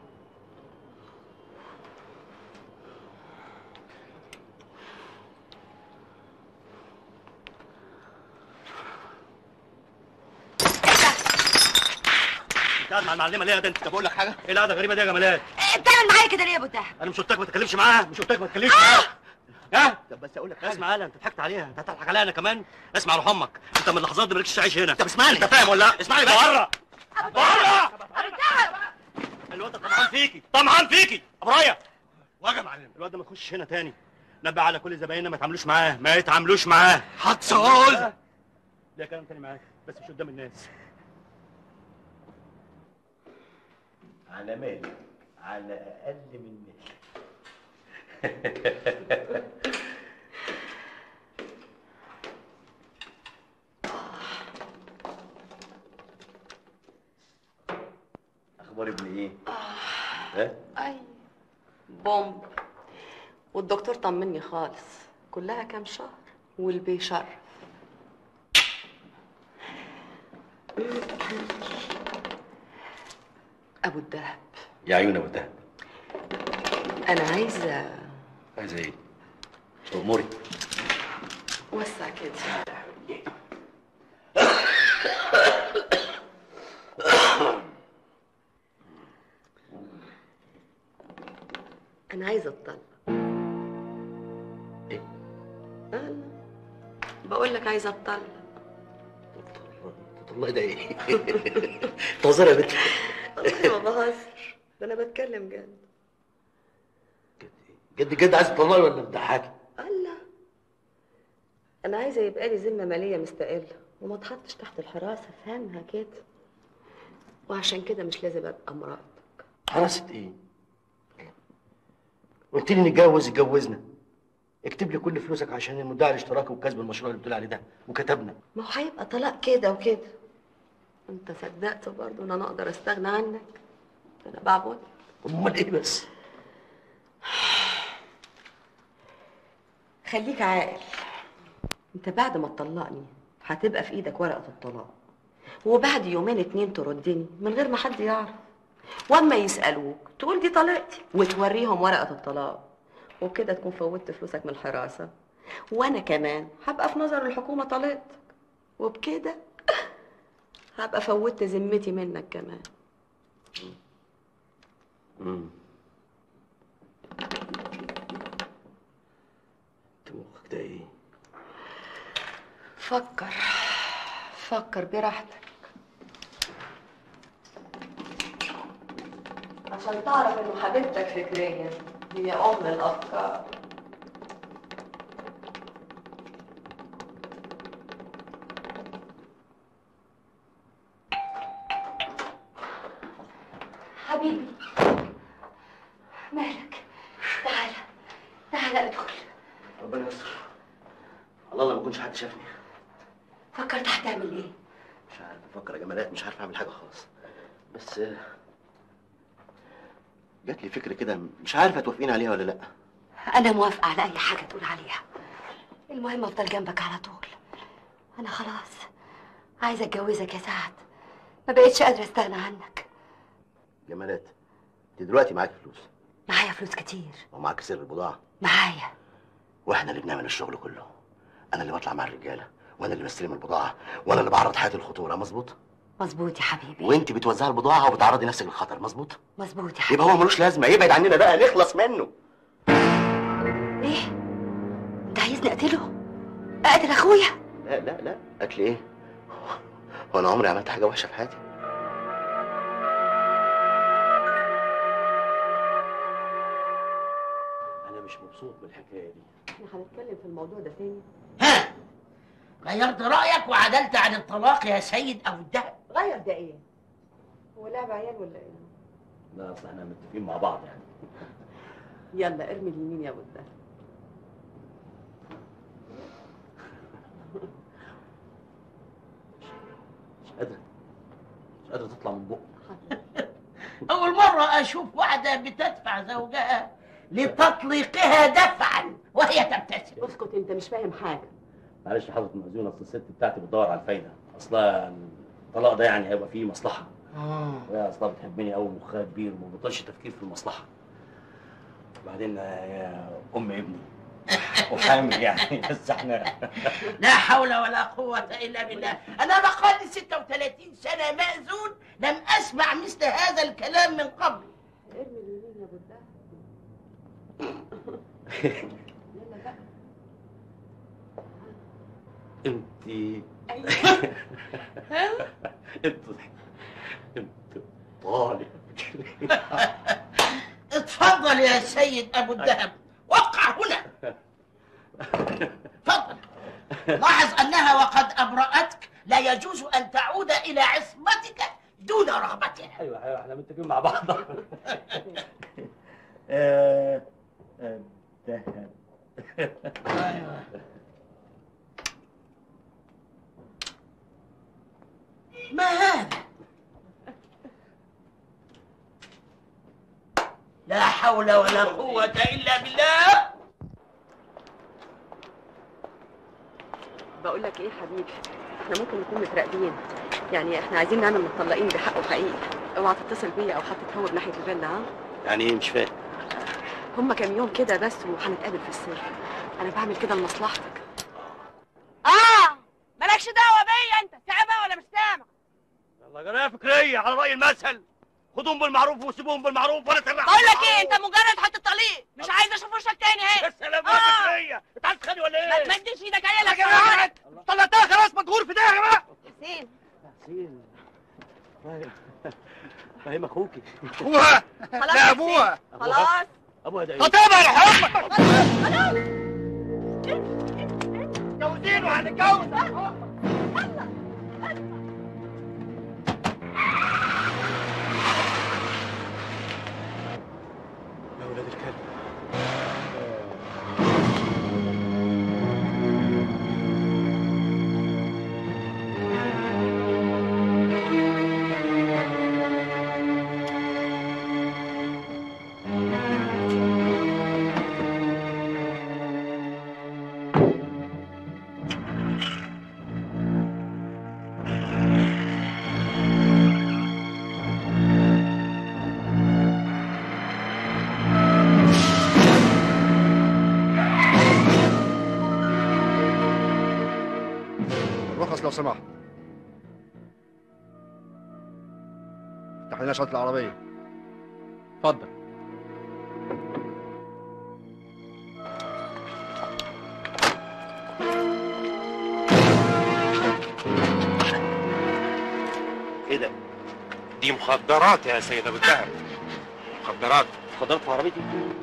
انت قاعد مع المعلمه ليه يا ده؟ انت بقول لك حاجه؟ ايه القعده الغريبه دي يا جمالات؟
بتعمل معايا كده ليه يا ابو الدهب؟
انا مش قلت لك ما تتكلمش معاها؟ مش قلت لك ما تتكلمش معاها؟ ها؟ طب بس اقول لك حاجه. اسمع، انت ضحكت عليها، انت هتضحك عليها انا كمان؟ اسمع روح امك، انت من اللحظات دي مالكش تعيش هنا. طب اسمعني، انت فاهم ولا لا؟ اسمعني بره بره. الواد ده طمعان فيكي، طمعان فيكي ابو رايه. واجه معلم، الواد ده ما يخش هنا تاني. نبه على كل زبايننا ما يتعاملوش معاه، ما يتعاملوش معاه. هتصول ليه كلام تاني معاك بس مش قدام الناس. على مالك، على اقل من مالك. اخبار ابني ايه؟ ها؟
اي بومب. والدكتور طمني خالص، كلها كام شهر والبي شرف. ابو الدهب،
يا عيون ابو الدهب،
انا عايزه.
عايزه ايه؟ اموري.
وسع كده. انا عايزه اتطلق.
ايه؟
انا بقول لك عايزه اتطلق.
والله ده ايه؟ بتهزري يا بنت؟
والله ما بهزر، ده انا بتكلم جد.
جد جد عايز تطلعي ولا بتضحكي؟
الله، انا عايزه يبقى لي ذمه ماليه مستقله وما اتحطش تحت الحراسه، فهمها كده. وعشان كده مش لازم ابقى مراتك.
حراسه ايه؟ قلت لي نتجوز اتجوزنا. اكتب لي كل فلوسك عشان المدعي الاشتراكي وكسب المشروع اللي بتقول عليه ده، وكتبنا.
ما هو هيبقى طلاق كده وكده. انت صدقت برضه ان انا اقدر استغنى عنك؟ انا بعبد.
امال ايه بس؟
خليك عاقل. انت بعد ما تطلقني هتبقى في ايدك ورقه الطلاق، وبعد يومين اتنين تردني من غير ما حد يعرف. واما يسالوك تقول دي طلقتي وتوريهم ورقه الطلاق، وبكده تكون فوتت فلوسك من الحراسه، وانا كمان هبقى في نظر الحكومه طلقتك، وبكده هبقى فوتت ذمتي منك كمان.
امم انت مخك ده ايه؟
فكر فكر براحتك عشان تعرف انه حبيبتك فكريا هي ام الافكار.
حبيبي مالك؟ تعالى تعالى ادخل.
ربنا يستر. الله ما يكونش حد شافني.
فكرت هتعمل ايه؟
مش عارف افكر يا جمالات، مش عارف اعمل حاجه خالص. بس جات لي فكره كده، مش عارفه توافقين عليها ولا لا.
انا موافقه على اي حاجه تقول عليها، المهم افضل جنبك على طول. انا خلاص
عايزه اتجوزك يا سعد، ما بقتش قادره استغنى عنك.
جمالات، انت دلوقتي معاكي فلوس؟
معايا فلوس كتير.
ومعاكي سر البضاعه؟
معايا.
واحنا اللي بنعمل الشغل كله. انا اللي بطلع مع الرجاله، وانا اللي بستلم البضاعه، وانا اللي بعرض حياتي للخطوره. مظبوط؟
مظبوط يا حبيبي.
وانت بتوزعي البضاعه وبتعرضي نفسك للخطر. مظبوط؟
مظبوط يا حبيبي.
يبقى هو ملوش لازمه، يبعد عننا بقى، نخلص منه.
ايه؟ انت عايزني اقتله؟ اقتل اخويا؟
لا لا لا، قتل ايه؟ هو انا عمري عملت حاجه وحشه في حياتي؟ انا مش مبسوط بالحكايه دي.
احنا هنتكلم في الموضوع ده تاني.
غيرت رأيك وعدلت عن الطلاق يا سيد أبو الدهب.
غير ده ايه؟ هو لعب عيال ولا ايه؟
لا اصل احنا متفقين مع بعض يعني.
يلا ارمي اليمين يا ابو الدهب.
مش قادره مش قادره تطلع من بقي.
أول مرة أشوف واحدة بتدفع زوجها لتطليقها دفعا وهي تبتسم.
اسكت انت مش فاهم حاجة.
معلش يا حضرة المأذون، اصل الست بتاعتي بتدور على الفايده، اصلا الطلاق ده يعني هيبقى فيه مصلحه. وهي اصلا بتحبني قوي، مخها كبير وما بطلش تفكير في المصلحه. وبعدين هي ام ابني وحامل يعني، بس احنا
لا حول ولا قوة إلا بالله. أنا بقالي ستة وثلاثين سنة مأذون لم أسمع مثل هذا الكلام من قبل.
ارمي اليمين يا ابو الدهب. يلا بقى.
انت انت انت طالب.
اتفضل يا سيد أبو الدهب، وقع هنا. تفضل. لاحظ أنها وقد أبرأتك، لا يجوز أن تعود إلى عصمتك دون رغبتها.
ايوه ايوه احنا متفقين مع بعض. آه، آه، دهب.
أيوه. ما هذا؟ لا حول ولا قوة إلا بالله.
بقول لك ايه حبيبي، احنا ممكن نكون متراقبين، يعني احنا عايزين نعمل متطلقين بحق وحقيقي. اوعى تتصل بيا او حتى تهوب ناحيه الفيلا. ها؟
يعني ايه؟ مش فاهم.
هما كام يوم كده بس وهنتقابل في السر. انا بعمل كده لمصلحتك.
اه مالكش دعوه بيا، انت سامع ولا مش سامع؟
يلا جرايه فكريه على راي المثل، خدوهم بالمعروف وسيبوهم بالمعروف ولا ترجع.
بقول لك ايه، انت مجرد حته طليق، مش عايز اشوف وشك تاني اهي.
يا سلام يا فكريه، انت عايز تخاني ولا ايه؟
ما تمدش ايدك عليا لك.
يا طلعتها خلاص، ما تغور في ده يا جماعه.
حسين
حسين فاهم اخوكي.
اخوها؟
خلاص
لا ابوها.
خلاص
ابوها ده ايه؟
خطيبها يا حمى. متجوزين وهنتجوز.
يا ولاد الكلب.
الرخص لو سمحت. افتح لنا شنطة العربية.
اتفضل.
ايه ده؟
دي مخدرات يا سيد ابو الدهب. مخدرات.
مخدرات في عربيتي؟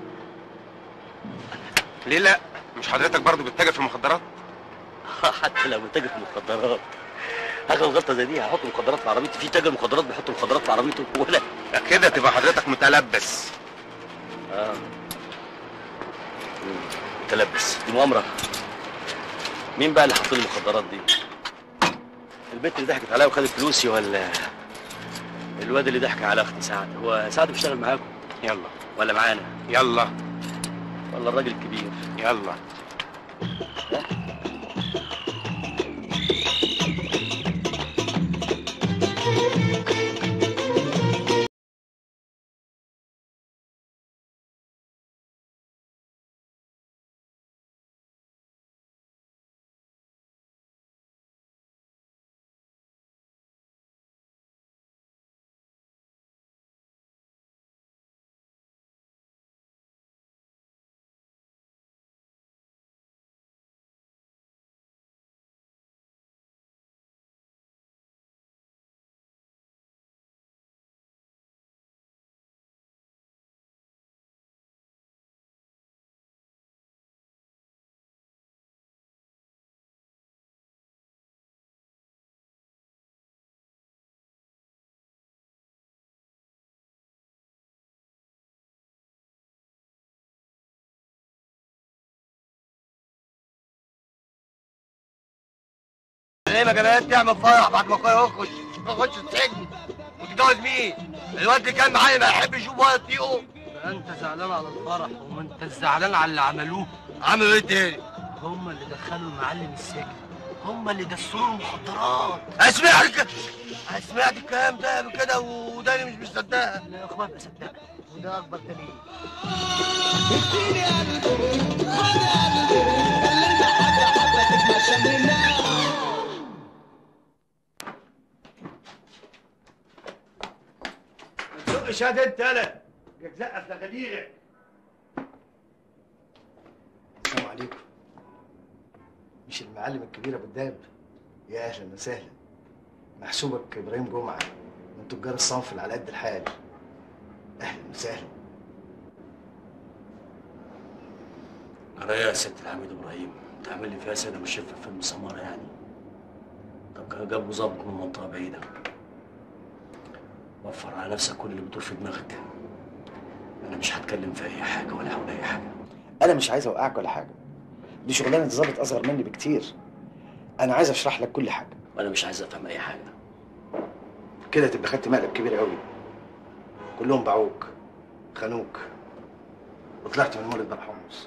ليه لا؟ مش حضرتك برضو بتتاجر في المخدرات؟
حتى لو بتاجر في المخدرات، حاجه غلطه زي دي هحط مخدرات في عربيتي؟ في تاجر مخدرات بيحط مخدرات في عربيته ولا؟
كده تبقى حضرتك متلبس.
اه مم، متلبس. دي مؤامره. مين بقى اللي حط لي المخدرات دي؟ البنت اللي ضحكت عليا وخدت فلوسي، ولا الواد اللي ضحك على اختي سعد؟ هو سعد بيشتغل معاكم؟
يلا.
ولا معانا؟
يلا.
ولا الراجل الكبير؟
يلا.
معلمه جمال تعمل فرح بعد ما اخويا يخش يخش السجن وتتجوز مين؟ الواد اللي كان معايا ما يحبش يشوف ولا يطيقه.
انت زعلان على الفرح وما انت زعلان على اللي عملوه.
عملوا ايه تاني؟
هم اللي دخلوا المعلم السجن، هم اللي دسوا المخدرات.
سمعت الك... سمعت الكلام ده قبل كده وداني مش مصدقها.
لا يا اخويا ابقى صدقها وده اكبر دليل. ما تزقش هاد انت يالا جزقه في غديرك. السلام عليكم. مش المعلم الكبير ابو الدهب؟ يا اهلا وسهلا. محسوبك ابراهيم جمعه من تجار الصنف اللي على قد الحال. اهلا وسهلا.
على يا ست الحميد ابراهيم، تعمل لي فيها سنه مش شايفها فيلم سماره يعني. طب كان جابوا ظابط من منطقه بعيده. وفر على نفسك كل اللي بتدور في دماغك. انا مش هتكلم في اي حاجه ولا هقول اي حاجه.
انا مش عايز اوقعك ولا حاجه. دي شغلانه ظابط اصغر مني بكتير. انا عايز اشرح لك كل حاجه.
وانا مش عايز افهم اي حاجه.
كده تبقى خدت مقلب كبير قوي. كلهم باعوك خانوك وطلعت من مولد بالحمص.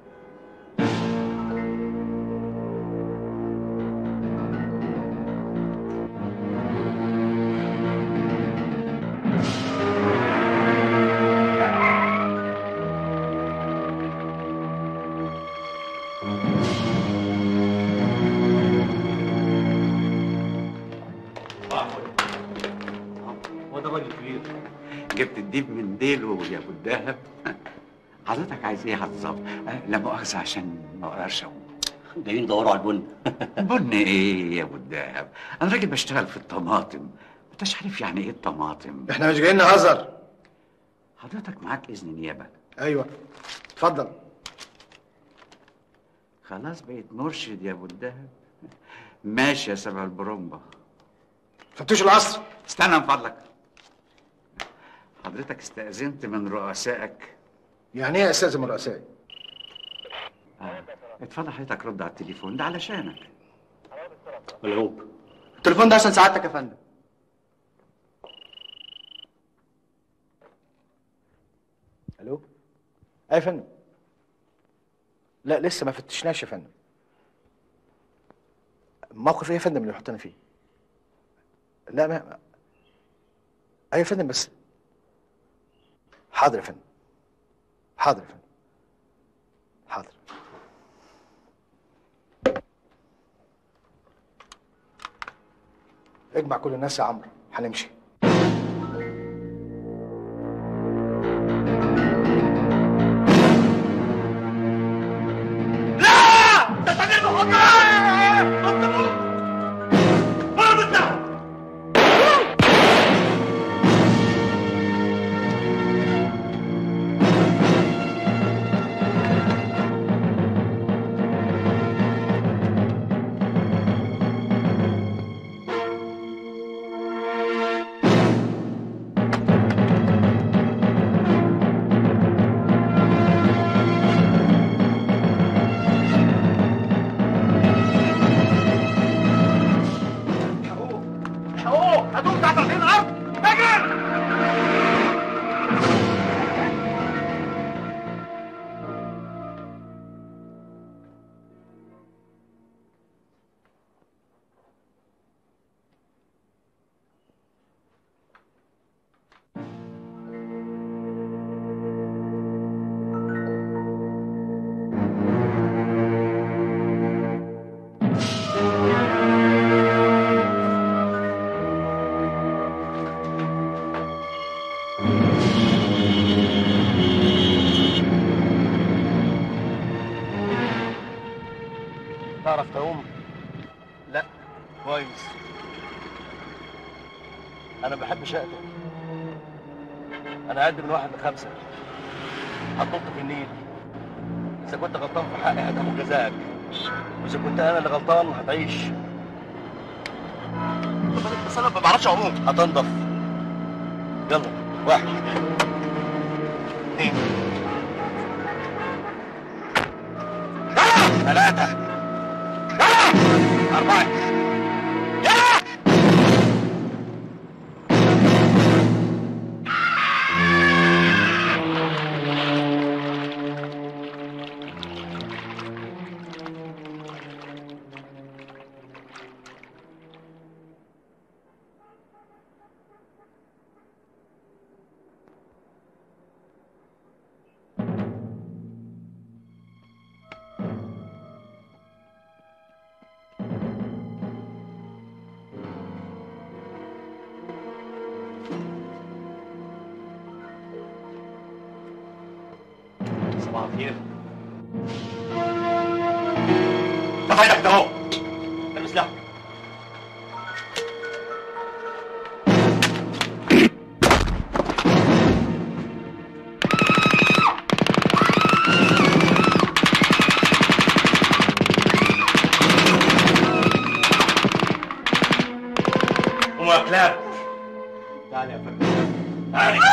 جبت الديب من ديله يا ابو الدهب. حضرتك عايز ايه بالظبط؟ لا مؤاخذه عشان ما اقدرش اقول.
جايين يدوروا على البن.
بن ايه يا ابو الدهب؟ انا راجل بشتغل في الطماطم. انتش عارف يعني ايه الطماطم؟
احنا مش جايين نهزر.
حضرتك معاك اذن نيابه؟
ايوه اتفضل.
خلاص بقيت مرشد يا ابو الدهب. ماشي يا سبع البرومبا.
فتوش العصر.
استنى من فضلك. حضرتك استأذنت من رؤسائك؟
يعني ايه استاذن من رؤسائي؟
آه. اتفضل حضرتك رد على التليفون ده علشانك.
ملعوب.
التليفون ده عشان سعادتك يا فندم. الو؟ ايه يا فندم؟ لا لسه ما فتشناش يا فندم. موقف ايه يا فندم اللي يحطنا فيه؟ لا ما ايوه يا فندم بس حاضر يا فندم. حاضر يا فندم. حاضر. اجمع كل الناس يا عمرو هنمشي. تعرف تعوم؟ لا كويس. انا بحب شقتك. انا قد من واحد لخمسه. هتنط في النيل. اذا كنت غلطان في حقي هتاخد جزاك، واذا كنت انا اللي غلطان هتعيش. بس انا ما بعرفش اعوم. هتنضف. يلا واحد اثنين ثلاثة أربعة
صباح الخير. انت فايدك ده اهو. البس لحمك. قوموا يا كلاب. تعالي يا فندم. تعالي.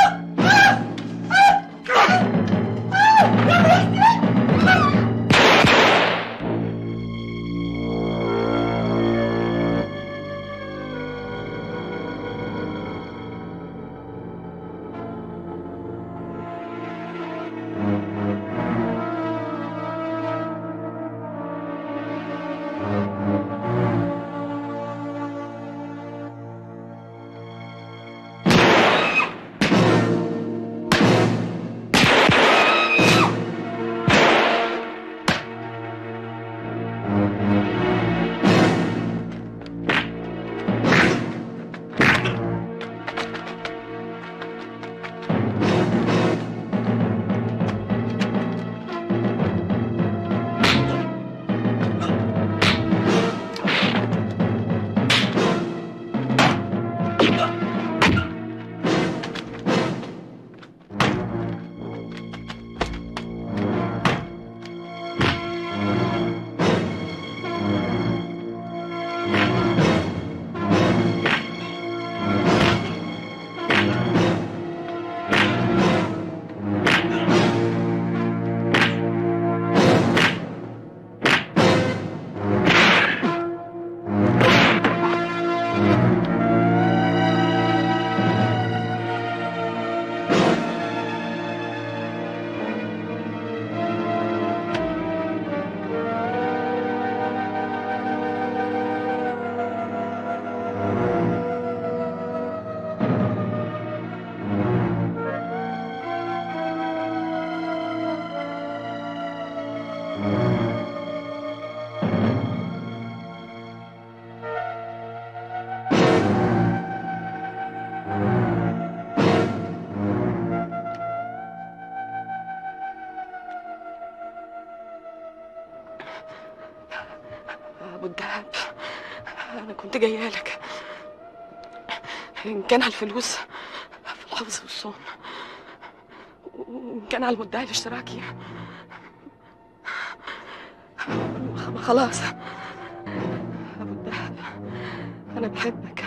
ابو الدهب، انا كنت جايه لك ان كان على الفلوس في الحفظ والصون، وان كان على المدعي الاشتراكي خلاص. ابو الدهب انا بحبك.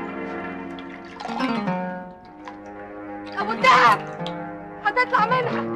ابو الدهب هتطلع منها.